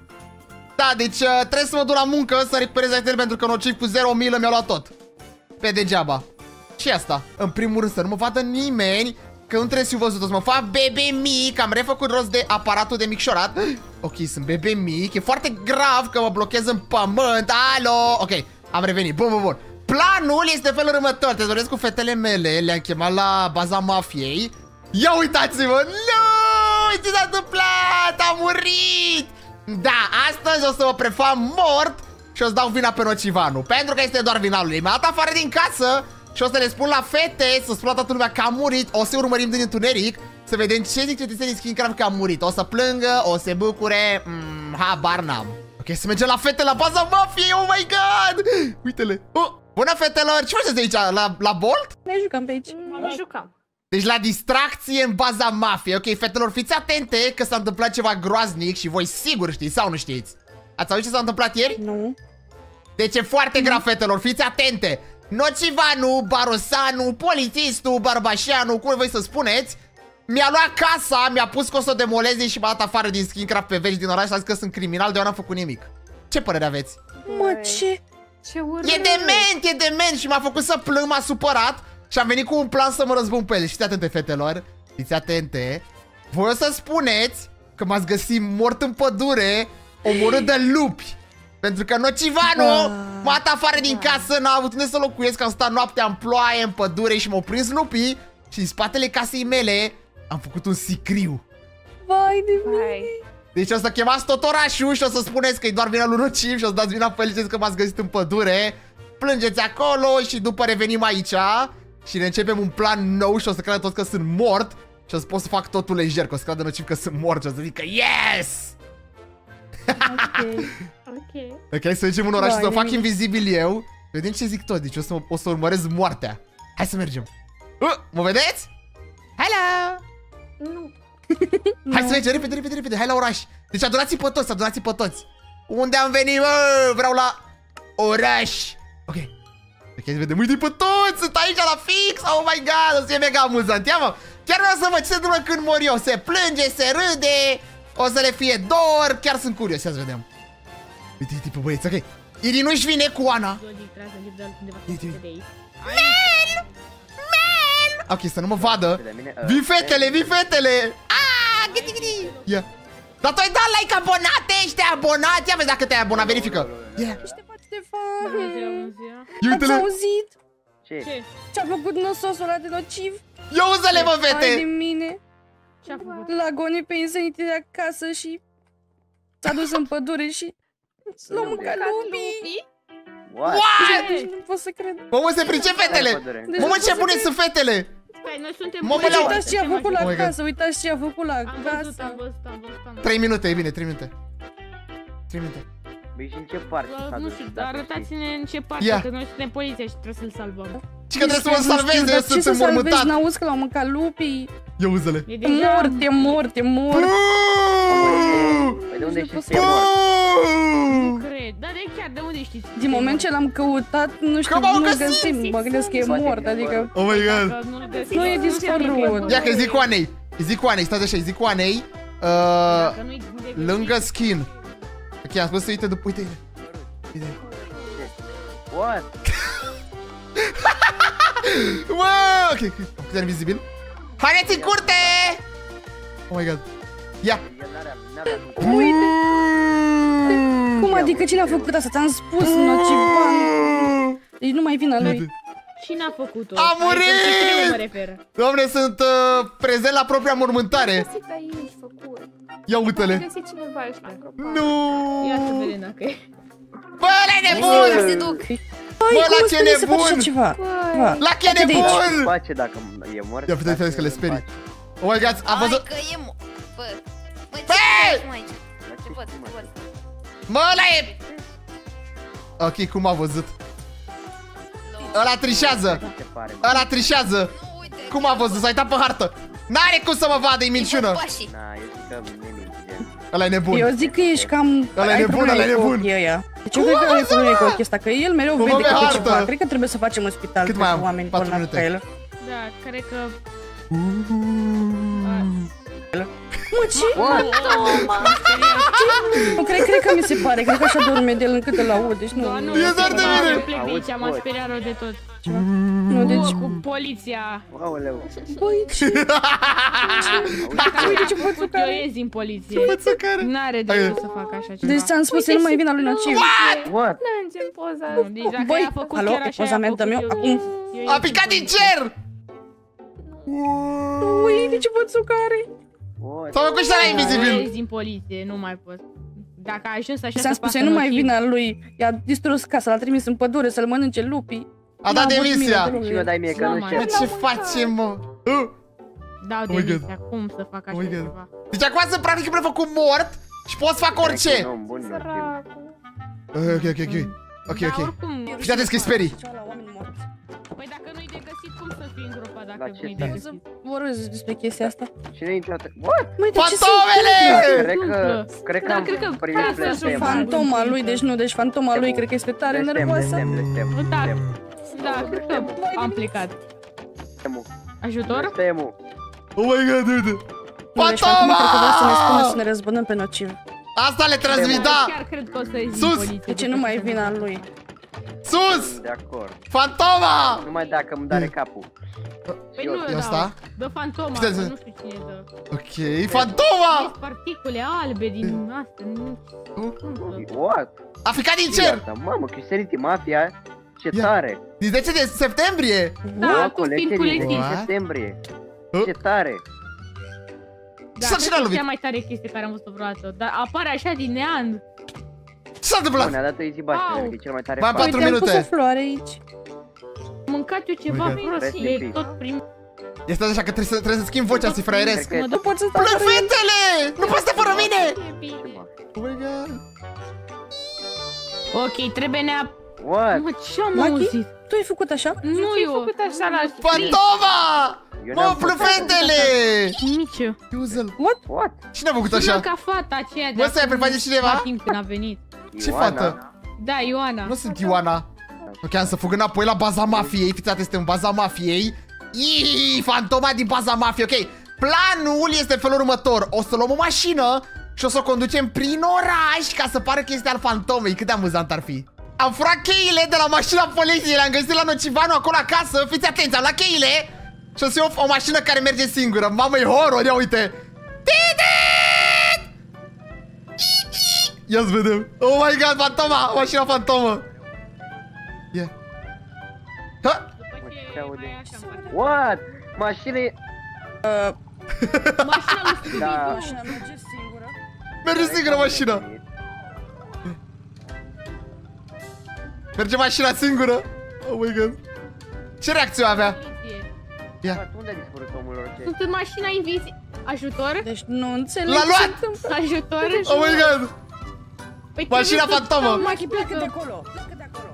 Da, deci uh, trebuie să mă duc la muncă să recuperez itemele pentru că Nociv cu zero milă mi-a luat tot. Pe degeaba. Și asta, în primul rând, să nu mă vadă nimeni că nu trebuie să fiu văzut, o să mă fac bebe mic. Am refăcut rost de aparatul de micșorat. Ok, sunt bebe mic, e foarte grav că mă blochez în pământ. Alo, ok, am revenit, bun, bun, bun. Planul este felul următor, te doresc cu fetele mele, le-am chemat la baza mafiei. Ia uitați-vă, nu, ce s-a întâmplat, a murit. Da, astăzi o să mă prefac mort și o să dau vina pe Nocivanu, pentru că este doar vina lui. Mi-a dat afară din casă și o să le spun la fete, să spună toată lumea că a murit. O să urmărim din întuneric să vedem ce zic cetățenii Skinecraft că a murit. O să plângă, o să se bucure, mm, habar n-am. Ok, să mergem la fete la baza mafiei, oh my god. Uite-le, oh, bună fetelor, ce faceți aici, la, la Bolt? Ne jucăm pe aici. Ne jucăm. Deci la distracție în baza mafiei. Ok, fetelor, fiți atente că s-a întâmplat ceva groaznic și voi sigur știți sau nu știți. Ați auzit ce s-a întâmplat ieri? Nu. Deci e foarte grav, fetelor, fiți atente. Nocivanu, Barosanu, polițistul, Barbașanu, cum voi să spuneți, mi-a luat casa, mi-a pus că o să o demoleze și m-a dat afară din Skinecraft pe veci din oraș și a zis că sunt criminal, de eu n-am făcut nimic. Ce părere aveți? Mă, ce? Ce urât. E dement, e dement și m-a făcut să plâng, m-a supărat și am venit cu un plan să mă răzbun pe el. Fiți atente, fetelor, fiți atente. Voi o să spuneți că m-ați găsit mort în pădure, omorât de lupi. Pentru că Nocivanu ah, m-a dat afară din casă, n-a avut unde să locuiesc, am stat noaptea în ploaie, în pădure și m-au prins lupii. Și în spatele casei mele am făcut un sicriu. Vai de mine. Deci o să chemați tot orașul și o să spuneți că e doar vina lui Nociv și o să dați vina pe el și că m-ați găsit în pădure. Plângeți acolo și după revenim aici și ne începem un plan nou și o să creadă toți că sunt mort. Și o să pot să fac totul lejer, că o să creadă Nociv că sunt mort și o să zic că yes! Ok, ok. Ok, să mergem în oraș și să fac invizibil eu. Vedem ce zic toți, deci o să, o să urmăresc moartea. Hai să mergem. uh, Mă vedeți? Hello! Nu. Hai să mergem, repede, repede, repede, hai la oraș. Deci adunați-i pe toți, adunați-i pe toți. Unde am venit, mă? Vreau la oraș. Ok. Ok, să vedem, uite pe toți, sunt aici la fix. Oh my god, o să fie mega amuzant. Ia mă, chiar vreau să văd ce se întâmplă când mor eu. Se plânge, se râde, o să le fie dor. Chiar sunt curios, ia să vedem. Uite, uite pe băieți, ok. Irinuș vine cu Ana. Mel! Mel! Ok, să nu mă vadă. Vii fetele, vii fetele. Aaaa, gâti, gâti. Ia. Dar tu ai dat like abonate, ești abonat. Ia vezi dacă te-ai abonat, verifică. Ia. Ștefan. Ați auzit? Ce? Ce-a făcut nososul ăla de Nociv? Ia uză-le, mă, fete. Hai de mine. Ce-a făcut? L-a gonit pe Insanity de acasă și s-a dus în pădure și l-a mâncat lupii. What? Nu pot să cred. Mamă, se pricep fetele. Mamă, ce bune sunt fetele. Păi, noi suntem Mă, buni. Uitați ce a făcut la casă, uitați ce a făcut la casă. Am văzut, am văzut, am văzut. trei minute, e bine, trei minute. trei minute. Băi, și în ce parte s-a Nu dus? știu, arătați-ne în ce parte, că noi suntem poliția și trebuie să-l salvăm. Și că trebuie să mă salveze, eu sunt înmormântat. N-auzi că l-au mâncat lupii. Ia uză-le. E mort, e mort, e mort. Păi de unde știi că e mort? Nu cred, dar de chiar, de unde știți? Din moment ce l-am căutat, nu știu, nu-l găsim. Mă gândesc că e mort, adică... Oh my god. Nu e dispărut. Ia că zic cu Anei. Zic cu Anei, stați așa, zic cu Anei. Lângă skin. Ok, am spus să uite după, uite. Uite. What? Wow, ok, putem vizibil. Haideți în curte! Oh my god. Ia. Uite. Cum adică cine a făcut asta? Ți-am spus, nocivan. Deci nu mai vin a lui. Cine a făcut-o? A murit! Mă refer. Doamne, sunt uh, prezent la propria mormântare. Am găsit aici făcut. Ia uite-le. Am găsit cineva ăștia. Nu. Ia să vedem dacă e. Bă, ăla-i nebun! Bă, la ce nebun! La ce nebun! Face dacă e mort. Ia puteți vedeți că le sperii. Oh my god, a văzut... Hai că e mort. Bă, bă, ce Bă! aici? Ce văd, ce văd? Mă, ăla e... Ok, cum a văzut? Ăla trișează! Ăla trișează! Cum a văzut? S-a uitat pe hartă! N-are cum să mă vadă, e minciună! Na, eu zic că ne minți. Ăla e nebun! Eu zic că ești cam... Ăla e nebun, ăla e nebun! Deci eu cred că ai probleme cu ochii ăsta, că el mereu vede câte ceva. Cred că trebuie să facem un spital pentru oameni bolnavi ca el. Da, cred că... Mă, ce? Nu, cred, cred că mi se pare, cred că așa dorme de el încât îl aud, deci nu... E doar de mine! Plec de aici, m-a speriat rău de tot. Nu, deci... Cu poliția. Aoleu. Băi, ce? Uite ce pățucare. Eu ies din poliție. Ce pățucare? N-are de ce să facă așa ceva. Deci ți-am spus, el nu mai vine lui nociv. What? N-am poza. Deci dacă i-a făcut chiar așa, poza mea, dă-mi eu, acum. A picat din cer! Uite ce pățucare. S-a făcut și ăla invizibil. Eu ies din poliție, nu mai pot. Dacă a ajuns așa să ți-am spus, nu mai vine a lui. I-a distrus casa, l-a trimis în pădure să-l mănânce lupii. A dat demisia! Și mă dai mie că nu știu. Ce facem, mă? Dau demisia, cum să fac așa ceva? Deci acum sunt practic prefăcut mort și pot să fac orice! Ok, ok, ok. Ok, ok. Fii atent că-i sperii. Păi dacă nu-i de găsit, cum să fii îngropat dacă nu-i de găsit? Vorbesc despre chestia asta. Cine intră? What? Fantomele! Cred că... Cred că am primit blestem. Fantoma lui, deci nu, deci fantoma lui cred că este tare nervoasă. Blestem, blestem, Da, blestem. da, cred că am plecat. Ajutor? Blestemul. Oh my god, uite! Fantoma! Cred că vrea să ne spună să ne răzbunăm pe nociv. Asta le transmit, da! Chiar cred că o să ies din Sus! poliție. De ce nu mai vine a lui? Sus! De acord. Fantoma! Numai dacă îmi dare capul. Păi nu E dau. asta? Dă fantoma, nu știu cine dă. Ok, Fantoma! Sunt particule albe din astea, nu What? A picat din cer! Mamă, Christianity Mafia, ce tare! Din zece de septembrie! Da, cu spin cu din septembrie. Ce tare! Da, cred că e cea mai tare chestie care am văzut-o vreodată. Dar apare așa din neant. Ce s-a întâmplat? Ne-a dat o easy baș, că e cel mai tare. Mai am patru minute. Uite, am pus o floare aici. Am mâncat eu ceva prost, e tot prim... Este așa că trebuie să, trebuie să schimb vocea, ți fraieresc. Nu pot să stau fără fetele! Nu poți să fără mine! Oh my god. Ok, trebuie nea... What? Mă, ce-am auzit? Tu ai făcut așa? Nu, eu. făcut așa la... Fantoma! Mă, plufetele! Nici eu. Uzel. What? What? Cine a făcut așa? Sună ca fata aceea de... Mă, stai, preface cineva? La timp când a venit. Ce fată? Da, Ioana. Nu sunt Ioana. Ok, am să fug înapoi la baza mafiei. Fiți atenți, este în baza mafiei. Iii, Fantoma din baza mafiei, ok. Planul este în felul următor. O să luăm o mașină și o să o conducem prin oraș ca să pară că este al Fantomei. Cât de amuzant ar fi. Am furat cheile de la mașina poliției, le-am găsit la Nocivanu acolo acasă. Fiți atenți, am luat cheile și o să iau o mașină care merge singură. Mamă, e horror, ia uite. Ia să vedem. Oh my god, Fantoma, mașina Fantomă. Yeah. Ha? What? Mașina e... Uh... Mașina lui Scooby-Doo. Da. Mașina merge singură. Merge singură mașina. Merge mașina singură. Oh my god. Ce reacție avea? Ia. Unde a dispărut omul lor? Sunt în mașina invizi... Ajutor? Deci nu înțeleg. L-a luat! Ajutor? Oh my god. Mașina Fantomă. Machi, pleacă de acolo. Pleacă de acolo.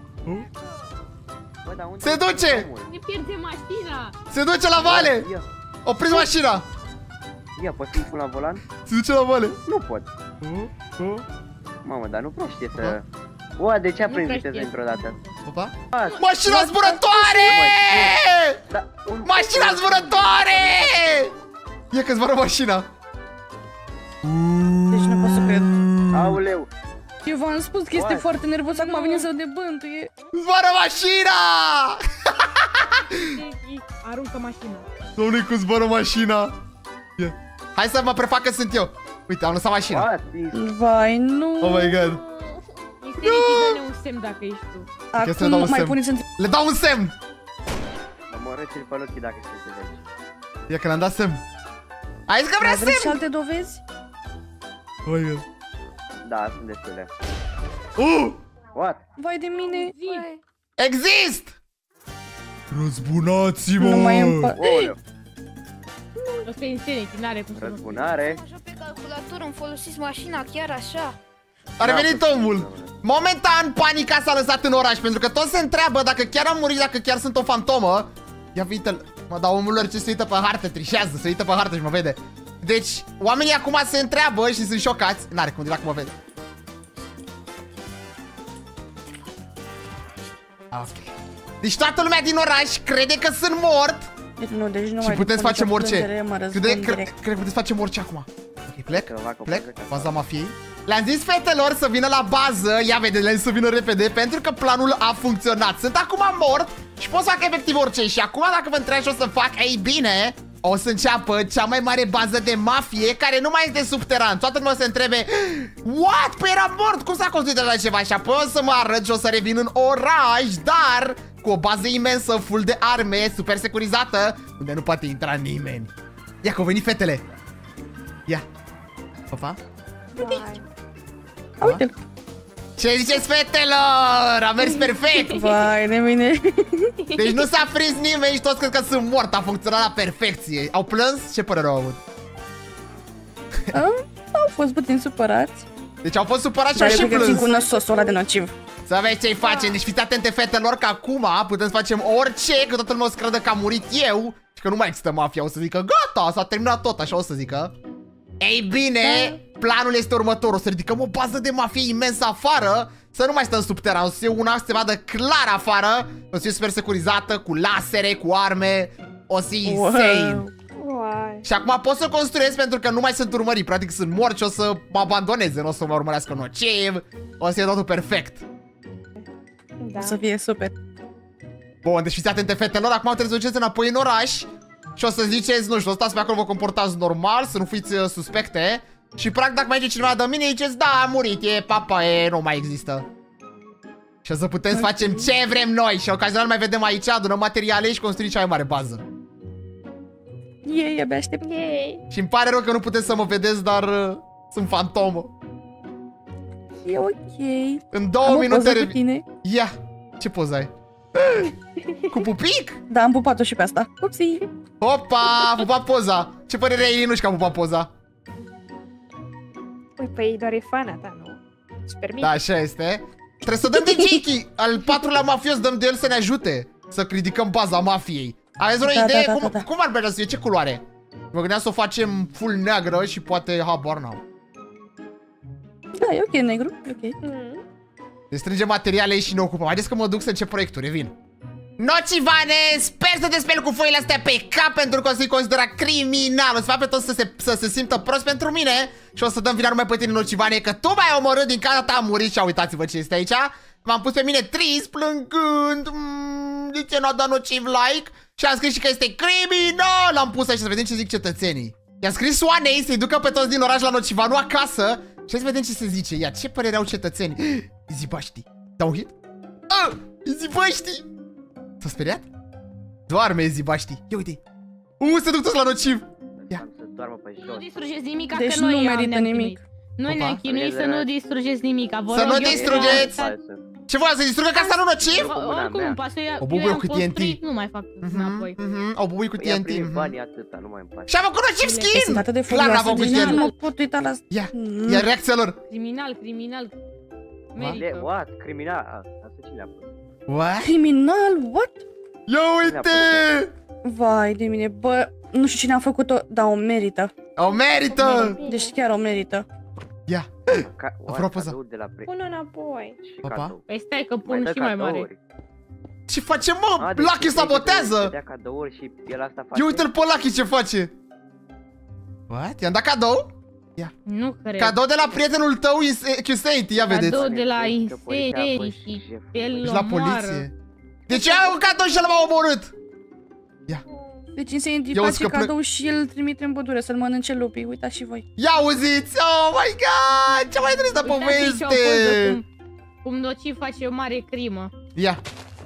Se duce! Ne pierde mașina! Se duce la vale! Opriți mașina! Ia, poți să-mi pun la volan? Se duce la vale! Nu pot. Mamă, dar nu prea știe să... Ua, de ce a prins viteză dintr-o dată? Opa? Mașina zburătoare! Mașina zburătoare! Ia că zboară mașina! Deci nu pot să cred. Auleu! Eu v-am spus că este foarte nervos, acum vine să debântuie. Zboară mașina! Aruncă mașina. Doamne, cum zboară mașina! Ia. Hai să mă prefac că sunt eu. Uite, am lăsat mașina. Vai, nu. Oh my god. Este dă-ne un semn dacă ești tu. Acum nu mai puneți între... Le dau un semn! Omorâți-l pe Lucky dacă sunteți aici. Ia că le-am dat semn. Ai zis că vrea semn! Vreți și alte dovezi? Oh my god. Da, sunt destule. Uh! What? Vai de mine. Exist! Răzbunați-mă! Nu mai îmi pa... O să Insanity, n-are cum să nu. Răzbunare. Pe calculator îmi folosiți mașina chiar așa. A revenit omul. Momentan panica s-a lăsat în oraș, pentru că toți se întreabă dacă chiar am murit, dacă chiar sunt o fantomă. Ia uite-l. Mă, dar omul lor ce se uită pe hartă, trișează, se uită pe hartă și mă vede. Deci, oamenii acum se întreabă și sunt șocați. N-are cum, direct mă vede. Ok. Deci toată lumea din oraș crede că sunt mort. Deci nu, deci nu și mai putem să facem orice. Crede, cred că putem să facem orice acum. Ok, plec, plec, baza mafiei. Le-am zis fetelor să vină la bază. Ia vede, să vină repede, pentru că planul a funcționat. Sunt acum mort și pot să fac efectiv orice. Și acum dacă vă întrebați ce o să fac, ei bine, o să înceapă cea mai mare bază de mafie, care nu mai este subteran. Toată lumea o să întrebe: what? Păi era mort, cum s-a construit așa ceva? Și apoi o să mă arăt și o să revin în oraș, dar cu o bază imensă, full de arme, super securizată, unde nu poate intra nimeni. Ia că au venit fetele. Ia. Opa. Uite-l. Ce ziceți, fetelor? A mers perfect. Vai de mine. Deci nu s-a prins nimeni și toți cred că sunt mort. A funcționat la perfecție. Au plâns? Ce părere au avut? Au fost puțin supărați. Deci au fost supărați și au și plâns. Cu năsosul ăla de nociv. Să vezi ce-i facem. Deci fiți atente, fetelor, că acum putem să facem orice, că toată lumea o să creadă că am murit eu și că nu mai există mafia. O să zică gata, s-a terminat tot, așa o să zică. Ei bine, planul este următorul. O să ridicăm o bază de mafie imensă afară, să nu mai stăm subteran. O să fie una să se vadă clar afară. O să fie super securizată, cu lasere, cu arme. O să fie insane. Wow. Și acum pot să construiesc pentru că nu mai sunt urmărit. Practic sunt mort și o să mă abandoneze. Nu o să mă urmărească nociv. O să fie totul perfect. Da. O să fie super. Bun, deci fiți atente, fetelor. Acum trebuie să duceți înapoi în oraș și o să ziceți, nu știu, stați pe acolo, vă comportați normal, să nu fiți uh, suspecte. Și practic dacă mai zice cineva de mine, ziceți, da, a murit, e papa, e, nu mai există. Și o să putem să facem ce vrem noi. Și ocazional mai vedem aici, adunăm materiale și construim cea mai mare bază. Ei, abia aștept. Yay. Și îmi pare rău că nu puteți să mă vedeți, dar uh, sunt fantomă. E ok. În două am minute cu tine. Ia, ce poză ai? Cu pupic? Da, am pupat-o și pe asta. Upsi. Opa, a pupat poza. Ce părere ai, Inuș, că a pupat poza? Ui, păi doar e fana ta, nu? Îți permit? Da, așa este. Trebuie să dăm de Jakey, al patrulea mafios, dăm de el să ne ajute să ridicăm baza mafiei. Aveți vreo da, idee? Da, da, cum, da, da. cum ar merge să fie? Ce culoare? Mă gândeam să o facem full neagră și poate habar n-am. Da, e ok, negru, e ok. Mm. Ne strângem materiale și ne ocupăm. Haideți că mă duc să încep proiectul, revin. Nocivane, sper să te speli cu foile astea pe cap, pentru că o să-i considera criminal. O să fac pe toți să se, să se simtă prost pentru mine și o să dăm vina numai pe tine, Nocivane, că tu m-ai omorât din casa ta, am murit și uitați-vă ce este aici. M-am pus pe mine trist, plângând. mm, De ce n-a dat Nociv like? Și am scris și că este criminal. Am pus aici să vedem ce zic cetățenii. I-am scris Oanei să-i ducă pe toți din oraș la Nocivanu acasă și hai să vedem ce se zice. Ia, ce părere au cetățenii? Izibaști. Dau un hit? Ah, Izibaști. S-a speriat? Doarme, Izibaști. Ia uite. Uh, se duc toți la Nociv. Ia. Nu distrugeți nimic, Deci că nu noi merită nimic. Noi ne-am chinuit să nu distrugeți nimic. Să nu distrugeți! Ce voia, să distrugă casa lui Nociv? Oricum îmi pasă, eu O bubuie i-am cu T N T. construit, nu mai fac înapoi. O bubuie cu T N T. Banii atâta, nu mai îmi place. Și-a făcut Nociv skin! Sunt atât de Clar n-a furioasă, făcut deci el. nu mă pot uita la... Ia, ia reacția lor. Criminal, criminal. De, Merită. what? Criminal? A, asta cine a pus? What? Criminal? What? Ia uite! Vai de mine, bă, nu știu cine a făcut-o, dar o merită. O merită! Deci chiar o merită. Ia. A făcut poza. Pune înapoi. Opa. Păi stai că pun și mai mare. Ce face, mă? Lucky sabotează! Ia uite-l pe Lucky ce face. What? I-am dat cadou? Ia. Nu cred. Cadou de la prietenul tău, Q-Saint, ia vedeți. Cadou de la Insane și el la poliție. De ce ai un cadou și el m-a omorât? Ia. Deci Insane îi face cadou și el trimite în pădure să-l mănânce lupii. Uitați și voi. Ia auziți! Oh my god! Ce mai tristă poveste! Cum, cum Nociv face o mare crimă. Ia.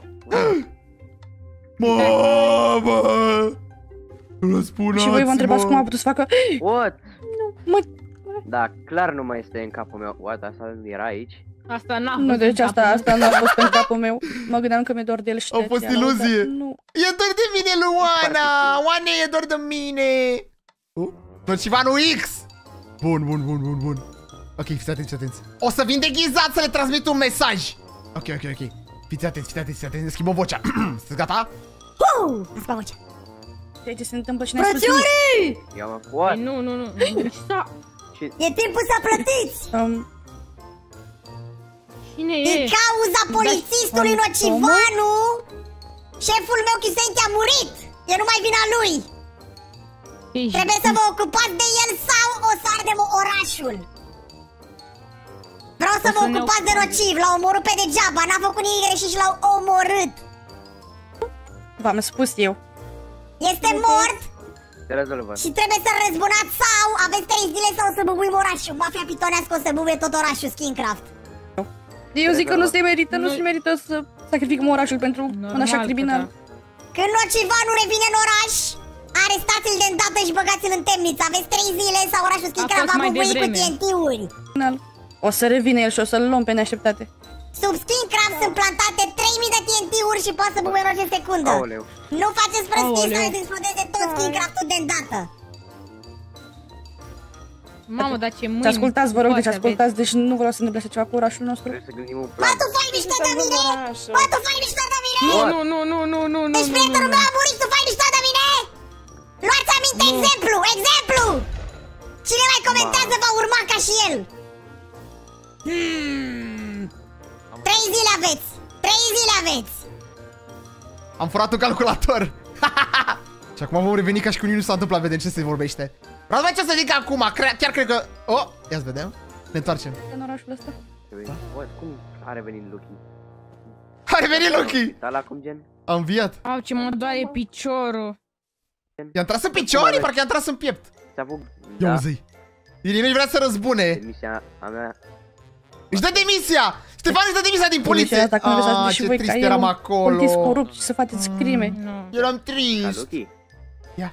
Mamă! Răspunați-mă! Și voi vă întrebați cum a putut să facă... What? Nu, mă... Da, clar nu mai este în capul meu. What? Asta era aici? Asta n-a fost Nu, deci asta, asta n-a fost în capul meu. Mă gândeam că mi-e dor de el și a fost iluzie. Nu. E dor de mine, Luana! Oane, e dor de mine! Uh? Nocivanul X! Bun, bun, bun, bun, bun. Ok, fiți atenți, fiți atenți. O să vin deghizat să le transmit un mesaj. Ok, ok, ok. Fiți atenți, fiți atenți, fiți atenți. Ne schimbăm vocea. Sunteți gata? Uuu! Schimbăm vocea. Ceea ce se întâmplă și ne-ai spus. Frățiorii! Nu, nu, nu. E timpul să plătiți! Um... Cine e? Din cauza polițistului Nocivanu, șeful meu Q-Saint a murit! E numai vina lui! Trebuie să vă ocupați de el sau o să ardem orașul! Vreau să vă ocupați de Nociv, l-au omorât pe degeaba, n-a făcut nimic greșit și l-au omorât! V-am spus eu. Este mort! Se rezolvă. Și trebuie să-l răzbunați sau aveți trei zile sau să bubuim orașul. Mafia pitonească o să bubuie tot orașul Skincraft. Eu zic că nu se merită, nu se merită să sacrificăm orașul pentru un așa criminal. Când Nocivanu revine în oraș, arestați-l de îndată și băgați-l în temniță. Aveți trei zile sau orașul Skincraft va bubui cu T N T-uri. O să revină el și o să-l luăm pe neașteptate. Sub Skincraft sunt plantate trei mii de T N T-uri și poate să bubuie în orice secundă. Aoleu. Nu faceți prostii să explodeze tot Skincraft-ul de îndată. Mamă, dar ce mâini. Să ascultați, vă rog, deci ascultați, deci nu vreau să ne întâmple așa ceva cu orașul nostru. Bă, tu fai mișto de mine! Bă, tu fai mișto de mine! Nu, nu, nu, nu, nu, nu. Deci prietenul meu a murit, tu fai mișto de mine? Luați aminte, exemplu, exemplu! Cine mai comentează va urma ca și el. Hmm. Trei zile aveți! Trei zile aveți! Am furat un calculator! Și acum vom reveni ca și cum nu s-a întâmplat, vedem ce se vorbește. Vreau ce să zic acum, chiar cred că... Oh, ia să vedem. Ne întoarcem. În orașul ăsta. Cum a revenit Lucky? A revenit Lucky! Da la cum gen? A înviat. Au, ce mă doare piciorul. I-am tras în picioare, parcă i-am tras în piept. Ia uzi. Irina vrea să răzbune. Demisia a mea. Își dă demisia! Ștefan își dă demisia din poliție! Aaaa, ce trist eram acolo! Poliți corupți și să faceți crime. Eram trist! Ia!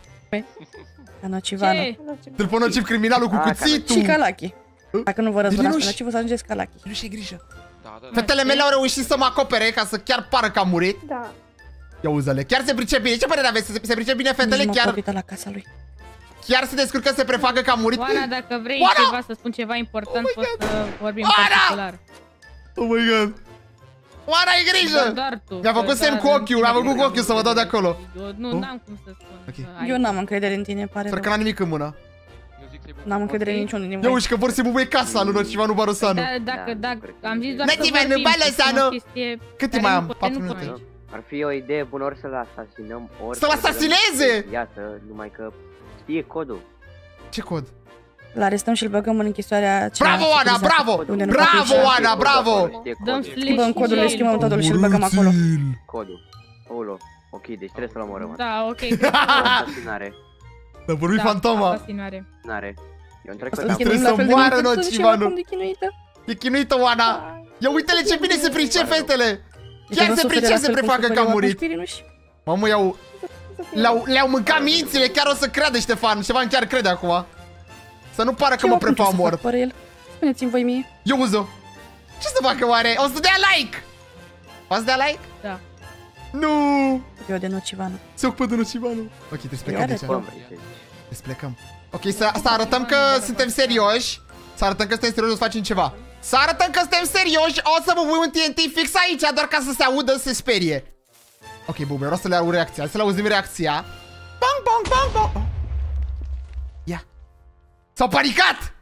Ca Nocivanu. Îl pun Nociv criminalul cu cuțitul! Și ca Lucky. Dacă nu vă răzbunați pe Nociv, o să ajungeți ca Lucky. Nu și grijă! Fetele mele au reușit să mă acopere ca să chiar pară că am murit. Da. Ia uză-le, chiar se pricep bine. Ce părere aveți? Se pricep bine fetele? Chiar... la casa lui. Chiar se descurcă să se prefacă că am murit? Oana, dacă vrei Oana! ceva să spun ceva important, oh poți să vorbim particular. Oh my god! Oana, ai grijă! Mi-a făcut semn cu ochiul, mi-a făcut cu ochiul să mă dau de acolo. Eu nu, n-am cum să spun. Okay. Eu n-am încredere în tine, pare rău. Sper că n-am nimic în mână. N-am încredere în niciunul din voi. Eu uși că vor să bubuie casa lui Nocivanu Barosanu. Da, dacă, dacă, am zis doar să vorbim o chestie. Cât mai am? patru minute. Ar fi o idee bună ori să-l asasinăm, ori să-l asasineze! Iată, numai că știe codul. Ce cod? Îl arestăm și îl băgăm în închisoarea... Bravo, Oana, bravo! Bravo, Oana, bravo! Schimbăm codul, le schimbăm totul și îl băgăm acolo. Codul. Olo. Ok, deci trebuie să-l omorâm. Da, ok. Asasinare. Dar vorbi fantoma. Asasinare. Eu întreg pe trebuie să moară Nocivanu. E chinuită, Oana. Ia uite-le ce bine se pricep fetele. Chiar se pricep, se prefacă că a murit. Mamă, i-au... Le-au mâncat mințile, chiar o să creadă Ștefan. Ștefan chiar crede acum. Să nu pară că mă prefac mort. Spuneți-mi voi mie. Eu uză. Ce să facă oare? O să dea like! O să dea like? Da. Nu! Eu de Nocivanu. Se ocupă de Nocivanu. Ok, trebuie să plecăm de aici. Trebuie să plecăm. Ok, să, să arătăm că suntem serioși. Să arătăm că suntem serioși, o să facem ceva. Să arătăm că suntem serioși. O să bubui un T N T fix aici, doar ca să se audă, să se sperie. Ok, bube, vreau să le aud reacția. Să le auzim reacția. Bang, bang, bang, bang. Ia. S-au panicat!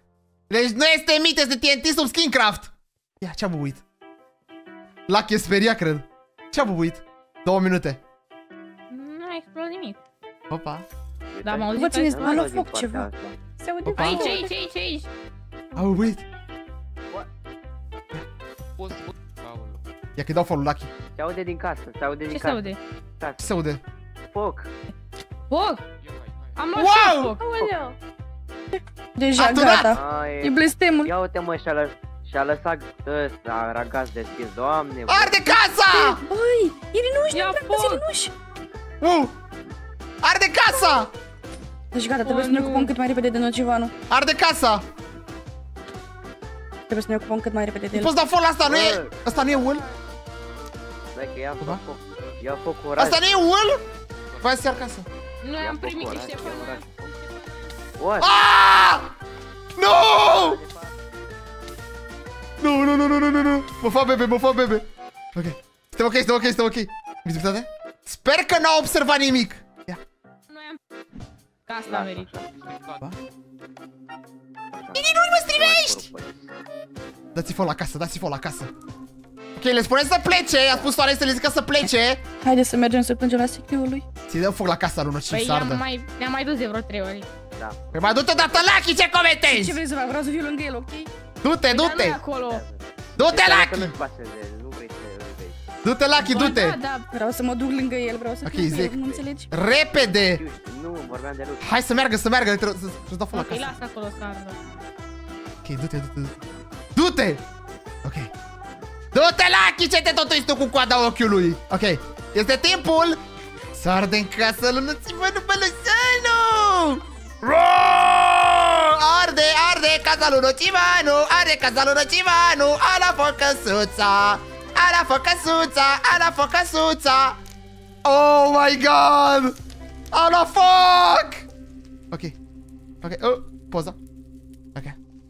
Deci nu este mit, este T N T sub Skincraft. Ia, ce-a bubuit? Lucky e speriat, cred. Ce-a bubuit? Două minute. Nu a explodat nimic. Opa. Da, m-au Vă țineți, m-a luat zis. foc ceva. Se aude Opa. Aici, aici, aici, aici. A bubuit. Ia că-i dau follow Lucky. Se aude din casă, se aude din Ce se casă. aude? Ce se aude? Foc. Foc! Am luat Wow! și foc. Aoleu. Deja gata. Ai, E blestemul. Ia uite mă, și-a lăs și-a lăsat ăsta, ragaz deschis, doamne. Arde casa! Băi, Irinuș, Ia nu prea foc! Irinuș. Uh! Arde casa! Deci gata, trebuie să ne ocupăm cât mai repede de Nocivanu. Arde casa! Trebuie să ne ocupăm cât mai repede de el. Poți da follow asta, nu e... Asta nu e ul? Stai că ia foc, ia foc oraș. Asta nu e ul? Vai să acasă. Noi am primit niște fani. What? Ah! Nu! Nu, nu, nu, nu, nu, nu, nu. Mă fac bebe, mă fac bebe. Ok. Suntem ok, suntem ok, suntem ok. Vizibilitate? Sper că n-au observat nimic. Ia. Noi am... Ca asta merită. Nini, nu mă strivești! Dați-i follow la casă, dați-i follow la casă. Ok, le spuneți să plece, a spus Soare să le zică să plece. Haideți să mergem să plângem la secretul lui. Ți-i dăm foc la casa lui Nociv, Păi să ardă. ne-am mai, ne mai dus de vreo trei ori. Da. Păi mai du-te odată, Lucky, ce comentezi? Ce vrei să fac? Vreau să fiu lângă el, ok? Du-te, Păi, dar du-te! nu e acolo. Du-te, Că Lucky! nu-ți paseze, nu vrei să îl vezi. Du-te, Lucky, Bă, du-te! Da, da. Vreau să mă duc lângă el, vreau să Ok, fiu lângă zic. el, nu înțelegi? Repede! Știu, nu, vorbeam de lucru. Hai să meargă, să meargă, trebuie să- să-ți dau foc la Ok, casă. lasă acolo să ardă. Ok, du-te, du-te, du-te. Du-te! Ok. Du-te, Lucky, ce te totui tu cu coada ochiului? Ok, este timpul să arde în casă lui Nocivanu Bălăsanu! Arde, arde casa lui Nocivanu, arde casa lui Nocivanu, ala foc căsuța, ala foc căsuța, ala foc căsuța. Oh my god! Ala foc! Ok, ok, oh, poza. Ok.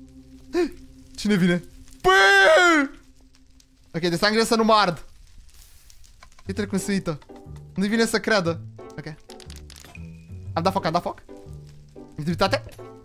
Cine vine? Bă! Ok, de sangre să nu mă ard. Uite cum se uită. Nu-i vine să creadă. Ok. Am dat foc, am dat foc. Vizibilitate.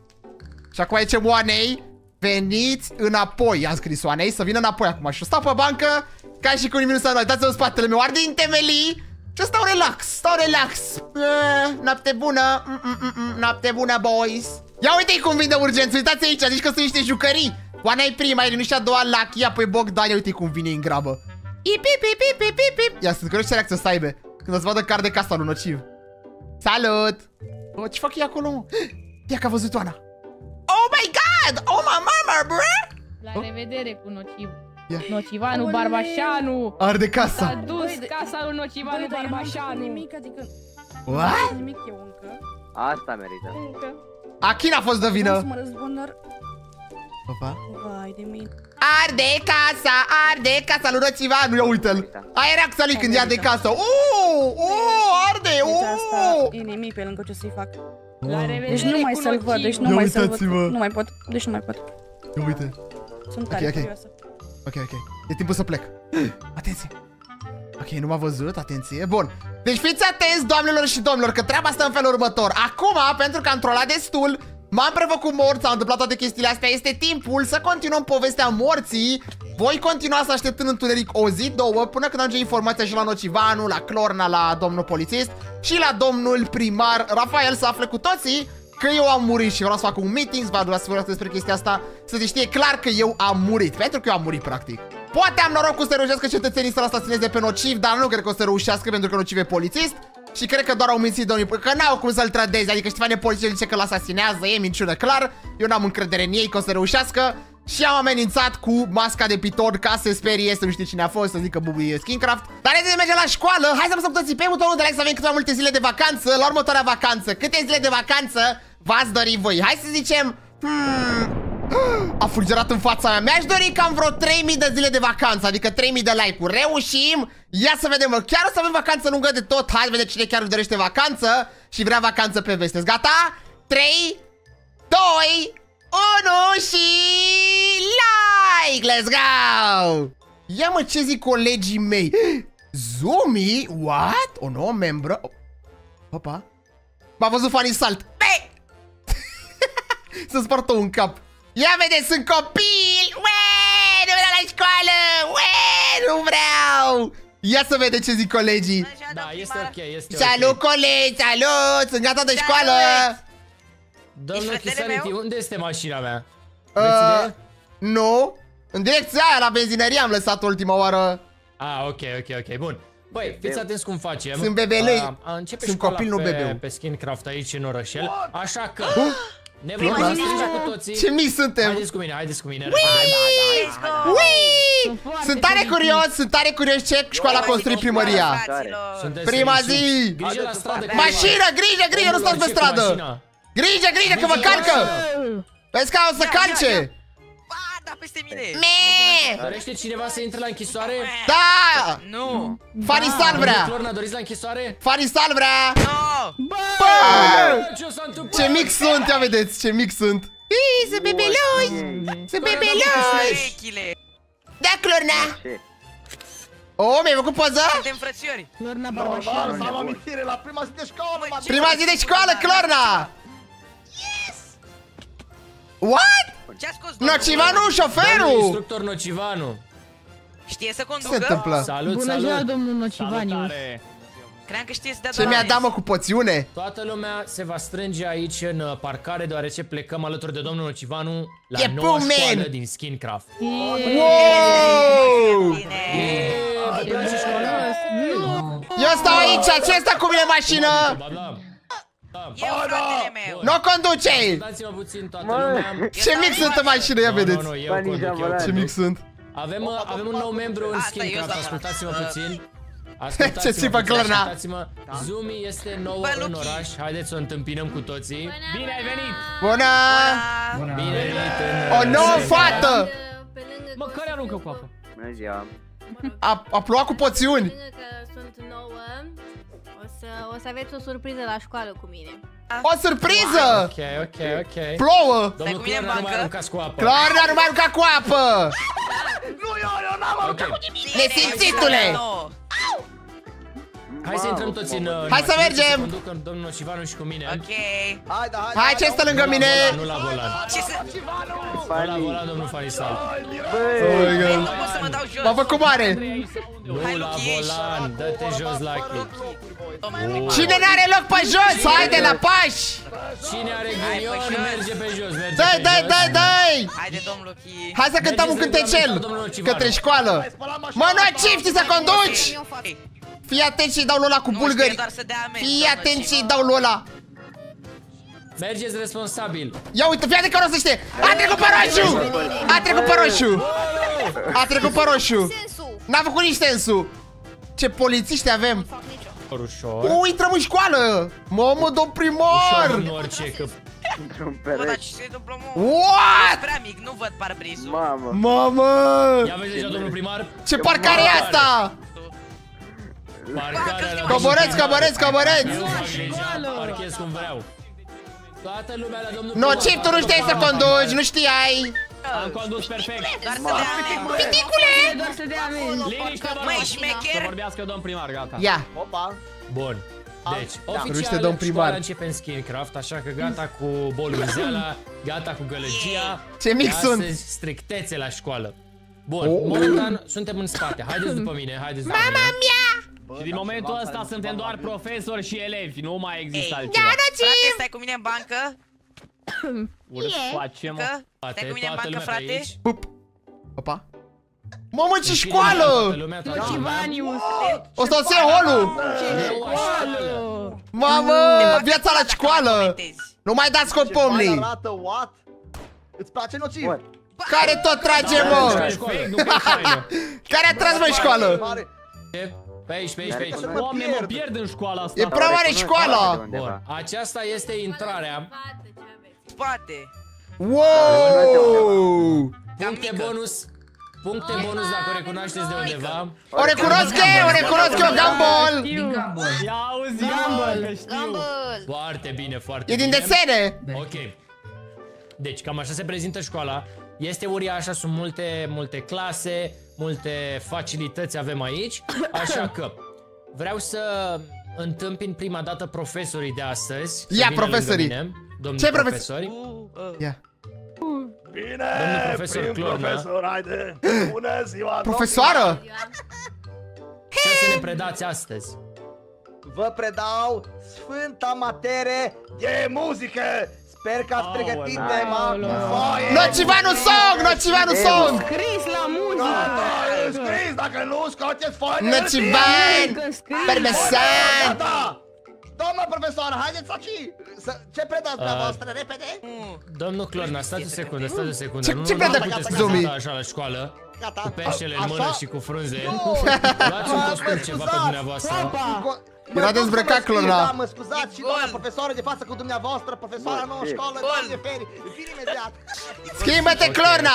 Și acum aici Oanei, veniți înapoi. Am scris Oanei să vină înapoi acum. Și stau pe bancă ca și cu nimic nu s-a luat. Dați-vă în spatele meu, arde din temelii. Și stau relax, stau relax. uh, Noapte bună, mm -mm -mm -mm. Noapte bună, boys. Ia uite-i cum vin de urgență, uitați aici, zici că sunt niște jucării. Oana e prima, e niște a doua, Lucky, apoi Bogdan, ia uite cum vine în grabă. Ip, ip, ip, ip, ip, ip, ip. Ia, sunt curios ce reacție o să aibă când o să vadă car de casa lui Nociv. Salut! Oh, ce fac ei acolo, mă? Ia că a văzut Oana. Oh my god! Oh my mama, bro! La revedere cu Nociv. Ia. Nocivanu Barbașanu. Arde S-a casa. dus casa lui Nocivanu Băi, dar eu nu fac Barbașanu. nimic, adică... What? Nimic eu încă. Asta merită. Încă. Achina a fost de Vreau să vină. mă răzbun, dar... Opa. Vai de mine. Arde casa, arde casa lui Nocivanu, ia uite-l. Aia reacția lui când ia de casă. Uuu, uuu, arde, Deci asta uuu. e nimic pe lângă ce să-i fac. La revedere Deci nu mai cu să-l văd, deci Nociv. nu Ia mai să-l văd. uitați-vă. Nu mai pot, deci nu mai pot. Ia uite. Sunt Ok, tare ok. curioasă. Ok, ok. E timpul să plec. Atenție. Ok, nu m-a văzut, atenție. Bun. Deci fiți atenți, doamnelor și domnilor, că treaba asta în felul următor. Acum, pentru că am trolat destul, m-am prefăcut mort, s-au întâmplat toate chestiile astea, este timpul să continuăm povestea morții. Voi continua să aștept în întuneric o zi, două, până când ajunge informația și la Nocivanu, la Clorna, la domnul polițist și la domnul primar Rafael să afle cu toții că eu am murit și vreau să fac un meeting, să vă vorbesc despre chestia asta, să se știe clar că eu am murit, pentru că eu am murit practic. Poate am norocul să reușească cetățenii să-l asasineze pe Nociv, dar nu cred că o să reușească pentru că Nociv e polițist. Și cred că doar au mințit domnii, că n-au cum să-l trădeze, adică Ștefan e polițist, zice că l asasinează, e minciună clar. Eu n-am încredere în ei că o să reușească. Și am amenințat cu masca de piton ca să sperie, să nu știe cine a fost, să zică Bubu e Skincraft. Dar înainte de merge la școală, hai să apăsăm cu toții pe butonul de like să avem câteva multe zile de vacanță la următoarea vacanță. Câte zile de vacanță v-ați dori voi? Hai să zicem... Hmm... A fulgerat în fața mea. Mi-aș dori cam vreo trei mii de zile de vacanță, adică trei mii de like-uri. Reușim? Ia să vedem, mă. Chiar o să avem vacanță lungă de tot. Hai să vedem cine chiar își dorește vacanță și vrea vacanță pe veste. Gata? trei, doi, unu și like! Let's go! Ia mă, ce zic colegii mei? Zumi? What? O nouă membră? Opa. M-a văzut Fanny Salt. Să spartă un cap. Ia vedeți, sunt copil! Uee, nu vreau la școală! Uee, nu vreau! Ia să vedeți ce zic colegii. Da, este ok, este Salut, ok. colegi, salut! Sunt gata de școală! Domnul Chisanity, unde este mașina mea? Uh, nu. În direcția aia, la benzinărie am lăsat ultima oară. Ah, ok, ok, ok, bun. Băi, fiți atenți cum facem. Sunt bebelui. Uh, începe Sunt școala copil, nu pe, bebeu. pe Skinecraft aici în orășel. Așa că ne vom Flora? strânge cu toții. Ce mici suntem! Haideți cu mine, haideți cu mine. Ui! Sunt tare curios, sunt tare curios ce școală a construit primăria. Prima zi! Grijă la stradă. Mașină, grijă, grijă, nu stați pe stradă! Grijă, grijă, că mă calcă! Vezi că o să calce! Da, peste mine! Me! Dorește cineva să intre la închisoare? Da! Nu! Farisal vrea! Florna, doriți la închisoare? Farisal vrea! Nu! Bă! Ce mic sunt, ia vedeți, ce mic sunt! Ii, sunt bebeluși! Sunt bebeluși! Da, Clorna! Oh, mi-ai făcut poză? Suntem frățiori! Clorna Barbașan! Să am amintire la prima zi de școală! Prima zi de școală, Clorna! What? Ce-a scos? Nocivanu, șoferul! Instructor Nocivanu. Știe să conducă? Ce se întâmplă? Salut, Bună salut. ziua, domnul Nocivanius. Cream că știe să dea Ce mi-a dat, mă, cu poțiune? Toată lumea se va strânge aici în parcare, deoarece plecăm alături de domnul Nocivanu la E noua pumen! școală din Skinecraft. Wow! Vă place școala? Eu stau aici, ce ăsta cu mine mașină? Eu, fratele meu! Nu conduce! Dați-mă puțin toată lumea. Ce mic sunt în mașină, ia vedeți! Nu, nu, eu conduc, eu Ce conduc. mic sunt! Avem, avem un nou membru în Asta e, Skinecraft, eu sunt ascultați-mă puțin. Ce Ascultați-mă țipă puțin, Clorna? ascultați-mă. Zumi este nouă în oraș, haideți să o întâmpinăm cu toții. Bine ai venit! Bună! Bine ai venit în... O nouă fată! Mă, care aruncă cu apă? Bună ziua. A, a plouat cu poțiuni! Că sunt nouă, o să, o să aveți o surpriză la școală cu mine. O surpriză! Ok, ok, ok. Plouă! Domnul Clorna, nu mai aruncați cu apă. Clorna, nu mai arunca cu apă! Nu, eu, eu n-am aruncat cu nimic! Nesimțitule! Hai să intrăm toți în... Hai să mergem! Să conducă domnul Nocivanu și cu mine. Ok. Hai, da, hai, Hai, ce stă lângă mine? Nu la volan. Ce să... Nu la volan, domnul Farisal. Băi, nu pot să mă dau jos! M-a făcut mare! Nu la volan, dă-te jos, Lucky. Cine n-are loc pe jos? Haide la pași! Cine are ghinion, merge pe jos, merge Dai, pe dai, jos. dai, dai! Haide, domnul Lucky! Hai să cântăm un cântecel! Către școală! Mă, Nociv, știi să conduci! Fii atent și-i dau lui ăla cu bulgări! Fii atent și-i dau lui ăla! Mergeți responsabil. Ia uite, fii atent că rosește! A trecut pe roșu! A trecut pe roșu! A trecut pe roșu! N-a făcut nici sensul! Ce polițiști avem! Ușor. Ui, intrăm în școală! Mamă, domn primar! Ușor în orice, că... Bă, dar ce se întâmplă, mă? What? E prea mic, nu văd parbrizul. Mamă. Mamă! Ia vezi deja, domnul primar? Ce parcare e asta? Parcarea la... Coborăți, coborăți, coborăți! Eu fac deja, parchez cum vreau. Toată lumea la domnul Nociv, tu nu știai să conduci, nu știai! Am condus perfect. Doar să dea amenzi. Piticule! Doar să dea amenzi. Liniște, vă Măi, rog. șmecher. Să vorbească domn primar, gata. Ia! Opa! Bun. Deci, Ruște, oficial, domn primar. școala începe în Skinecraft, așa că gata cu bolunzeala, gata cu gălăgia. Ce mic de sunt! astăzi, strictețe la școală. Bun, Oh. momentan suntem în spate. Haideți după mine, haideți după Mama mine. mea! Și din momentul ăsta suntem doar profesori și elevi, nu mai există altceva. Da, Frate, Nociv! stai cu mine în bancă? Urât facem, mă. Că? Toate, Stai cu mine în toată bancă, lumea pe frate? aici. Pup! Opa! Mamă, ce Toată școală! lumea, toată lumea. Nocivanius. O să o să iau holul! Noua școală. Mamă, viața la școală! Nu mai dați cu pomnii! Arată, what? Îți place Nociv? Care tot trage, mă? Perfect, nu pe faină. Care a tras, mă, în școală? Mare. Pe aici, pe aici, pe aici. Doamne, mă pierd în școala asta. E prea mare școala! Bun, aceasta este intrarea. Spate. Wow! Puncte bonus. Puncte bonus dacă o recunoașteți de undeva. O recunosc eu, o recunosc eu, Gumball! Ia auzi, mă, că știu. Foarte bine, foarte E din bine. desene! Ok. Deci, cam așa se prezintă școala. Este uriașă, sunt multe, multe clase, multe facilități avem aici. Așa că vreau să întâmpin prima dată profesorii de astăzi. Ia, să vină profesorii. lângă mine, domnii Ce profesori. Ia. Bine, Domnul profesor prim Clorna. profesor, haide. Bună ziua, Profesoară? Ce să ne predați astăzi? Vă predau sfânta matere de muzică. Sper că ați pregătit tema cu foaie. Nocivanu song, Nocivanu song. Scris la muzică. Scris, dacă nu scoateți foaie. Nocivan, permesan. Doamna profesoară, haideți aici. Ce predați dumneavoastră, repede? Domnul Clorna, stați o secundă, stați o secundă. Ce- Nu- ce nu predă, puteți Zumi? prezenta așa la școală. Gata. Cu peștele în Așa? mână și cu frunze. Nu. Luați un costum ceva pe dumneavoastră. Era dezbrăcat Clorna. Da, mă scuzați și doamna profesoară de față cu dumneavoastră, profesoara nouă școală, doamne feri. Vin imediat. Schimbă-te, Clorna!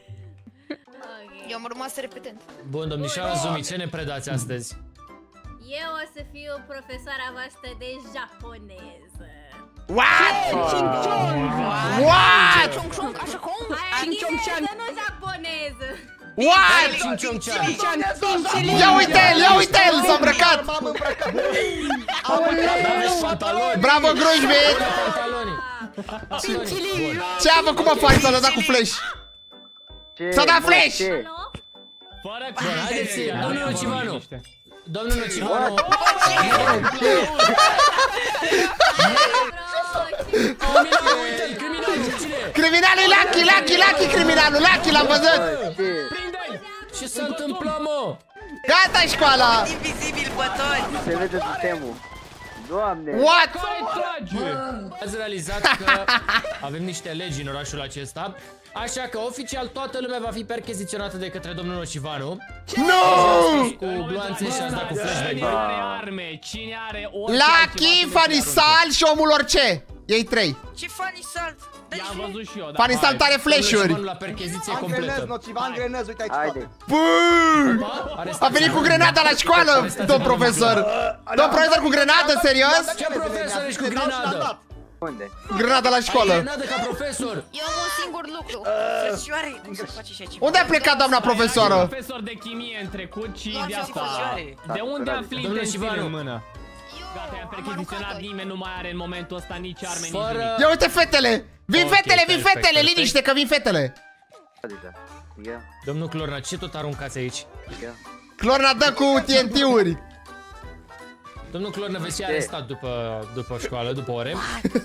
Eu am rămas repetent. Bun, domnișoara Zumi, ce ne predați astăzi? Eu o să fiu profesoara voastră de japoneză. What? What? Aia chineză, nu japoneză. What? Ia uite-l, ia uite-l, s-a îmbrăcat. Bravo, Grujbit. Ce a făcut, mă, Fari? S-a dat cu flash. S-a dat flash. Fără Bun, haideți, domnul Nocivanu. Domnul Nocivanu. Criminalul Lucky, Lucky, Lucky, criminalul Lucky, l-am văzut. Ce se întâmplă, mă? Gata școala. Invizibil bătoni. Se vede sistemul. Doamne! What? Ați realizat că avem niște legi în orașul acesta, așa că oficial toată lumea va fi percheziționată de către domnul Nocivanu. Nu! Cu gloanțe și ați dat cu flashbang. Cine are arme? Cine are orice Lucky, Funny Sal și omul orice. Ei trei. Ce Funny Salt? I-am văzut și eu, da. Funny Sal are flash-uri. La percheziție Angrenez, completă. Nocivan, grenez, uite aici. Haide. Bă! A venit cu grenada la școală, domn profesor. Domn profesor cu grenadă, serios? Ce profesor ești cu grenadă? Unde? Grenada la școală. Grenadă ca profesor. Eu am un singur lucru. Frățioare, cum se face și aici? Unde a plecat doamna profesoară? Profesor de chimie în trecut și de asta. frățioare. De unde afli Domnule intențiile Șivanu. în mână? Gata, i-am percheziționat, nimeni nu mai are în momentul ăsta nici arme, nici Fără- nimic. Ia uite fetele. Vin Ok, fetele, vin perfect, fetele, perfect. liniște că vin fetele. Adică, ia, Domnul Clorna, ce tot aruncați aici? ia. Clorna dă cu T N T-uri. Domnul Clorna veți fi arestat după, după școală, după ore.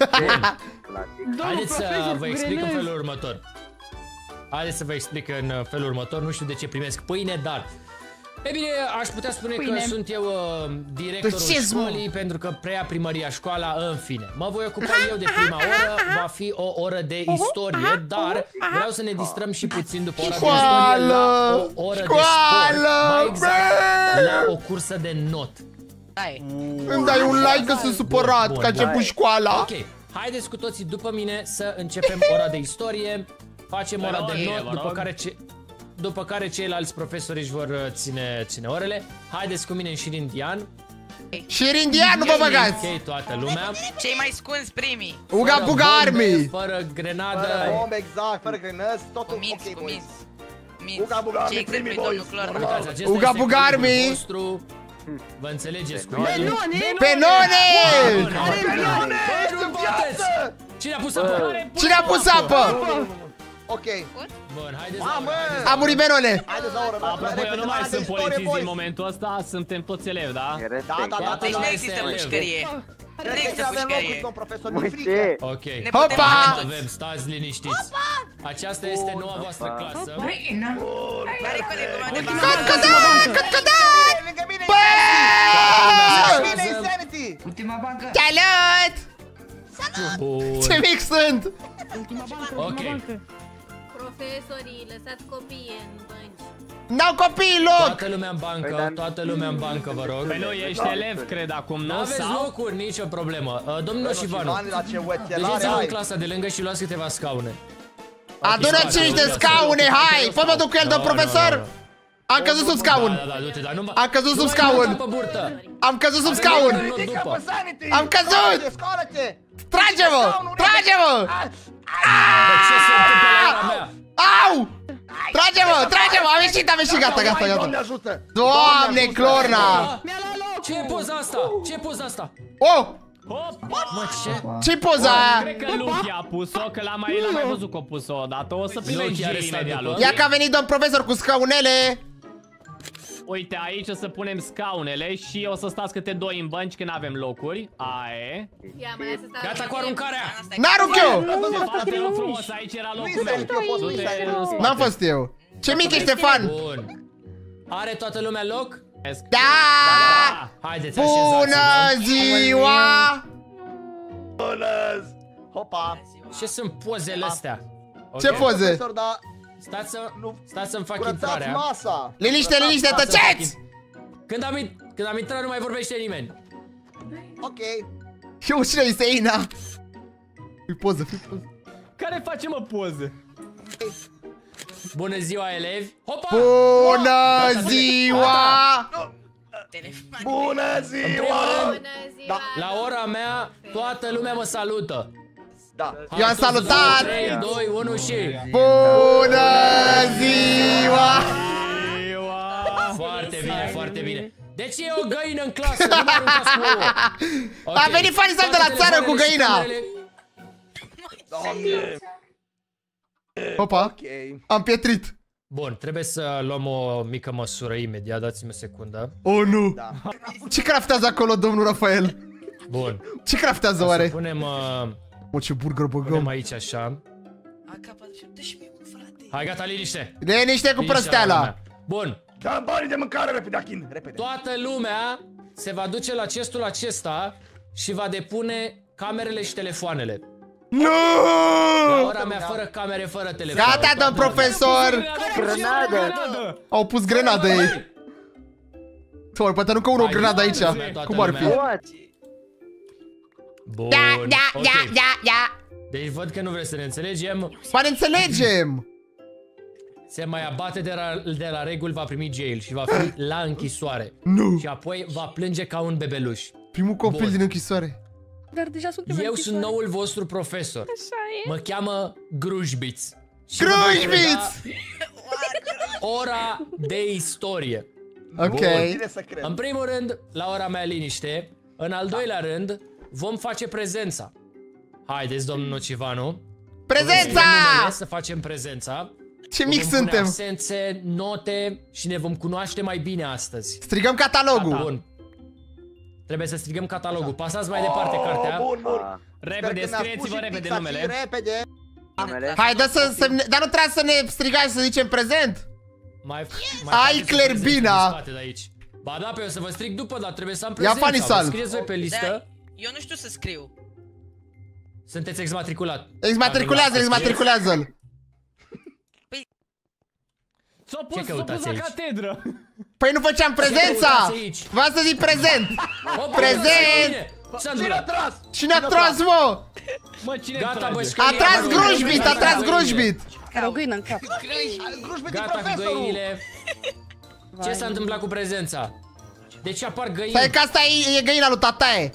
Clasic. Haideți să vă explic în felul următor. Haideți să vă explic în felul următor. Nu știu de ce primesc pâine, dar... E bine, aș putea spune Pâine. că sunt eu uh, directorul De ce, școlii pentru că preia primăria școala, în fine. Mă voi ocupa eu de prima oră, va fi o oră de istorie, dar vreau să ne distrăm și puțin după ora de istorie la o oră de sport. Școală! Mai exact, la o cursă de not. Hai. Îmi dai un like că sunt supărat Bun, că a început bun. școala. Ok, haideți cu toții după mine să începem ora de istorie, facem ora de Bine, not, vă după rog. care, ce, după care ceilalți profesori își vor uh, ține, ține orele. Haideți cu mine în șir indian. Și Rindian, nu vă băgați. Ok, toată lumea. Cei mai scunzi primii. Uga Fără Buga bombe, Army. Fără grenadă. Fără bombe, exact, fără grenăzi, totul Cuminți, ok, boys. cuminți. Cuminți. Uga Buga Ce Army, primii exemplu, domnul boys. Clorna. Uitați, acesta Uga este Buga colegul Army. vostru. Vă înțelegeți cu el? Pe none! Cine a pus apă? Cine a pus apă? Ok. Bun, haideți Mamă! A murit Benone. Haideți la oră, Apropo, eu nu mai sunt polițist boys. din momentul ăsta, suntem toți elevi, da? Da, da, da, Deci nu lumea există este pușcărie. Nu Trebuie există să avem locuri, pușcărie. domn profesor, Măi, mi frică. ce? Ok. Ne putem Hopa! muta Avem, stați liniștiți. Aceasta este noua voastră clasă. Care colegul meu de Cod, bază? codon, cod, codon! Lângă mine, Bă! Bine, Insanity! Ultima bancă. Salut! Bun. Ce mic sunt! Ok. Profesorii, lăsați copiii în bănci. N-au copii loc! Toată lumea în bancă, toată lumea în bancă, vă rog. Păi nu, ești elev, cred, acum, nu? N-aveți Sau? locuri, nicio problemă. Uh, Domnul Nocivanu, Bani la ce uețelare duceți-vă în ai. clasa de lângă și luați câteva scaune. Adună cinci de scaune, hai! Fă-mă duc cu el, domn profesor! Am căzut sub Da, scaun! da, du-te, dar nu Am căzut sub nu mai scaun! băta pe burtă. Am căzut sub scaun! Ridică pe Sanity! Am căzut! Scoală-te, scoală-te! Trage-mă! Trage-mă! Bă, ce se întâmplă la ora mea? Au! Trage-mă! Trage-mă! Am ieșit, am ieșit, gata, gata, Doamne gata! ajută! Doamne, Clorna! Ce e poza asta? Ce e poza asta? Oh! Hop! Mă, ce? Ce-i poza aia? Cred că Lucky a pus-o, că l-am mai, l-am mai văzut că a pus-o odată. O să primești și el imediat, Lucky. Ia că a venit domn profesor cu scaunele. Uite, aici o să punem scaunele și o să stați câte doi în bănci, că n-avem locuri. Aie. Gata cu aruncarea! N-arunc eu! Te rog frumos, aici era locul meu. N-am fost eu. Ce mic ești, Ștefan? Bun. Are toată lumea loc? Da! Haideți, Bună ziua! Bună! Hopa! Ce sunt pozele astea? Ce poze? Stați să, stați să-mi fac Curățați intrarea. masa! Liniște, liniște, tăceți! Când am, când am intrat nu mai vorbește nimeni. Ok. Eu cine este Ina? Fii poză, fii poză. Care face, mă, poze? Bună ziua, elevi! Hopa! Bună ziua! Bună ziua! Da. La ora mea, toată lumea mă salută. Da. Eu am salutat! trei, doi, unu și... Bună ziua! Foarte bine, foarte bine. Deci e o găină în clasă, nu mă aruncați cu ouă. A venit Fanisal de la țară cu găina! Doamne! Opa, am pietrit. Bun, trebuie să luăm o mică măsură imediat, dați-mi o secundă. Oh, nu! Ce craftează acolo, domnul Rafael? Bun. Ce craftează oare? Să punem... Uh, Mă, ce burger băgăm. Punem aici așa. Hai, gata, liniște. Liniște cu prăsteala. Bun. Da banii de mâncare repede, Achin, repede. Toată lumea se va duce la chestul acesta și va depune camerele și telefoanele. Nu! La ora mea, fără camere, fără telefon. Gata, domn profesor! Grenadă! Au pus grenadă ei. Tor, poate nu că unul o grenadă aici. Cum ar fi? Bun. Da, da, ok. da, da, da. Deci văd că nu vreți să ne înțelegem. Ba ne înțelegem! Se mai abate de la, de la reguli, va primi jail și va fi la închisoare. Nu! Și apoi va plânge ca un bebeluș. Primul copil Bun. din închisoare. Dar deja sunt Eu sunt noul vostru profesor. Așa e. Mă cheamă Grujbiț. Grujbiț! Ora de istorie. Ok. În primul rând, la ora mea liniște. În al doilea rând, vom face prezența. Haideți, domnul Nocivanu. Prezența! Să facem prezența. Ce mic vom suntem. pune absențe, note și ne vom cunoaște mai bine astăzi. Strigăm catalogul. Bun. Trebuie să strigăm catalogul. Pasați mai departe cartea. Bun, bun. Repede, scrieți-vă repede numele. Repede. Haide să semne... Dar nu trebuie să ne strigați să zicem prezent? Mai, mai Ai Clerbina! Ba da, pe eu să vă strig după, dar trebuie să am Ia prezența. Fanisal. Vă scrieți voi pe listă. Da, eu nu știu să scriu. Sunteți exmatriculat. Exmatriculează-l, exmatriculează-l. S-a pus, s-a pus la catedră. Păi nu făceam prezența! V-am să zic prezent! Prezent! Cine a tras? Cine a tras, mă? Mă, cine Gata, bă, A tras Grujbit, a tras Grujbit! Care o găină în cap. Gata cu găinile. Ce s-a întâmplat cu prezența? De ce apar găini? Stai că asta e, e găina lui tataie.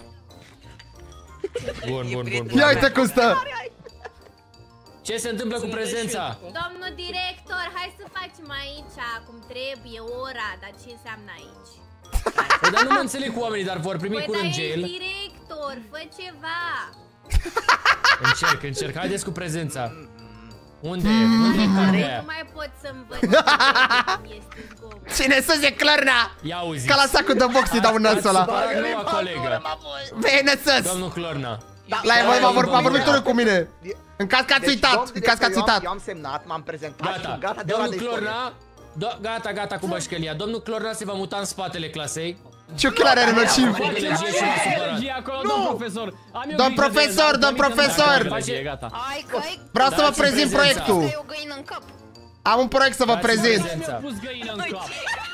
Bun, bun, bun, bun. Ia uite cum stă. Ce se întâmplă cu prezența? Domnul director, hai să facem aici cum trebuie ora, dar ce înseamnă aici? Păi, dar nu mă înțeleg cu oamenii, dar vor primi Păi, curând dar e jail. director, fă ceva. Încerc, încerc. Haideți cu prezența. Unde e? Unde e cartea aia? Nu mai pot să-mi văd cum este zgomot. Cine să-ți clărna? Ia auziți. Ca la sacul de box îi dau în nasul ăla. Noua colegă. Bine sus! Domnul Clorna. La el m-a vorbit unul cu mine. În caz că ați uitat, în caz că ați uitat. Eu am semnat, m-am prezentat și Gata, gata de ora domnul de istorie. Clorna. Do gata, gata cu bășcălia. Domnul Clorna se va muta în spatele clasei. Ce ochelari are nociv? Energie acolo, domn profesor. Am eu Domn grijă de el, profesor, dar domn nimic nu-mi profesor. face energie, gata. Vreau să vă Dați-mi prezint prezența. proiectul. E o găină în cap. Am un proiect să vă Dați-mi prezint. prezența. Mi-a pus găină în cap.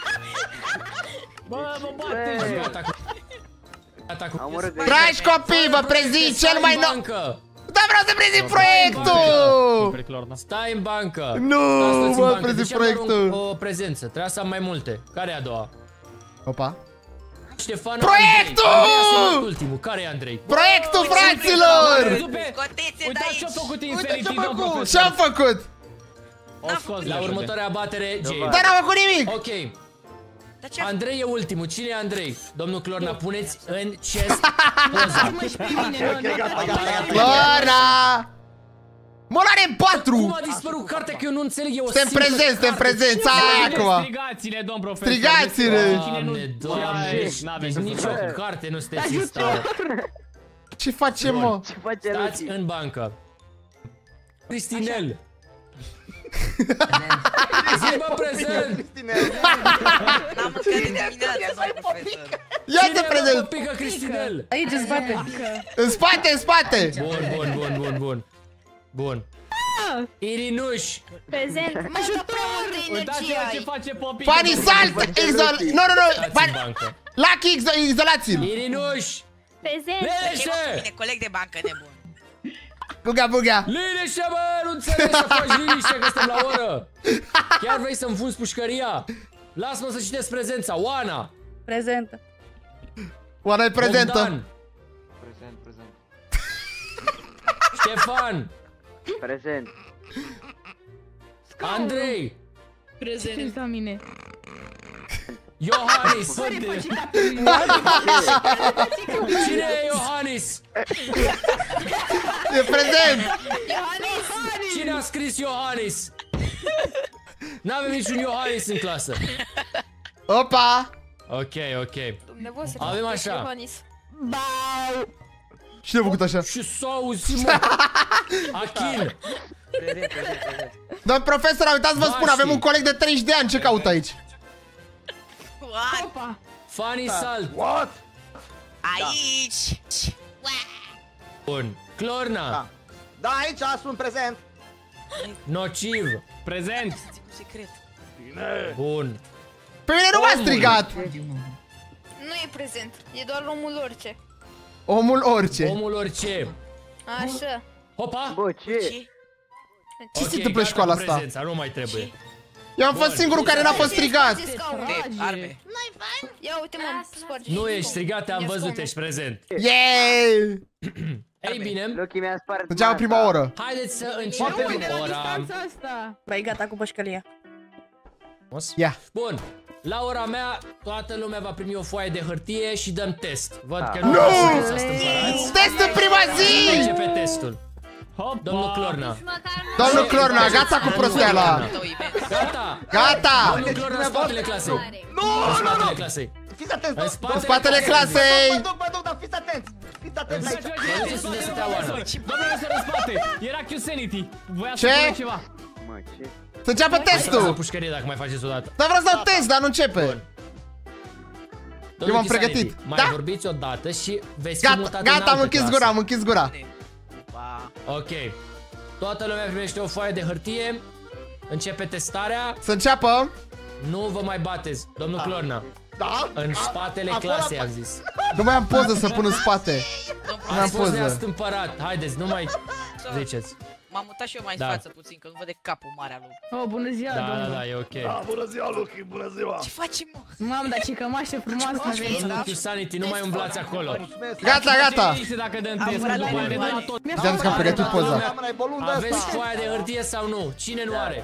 Bă, mă bate. Gata cu... Gata cu... Dragi copii, vă prezint cel mai nou... nou. Da, vreau să prezint proiectul! Stai în bancă. Nu, Stați în mă, bancă. prezint Deci am doar proiectul. O, o prezență. Trebuia să am mai multe. Care e a doua? Opa. Ștefan Proiectul! Andrei. Andrei a semnat ultimul. Care e Andrei? Proiectul, fraților! Uitați ce-a făcut inferitii, domn profesor. Ce-am făcut? O scos La următoarea abatere, Jay. Dar n-am făcut nimic! Ok. Andrei e ultimul. Cine e Andrei? Domnul Clorna, puneți în chest poza. Clorna! Mă, n-are patru! Cum a dispărut cartea, că eu nu înțeleg, eu o Suntem prezenți, suntem prezenți, aia acum! Strigați-le, domn profesor! Strigați-le! Doamne, doamne, deci nicio carte nu sunteți în stare. Ce facem, mă? Stați în bancă. Cristinel! Zi-mă prezent! N-am mâncat de dimineață, domn profesor. Ia-te prezent! Pică Cristinel! Aici, în spate. În spate, în spate! Bun, bun, bun, bun, bun. Bun. Irinuș! Prezent! Mă ajută multă energie ce face Popi! Fani, salt! Izol... Nu, nu, nu! Lucky, izolați-l! Irinuș! Prezent! Bine, coleg de bancă nebun. Buga, buga! Liniște, bă! Nu înțeleg să faci liniște, că suntem la oră! Chiar vrei să-mi funzi pușcăria? Lasă-mă să citesc prezența! Oana! Prezentă. Oana e prezentă! Bogdan. Prezent, prezent. Ștefan! Prezent. Andrei! Prezent. Ce la mine? Iohannis! Cine e Iohannis? E prezent! Cine a scris Iohannis? N-avem niciun Iohannis în clasă. Opa! Ok, ok. Avem așa. Cine a făcut așa? Și s-a auzit, mă. Achil. Domn profesor, uitați, vă spun, avem un coleg de treizeci de ani, ce caută aici? What? Funny Salt. What? Aici. Bun. Clorna. Da. Da, aici sunt prezent. Nociv. Prezent. Secret. Bun. Pe mine nu m-a strigat. Nu e prezent, e doar omul orice. Omul orice. Omul orice. Așa. Hopa. Bă, ce? Ce se întâmplă în școala asta? Prezența, nu mai trebuie. Eu am fost singurul care n-a fost strigat. Arme. Ia uite, mă, sparge. Nu ești strigat, te-am văzut, ești prezent. Yay! Ei bine. Lucky mi-a spart. Înceapă prima oră. Haideți să începem ora. Băi, gata cu pășcălia. Ia. Bun. La ora mea, toată lumea va primi o foaie de hârtie și dăm test. Văd că Nu! nu sunteți să stâmpărați. Test în prima zi! Începe testul. Domnul Clorna. Domnul Clorna, gata cu prosteala. Gata. Gata. Domnul Clorna în spatele clasei. Nu, În nu, spatele nu. clasei. Fiți atenți. În spatele clasei. Mă duc, mă duc, dar fiți atenți. Fiți atenți aici. Domnul profesor, în spate. Era Q-Sanity. Voia să Ce? spune ceva. Mă, ce? Să înceapă testul. Pușcărie dacă mai faceți o dată. Dar vreau să dau test, dar nu începe. Eu m-am pregătit. Mai Da? vorbiți o dată și veți fi Gata, mutat în gata, altă am închis clasă. gura, am închis gura. Ok. Toată lumea primește o foaie de hârtie. Începe testarea. Să înceapă. Nu vă mai bateți, domnul Clorna. Da? În spatele clasei, am zis. Nu mai am poză să pun în spate. Nu am Ați fost poză. neastâmpărat. Haideți, nu mai ziceți. M-am mutat și eu mai în Da. față puțin, că nu văd de capul mare al lui. Oh, bună ziua, Da, da, domnule. da, e ok. Da, bună ziua, Lucky, bună ziua. Ce facem, mă? Mamă, dar ce cămașă frumoasă aveți. Domnul Q-Sanity, nu mai umblați acolo. Gata, gata. Dacă dăm test, după aia ne dăm tot. Uite-am că am pregătit poza. Aveți foaia de hârtie sau nu? Cine nu are?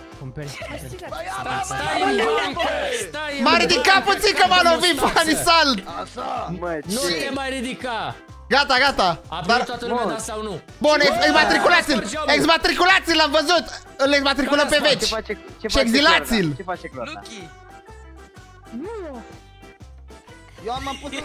Stai în bancă! Stai în M-a ridicat puțin că m-a lovit Fanny Salt. Mă, Nu ce? te mai ridica! Gata, gata. A primit toată lumea, da sau nu? Bun, ex- exmatriculați-l! Exmatriculați-l, l-am văzut! Îl exmatriculăm pe veci! Ce face, ce Și face exilați-l! Clorna? Ce face Clorna? Lucky! Eu am pus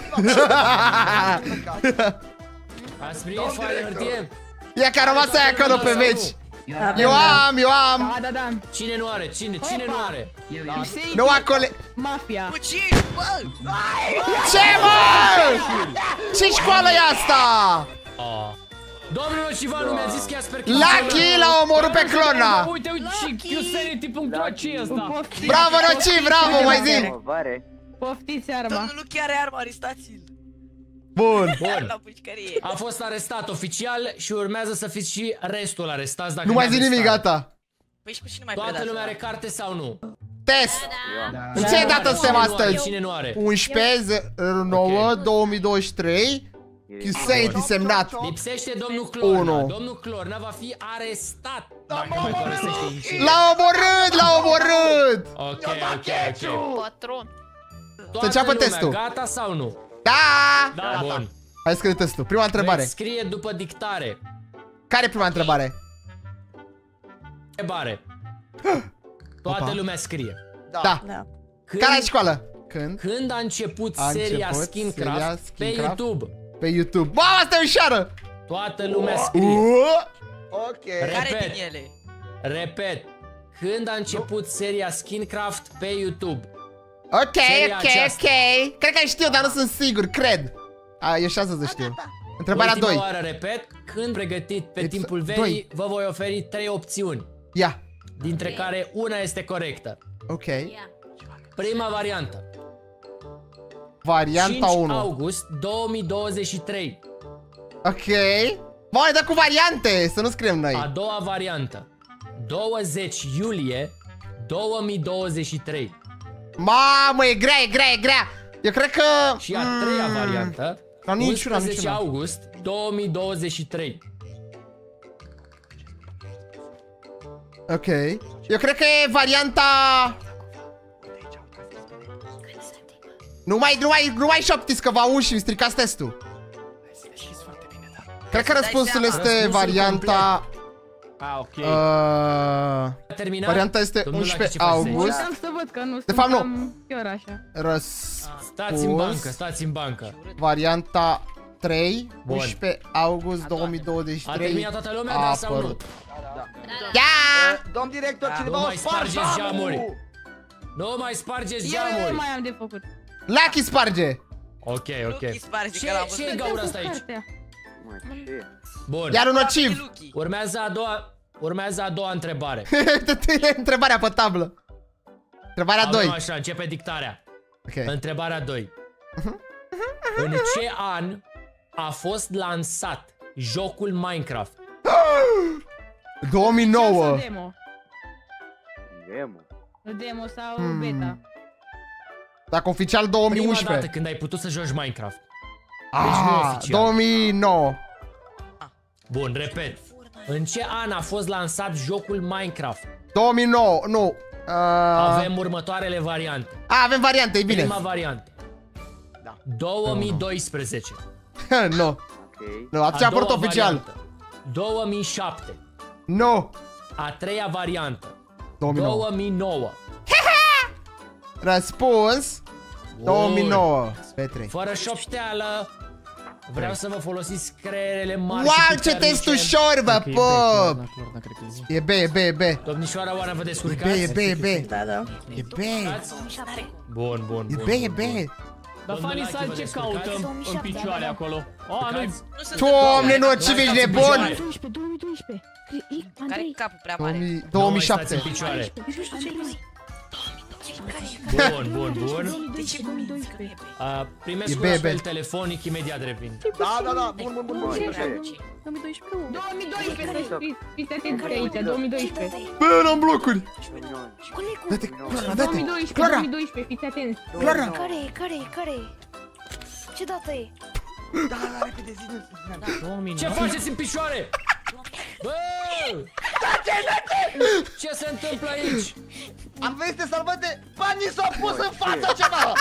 Ați primit foaia de hârtie? Ia că a rămas aia acolo pe veci! Eu am, eu am! Da, da, da. Cine nu are? Cine? Cine nu are? Nu acolo! Mafia. Bă, ce ești, bă? Ce, mă? Ce școală e asta? Oh. Domnul Civanu mi-a zis că sper că... Lucky l-a omorât pe Clorna! Uite, uite, și Q-Sanity punct ro ce e ăsta? Bravo, Roci, bravo, mai zi! Poftiți arma. Domnul Lucky are armă, arestați-l. Bun! Bun. La pușcărie. A fost arestat oficial și urmează să fiți și restul arestați dacă Nu mai zi n-aveți nimic, stare. gata! Păi și cu cine mai Toată predați? lumea are carte sau nu? Test! În ce dată suntem astăzi? Cine nu are? unsprezece nouă două mii douăzeci și trei. Q-Sanity semnat. Lipsește domnul Clorna. unu. Domnul Clorna va fi arestat dacă mai părăsește incinul. L-a omorât, l-a omorât! Ok, ok, ok. Patron. Toată înceapă lumea, testul. Gata sau nu? Da! Da. Bun. Hai scrie testul. Prima întrebare. Veți scrie după dictare. Care e prima întrebare? Întrebare. Toată Opa. lumea scrie. Da. da. Când, Care e școală? Când? Când a început A seria început Skincraft seria pe Skincraft? YouTube? Pe YouTube. Bă, asta e ușoară! Toată lumea scrie. Ok. Care Repet. din ele? Repet. Când a început seria Skincraft pe YouTube? Ok, Seria ok, aceasta. ok. Cred că știu, dar nu sunt sigur, cred. A, e șansă să știu. Întrebarea Ultima doi. oară, repet, când pregătit pe It's timpul doi. verii, vă voi oferi trei opțiuni. Ia. Dintre care una este corectă. Ok. Prima variantă. Varianta cinci unu. august două mii douăzeci și trei. Ok. Mă, dă cu variante, să nu scriem noi. A doua variantă. douăzeci iulie două mii douăzeci și trei. Mamă, e grea, e grea, e grea. Eu cred că... Și a treia Mm. variantă. No, niciuna, unsprezece niciuna. august două mii douăzeci și trei. Ok. Eu cred că e varianta... Nu mai, nu mai, nu mai șoptiți că vă auzi și îmi stricați testul. Cred că răspunsul este Răspunsul varianta... Ah, ok. Uh, Terminat? varianta este Domnul unsprezece Lachi, ce faceți? august. Am să văd că nu De fapt, nu. sunt chiar așa. Răspuns. Stați în bancă, stați în bancă. Varianta trei, Bun. unsprezece august două mii douăzeci și trei. A terminat toată lumea, a da sau nu? apărut. Da! Domn director, Da, cineva nu o mai sparge spargeți geamul! geamuri. Nu mai spargeți Eu geamuri. mai am de făcut. Lucky sparge! Ok, ok. Lucky sparge, Ce, că l-am ce e văzut. gaura asta aici? Cartea. Mă, ce? Bun. Iar un nociv! Urmează a doua, urmează a doua întrebare. Întrebarea pe tablă. Întrebarea Avem doi. așa, începe dictarea. Ok. Întrebarea doi. În ce an a fost lansat jocul Minecraft? două mii nouă. Demo. Demo. Demo sau Hmm. beta. Dacă oficial două mii Prima unsprezece. dată când ai putut să joci Minecraft. Deci nu Ah, oficial. două mii nouă. Bun, repet. În ce an a fost lansat jocul Minecraft? două mii nouă, nu. Uh... Avem următoarele variante. A, avem variante, e bine. Prima variantă. două mii doisprezece. Nu. Ok. Nu, atunci a apărut doua oficial. variantă, două mii șapte. Nu. A treia variantă. două mii nouă. două mii nouă. Răspuns. două mii nouă. Petre. Fără șopteală. Vreau să vă folosiți creierele mari. Wow, și ce puternice. test ușor, bă, pop! E B, e B, e B. Domnișoara Oana, vă E B, descurcați? e B, e B. Da, da. E B. Bun, bun, E bun. B, e B. Dar Domnul Fanny Lachi, Sal Sal vă ce descurcați? caută în picioare acolo? Oh, nu-i... Doamne, nociv, ești nebun! două mii doisprezece, două mii doisprezece. Ei, Care Andrei. capul prea mare? două mii Nu mai stați șapte. în picioare. Andrei. Bun, bun, bun. două mii doisprezece. Uh, primesc E un B, B. apel telefonic, imediat revin. Da, da, da, bun, bun, bun, bun. două mii doisprezece. două mii doisprezece, să știți. Fiți atenți aici, două mii doisprezece. Bă, n-am blocuri. Dă-te, două Clara, mii dă-te. doisprezece, Clara. două mii doisprezece, fiți atenți. Clara. Care e? Care e? Care e? Ce dată e? Da, da, da, repede, zi, zi, zi. Ce faceți în picioare? Bă! Ce se întâmplă aici? Am venit să salvăm de... Banii s-au pus în față ceva!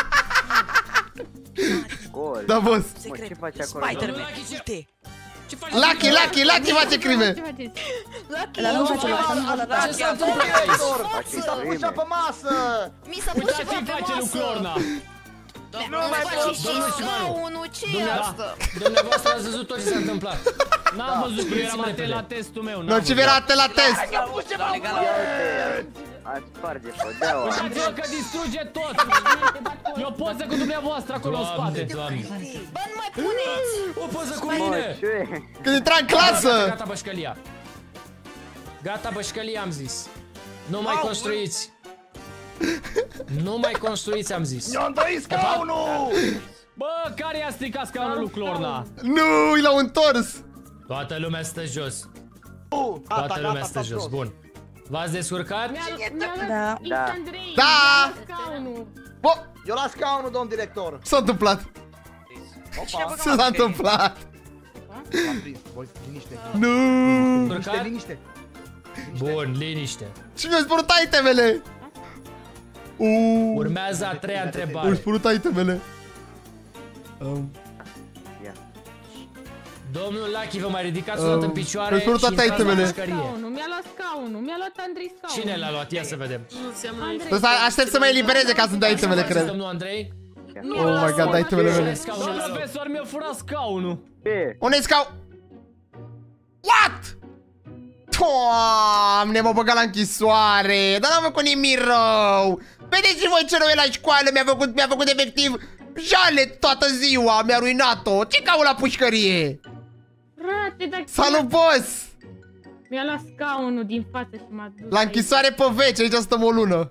Gol. Da, boss. Mă, ce faci acolo? Spider-Man, uite! Ce faci? Lucky, Lucky, Lucky face crime. Ce faceți? Dar nu face asta, nu face asta. Ce se întâmplă aici? Mi s-a pus cea pe masă! Mi s-a pus Uitați ceva ce pe face lui masă! Clorna! Nu mai face și Domnul Șivanu. scaunul, ce e asta? Dumneavoastră ați văzut tot ce s-a întâmplat. N-am văzut că eram Spuneți-mi atent repede. la testul meu. n-am Nociv văzut. era atent la test. Mi-a pus ceva în gură! Ați sparge podeaua. Uitați-vă că distruge tot! E o poză cu dumneavoastră acolo în Doamne, spate. doamne. Bă, nu mai puneți! O poză cu Mă, mine! ce? Când intra în clasă. Gata bășcălia. Gata bășcălia, am zis. Nu mai construiți. Nu mai construiți, am zis. Mi-a îndoit scaunul! Bă, care i-a stricat scaunul lui Clorna? Nu, i l-au întors. Toată lumea stă jos. Gata, Toată gata, lumea s-a stă jos. scos. Bun. V-ați descurcat? Da. Da. Andrei, Da. scaunul. Bă, Eu las scaunul, domn director. s-a întâmplat. Opa, Ce s-a întâmplat? l-am prins. Voi, liniște. Nu. Liniște, Descurcat? liniște. Bun, liniște. Și mi-a zburut itemele. Uh. Urmează a treia întrebare. Își furut itemele. Um. Domnul Lucky, vă mai ridicați o dată în picioare își furut și toate intrați la itemele. jucărie. Mi-a luat scaunul, mi-a luat Andrei scaunul. Cine l-a luat? Ia să vedem. Să aștept să mă elibereze ca să-mi dai itemele, cred. Domnul Andrei? Oh my god, dai itemele mele. Domnul profesor mi-a furat scaunul. Unde-i scaun? What? Doamne, m-a băgat la închisoare. Dar n-am făcut nimic rău. Vedeți și voi ce rău e la școală. Mi-a făcut, mi-a făcut efectiv jale toată ziua. Mi-a ruinat-o. Ce caut la pușcărie? Frate, dacă... Salut, boss! Mi-a luat scaunul din față și m-a dus. La închisoare pe veci, aici stăm o lună.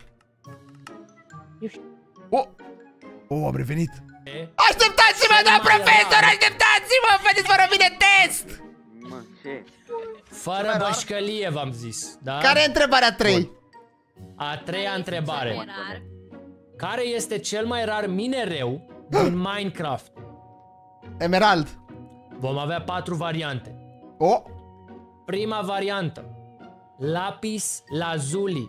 Oh! Oh, am revenit. Așteptați-mă, doamnă profesor, așteptați-mă! Vedeți, fără mine test! Mă, ce? Fără bășcălie, v-am zis, da? Care e întrebarea trei? A treia întrebare. Care este cel mai rar minereu din Minecraft? Emerald. Vom avea patru variante. Oh! Prima variantă. Lapis lazuli.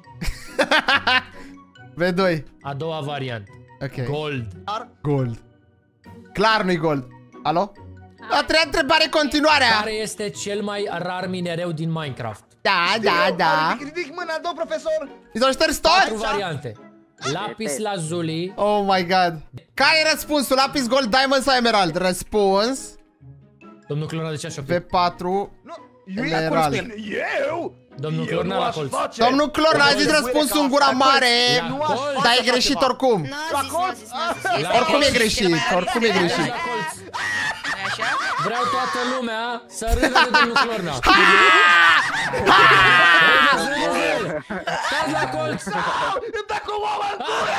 V doi. A doua variantă. Ok. Gold. Gold. Clar nu-i gold. Alo? A treia întrebare, continuarea. Care este cel mai rar minereu din Minecraft? Da, da, da. Ridic, ridic mâna, domn profesor. Îți o ștergi tot? Patru variante. Lapis lazuli. Oh my god. Care e răspunsul? Lapis, gold, diamond sau emerald? Răspuns. Domnul Clona, de ce așa? V patru. Emerald. Eu? Domnul Clorna la colț. Domnul Clorna a zis răspunsul în gura mare. Dar e greșit oricum. Oricum e greșit. Oricum e greșit. Vreau toată lumea să râdă de domnul Clorna. Stați la colț. Îmi dă cu ouă în gură.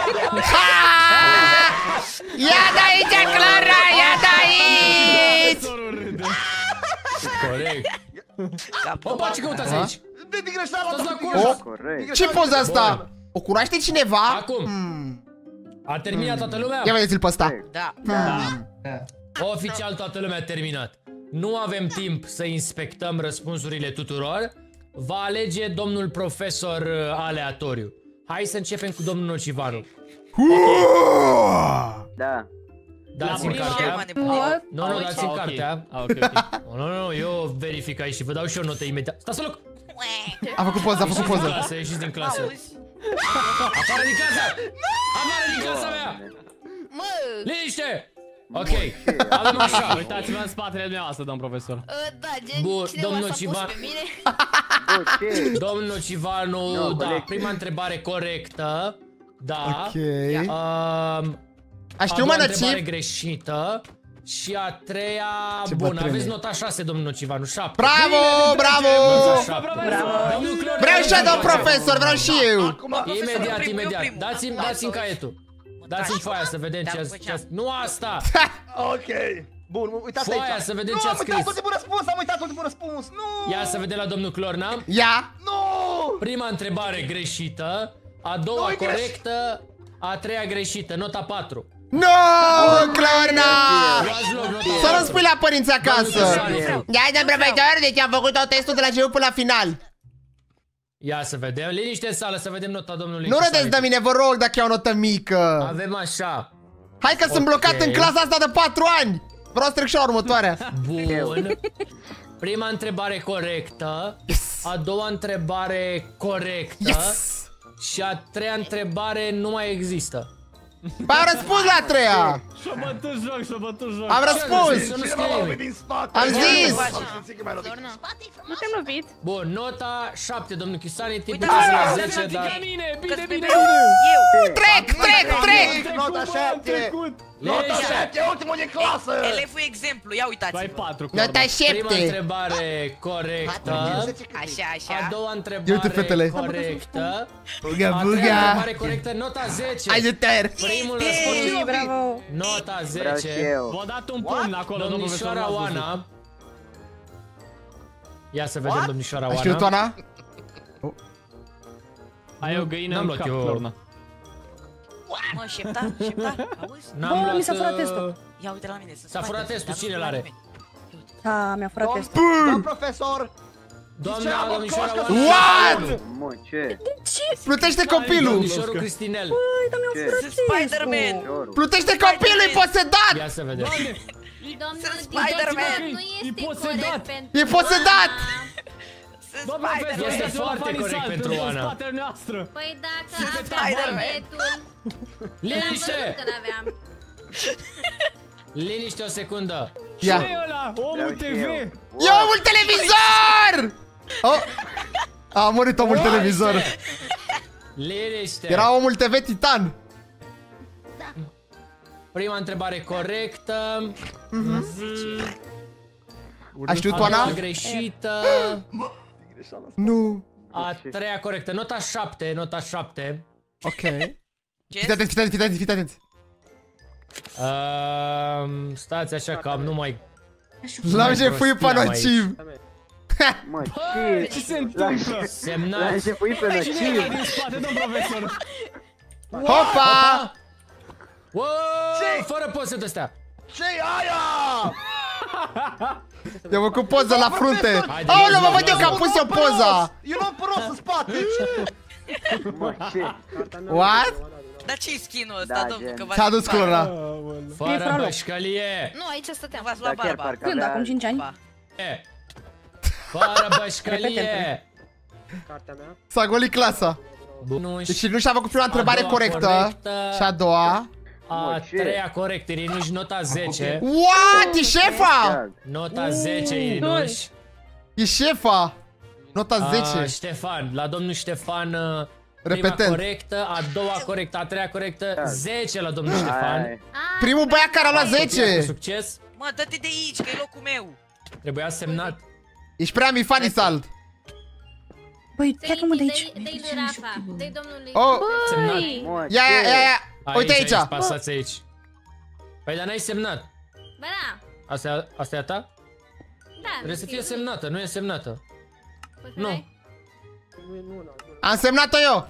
Ia de aici, Clorna, ia de aici. Corect. Opa, ce căutați aici? De greșeală. Stați la colț. Ce poza asta? O cunoaște cineva? Acum. A terminat toată lumea? Ia vedeți-l pe ăsta. Da. Oficial toată lumea a terminat. Nu avem timp să inspectăm răspunsurile tuturor. Va alege domnul profesor aleatoriu. Hai să începem cu domnul Nocivanu. Da. Dați-mi cartea. Nu, nu, dați-mi cartea. Nu, nu, nu, eu verific aici și vă dau și o notă imediat. Stați loc! A făcut poză, a făcut poză. Ieșiți din clasă. Afară din clasă! Afară din clasa mea! Liniște! Ok, avem așa. Uitați-vă în spatele dumneavoastră, domn profesor. Da, gen, bun, cineva domnul s-a pus Civan... pe mine. Domnul Civanu, no, da, prima întrebare corectă. Da. Ok. Um, A știu, mă, a doua întrebare Nociv? greșită. Și a treia... Ce Bun, bătrâne. aveți nota șase, domnul Nocivanu, șapte. Bravo, bravo! Domnul Vreau și eu, domn profesor, vreau și eu. Imediat, imediat. Dați-mi dați-mi caietul. Dați-mi foaia să vedem ce ați... ce ați- Nu asta! Ok. Bun, uitați aici. Foaia să vedem Nu, ce am ați uitat scris. ultimul răspuns, am uitat ultimul răspuns. Nu! Ia să vedem la domnul Clorna. Ia! Nu! Prima întrebare greșită, a doua Nu-i greș- corectă, a treia greșită, nota patru. No, Clorna! Luați loc, nota Să nu patru. spui la părinți acasă. Domnul Ia, domn profesor, deci am făcut tot testul de la început până la final. Ia să vedem, liniște în sală, să vedem nota domnului. Nu râdeți de mine, vă rog, dacă e o notă mică. Avem așa. Hai că sunt blocat Ok. în clasa asta de patru ani. Vreau să trec și la următoarea. Bun. Prima întrebare corectă, a doua întrebare corectă Yes! și a treia întrebare nu mai există. Păi am răspuns la a treia. Și-a bătut joc, și-a bătut joc. Am răspuns. Să nu scrie. Am zis. Nu te-am lovit. Bun, nota șapte, domnul Chisani, tipul Uitați, la uitați, zece, dar... Bine, bine, bine, Eu. Trec, trec, trec. Nota șapte. Nota șapte, ultimul din clasă. Elevul exemplu, ia uitați. Ai patru. Nota Prima șapte. întrebare corectă. Așa, A așa. doua Ia uite, întrebare fetele. corectă. Buga, A treia buga. întrebare corectă, nota zece. Ajutor. Primul răspuns, Bravo. nota Vreau și zece. eu. V-a dat un pumn acolo, domnul profesor. Domnișoara n-ați văzut. Oana. Ia să vedem, domnișoara Ai știut, Oana. Oana? Ai o găină N-am în luat cap, eu. Clorna. Mă, șepta, șepta, auzi? N-am Bă, luat, mi s-a furat uh, testul. Ia uite la mine, să S-a furat testul, cine l-are? Da, mi-a furat testul. Domn profesor. Doamna, domnișoara What? Oana. Mă, ce? Ce? Plutește copilul! Domnișorul Cristinel. Băi, dar mi-au furat Spider-Man! Plutește copilul, e posedat! Ia să vedem. Domnul Spider-Man! nu este corect pentru E posedat! Doamna profesor, Este uitați-vă la foarte Fanny corect Salt, pentru în Oana. spatele noastră. Păi dacă Spider-Man. aveam tabletul, am Liniște! văzut că n-aveam. Liniște o secundă. Ia! Ce e ăla? Omul T V! E omul televizor! Oh. A murit omul televizor. Liniște. Era omul T V Titan. Prima întrebare corectă. Ai știut, A Oana? doua greșită. Nu. A treia corectă. Nota șapte, nota șapte. Ok. Fiți atenți, fiți atenți, fiți atenți, fiți atenți. Um, stați așa că am numai... L-am jefuit pe nociv. Mă, Băi, ce se întâmplă? Semnat. L-am jefuit pe Cine e nociv. din spate, domn profesor? Hopa! Wow, fără poze de-astea. Ce-i aia? I-am făcut poză la frunte. Haide, Aoleu, mă Ioana, văd eu că am pus o poza. Eu n-am păros în spate. Mă, ce? What? Dar ce-i skin-ul ăsta, Da, domnul? gen. Că v-ați S-a dus schimbat. clora. Fără bășcălie. Nu, aici stăteam. V-ați Da, luat chiar barba. parcă Când? avea... Acum cinci ani? Ba. E. Fără bășcălie. S-a golit clasa. Bun. Deci nu și-a făcut prima întrebare doua corectă. corectă. Și a doua. A treia corectă, Irinuș, nota zece. What? E șefa! Nota zece, Irinuș. E șefa! Nota A, zece. Ștefan, la domnul Ștefan, uh, prima Repetent. corectă, a doua corectă, a treia corectă, zece la domnul Ștefan. Hai. Primul băiat care a luat zece. Succes. Mă, dă-te de aici, că e locul meu. Trebuia semnat. Ești prea mifani salt. Băi, pleacă-mă de aici. Dă-i dă-i lui Rafa, dă-i domnului. Oh, Semnat. Mă, ia, ia, ce? ia, ia. Uite Aici, aici. pasați aici. Păi, dar n-ai semnat. Ba da, Asta e, asta e a ta? da. Trebuie să fie semnată, nu e semnată. Păi, Nu. hai. Am semnat-o eu.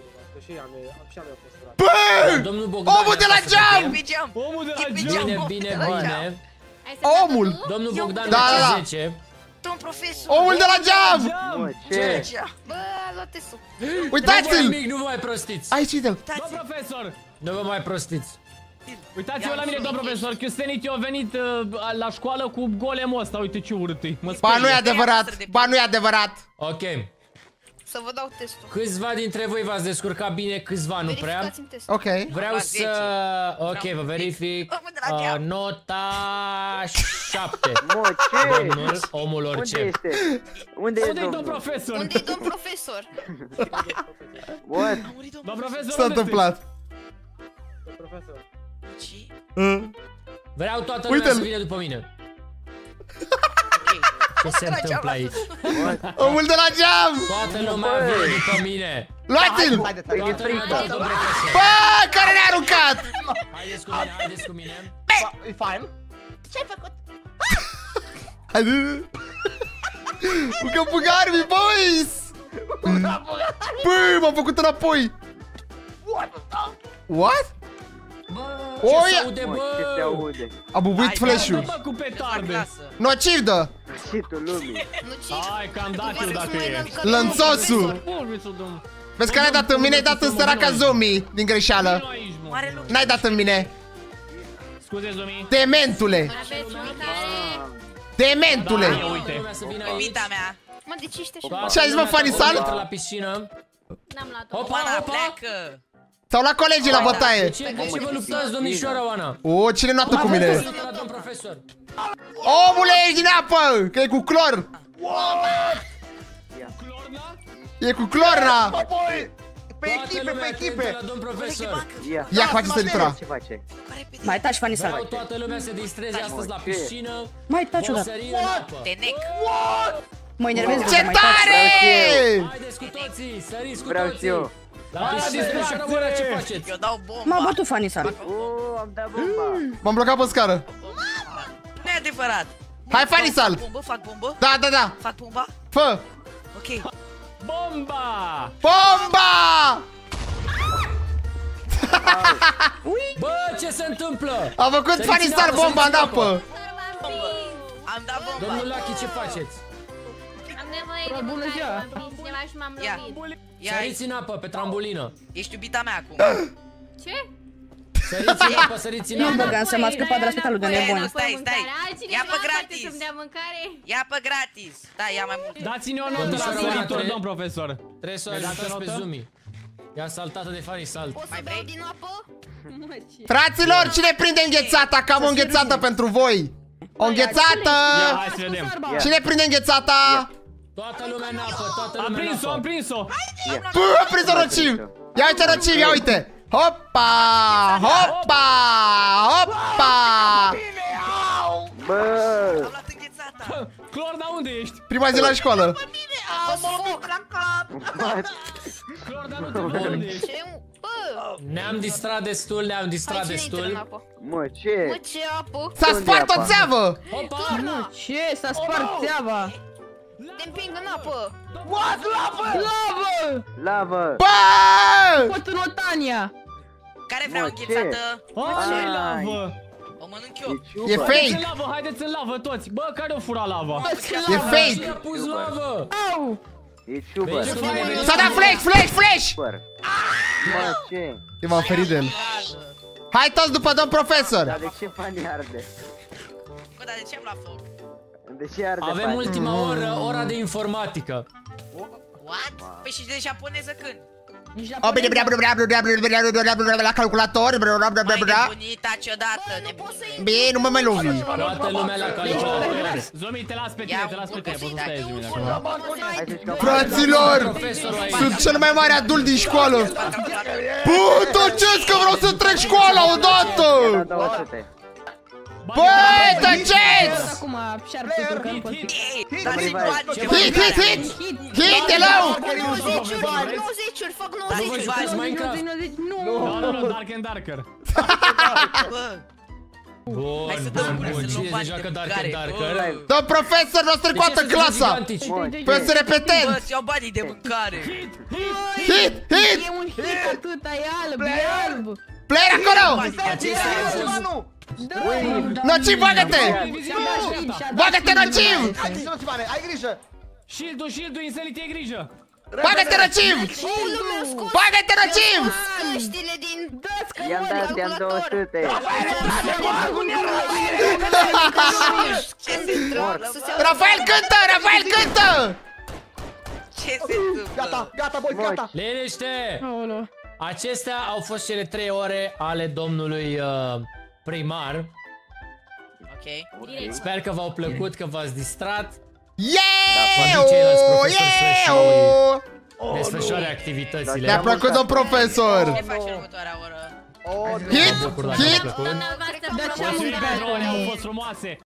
Bă! Domnul Bogdan. Omul de la geam! Pe geam. Omul de la E pe geam! Bine, bine, bine. Ai semnat Omul! tu? Domnul Bogdan, Da, da, nota da. zece. Domn profesor. Omul de la geam! Mă, Ce? ce? Bă, luate sub. Nu vă Uitați-l! nimic, nu vă mai prostiți. Aici, uite-l. Domn profesor! Nu vă mai prostiți. Uitați-vă la mine, domn profesor, Chiustenit eu a venit uh, la școală cu golemul ăsta, uite ce urât e. Mă Ba, nu e sperie. adevărat. Ba, nu e adevărat. Ok. Să vă dau testul. Câțiva dintre voi v-ați descurcat bine, câțiva nu prea. Verificați-mi testul. Ok. Vreau să... Ok, vă verific. Omul de la Uh, geam. nota șapte. Mă, ce? Domnul, omul Unde orice. este? Unde e Unde-i domn domnul? profesor? Unde-i domn profesor? What? Domn profesor, S-a unde întâmplat. Ce? Vreau toată Uite-l. lumea să vină după mine. Ce se întâmplă aici? Omul de la geam! Toată lumea vine după mine. Luați-l! Haideți, Toată haideți. lumea după domnul profesor. Bă, care ne-a aruncat? Haideți cu mine, haideți cu mine. E fine. Ce-ai făcut? Haide. Că bugarmi, boys! Bă, m-am făcut înapoi. What? Ce Oi! se aude, Mă, ce se bă? aude? A bubuit flash-ul. Bă, cu petarde. Nociv dă. Sfârșitul lumii. Nu ci. Hai că am dat eu dacă e. Lănțosul. Vezi că n-ai dat în mine, ai dat în săraca Zomi din greșeală. Mare lucru. N-ai dat în mine. Scuze, Zomi. Dementule. Aveți fiecare... Dementule. Da, uite. Lumea să vină aici. Vita mea. Mă, de ce ești așa? Toată Ce ai zis, mă, lumea Fanny care Sal? intră la piscină. N-am luat-o. Opa, Oana, opa. pleacă. S-au luat colegii la De bătaie. ce, de ce vă luptați, domnișoara Oana? O, cine notă cu mine? La domn profesor. Omule, ești din apă! Că e cu clor! E cu clorna! Apoi, pe Toată echipe, lumea pe că echipe. intră la domn profesor. Ia. Ia, face săritura. Ce face? Mai taci, Fanny Vreau Sal. toată lumea să distreze astăzi la piscină. Mai taci Vom odată. sări în apă. Te nec. Mă enervez, bă, Ce mai taci. tare! Haideți cu toții, săriți cu Vreau și toții. eu. La piscină, domnișoara Oana, ce faceți? Eu dau bomba. M-a bătut Fanny Sal. Oh, am dat bomba. M-am blocat pe scară. Nu e adevărat. Hai, Fanny Sal! Fac bombă, fac bombă. Da, da, da. Fac bomba. Fă! Ok. Bomba! Bomba! Bă, ce se întâmplă? A făcut Săriți Fanny în Sal apă, bomba în săriți în apă. Am dat bomba. Domnul Lucky, ce faceți? Am nevoie de Bună ziua. mâncare, m-am prins cineva și m-am Ia. lovit. Săriți în apă, pe trambulină. Ești iubita mea acum. Ce? Săriți în apă, săriți în Nu, apă. Băgan, să m-a scăpat de la spitalul de nebuni. Nu, stai, stai. Ia pe gratis. Să-mi dea mâncare? Ia pe gratis. Da, ia mai mult. Dați-ne o notă la săritor, domn profesor. Trebuie să o ajutați pe Zumi. E asaltată de Funny Salt. Poți să beau din apă? Fraților, cine prinde înghețata? Că am o înghețată pentru voi. O înghețată! Ia, hai să vedem. Cine prinde înghețata? Toată lumea în apă, toată Am lumea în prins-o, apă. am prins-o. Bă, am prins-o Rociv! Ia uite Rociv, ia uite! Hopa! Hopa! Hopa! Bă! Clor, dar unde ești? Prima zi la școală. Clor, dar nu te văd unde ești. Ne-am distrat destul, ne-am distrat destul. Mă, ce? Mă, ce apă? S-a spart o țeavă! Mă, ce? S-a spart țeava. Te împing în apă. What? Lavă! Lavă! Lavă! Bă! Potulotania! Care vrea o înghețată? Ce lavă? O mănânc eu. E Haideți în fake! lavă, haideți în lavă toți. Bă, care o fura lava? E fake! Cine a pus lavă? Au! E ciubăr! S-a dat flash, flash, flash! Ciubăr! Mă, ce? Eu m-am ferit de el. Hai toți după domn profesor! Dar de ce Fanny arde? Bă, dar de ce am la foc? De ce arde Avem Fanny? ultima oră, ora de informatică. What? Păi și de japoneză când? O bine, bine, bine, bine, bine, bine, bine, la calculator, bine, bine, bine, Mai bine. nebunit ciodată, nebunit. Bine, nu mă mai lovi. Toată lumea la calculator. Zomi, te las pe tine, te las pe tine, poți să stai Zomi acolo. Fraților, sunt cel mai mare adult din școală. Bă, tăceți că vreau să trec școala odată. Băi, tăceți! Acum șarpul că nu pot fi. Hit, hit, hit! Hit, hello! nouăzeci-uri, fac nouăzeci. Nu, nu, nu, Dark and Darker. Bun, bun, bun. Cine se joacă Dark and Darker? Domn profesor, n-o strecoată clasa! Păi să repetent! Bă, ți-au banii de mâncare. Hit, hit! E un hit atâta, e alb, e alb. Player acolo! Nociv, bagă-te! Bagă-te, Nociv! Hai, Tivane, ai grijă! Shield-ul, shield-ul, inselit, e grijă! Bagă-te, Nociv! Bagă-te, Nociv! Căștile din... I-am dat, i-am două sute! Rafael cântă! Rafael cântă! Ce se întâmplă? Gata, gata, boys, gata! Liniște! Acestea au fost cele trei ore ale domnului uh, primar. Ok. Sper că v-au plăcut, că v-ați distrat. Yeah! Desfășoare activitățile. Mi-a plăcut, domn profesor! Ce facem următoarea oră? Hit! Hit! Mulțumim pentru ore, au fost frumoase!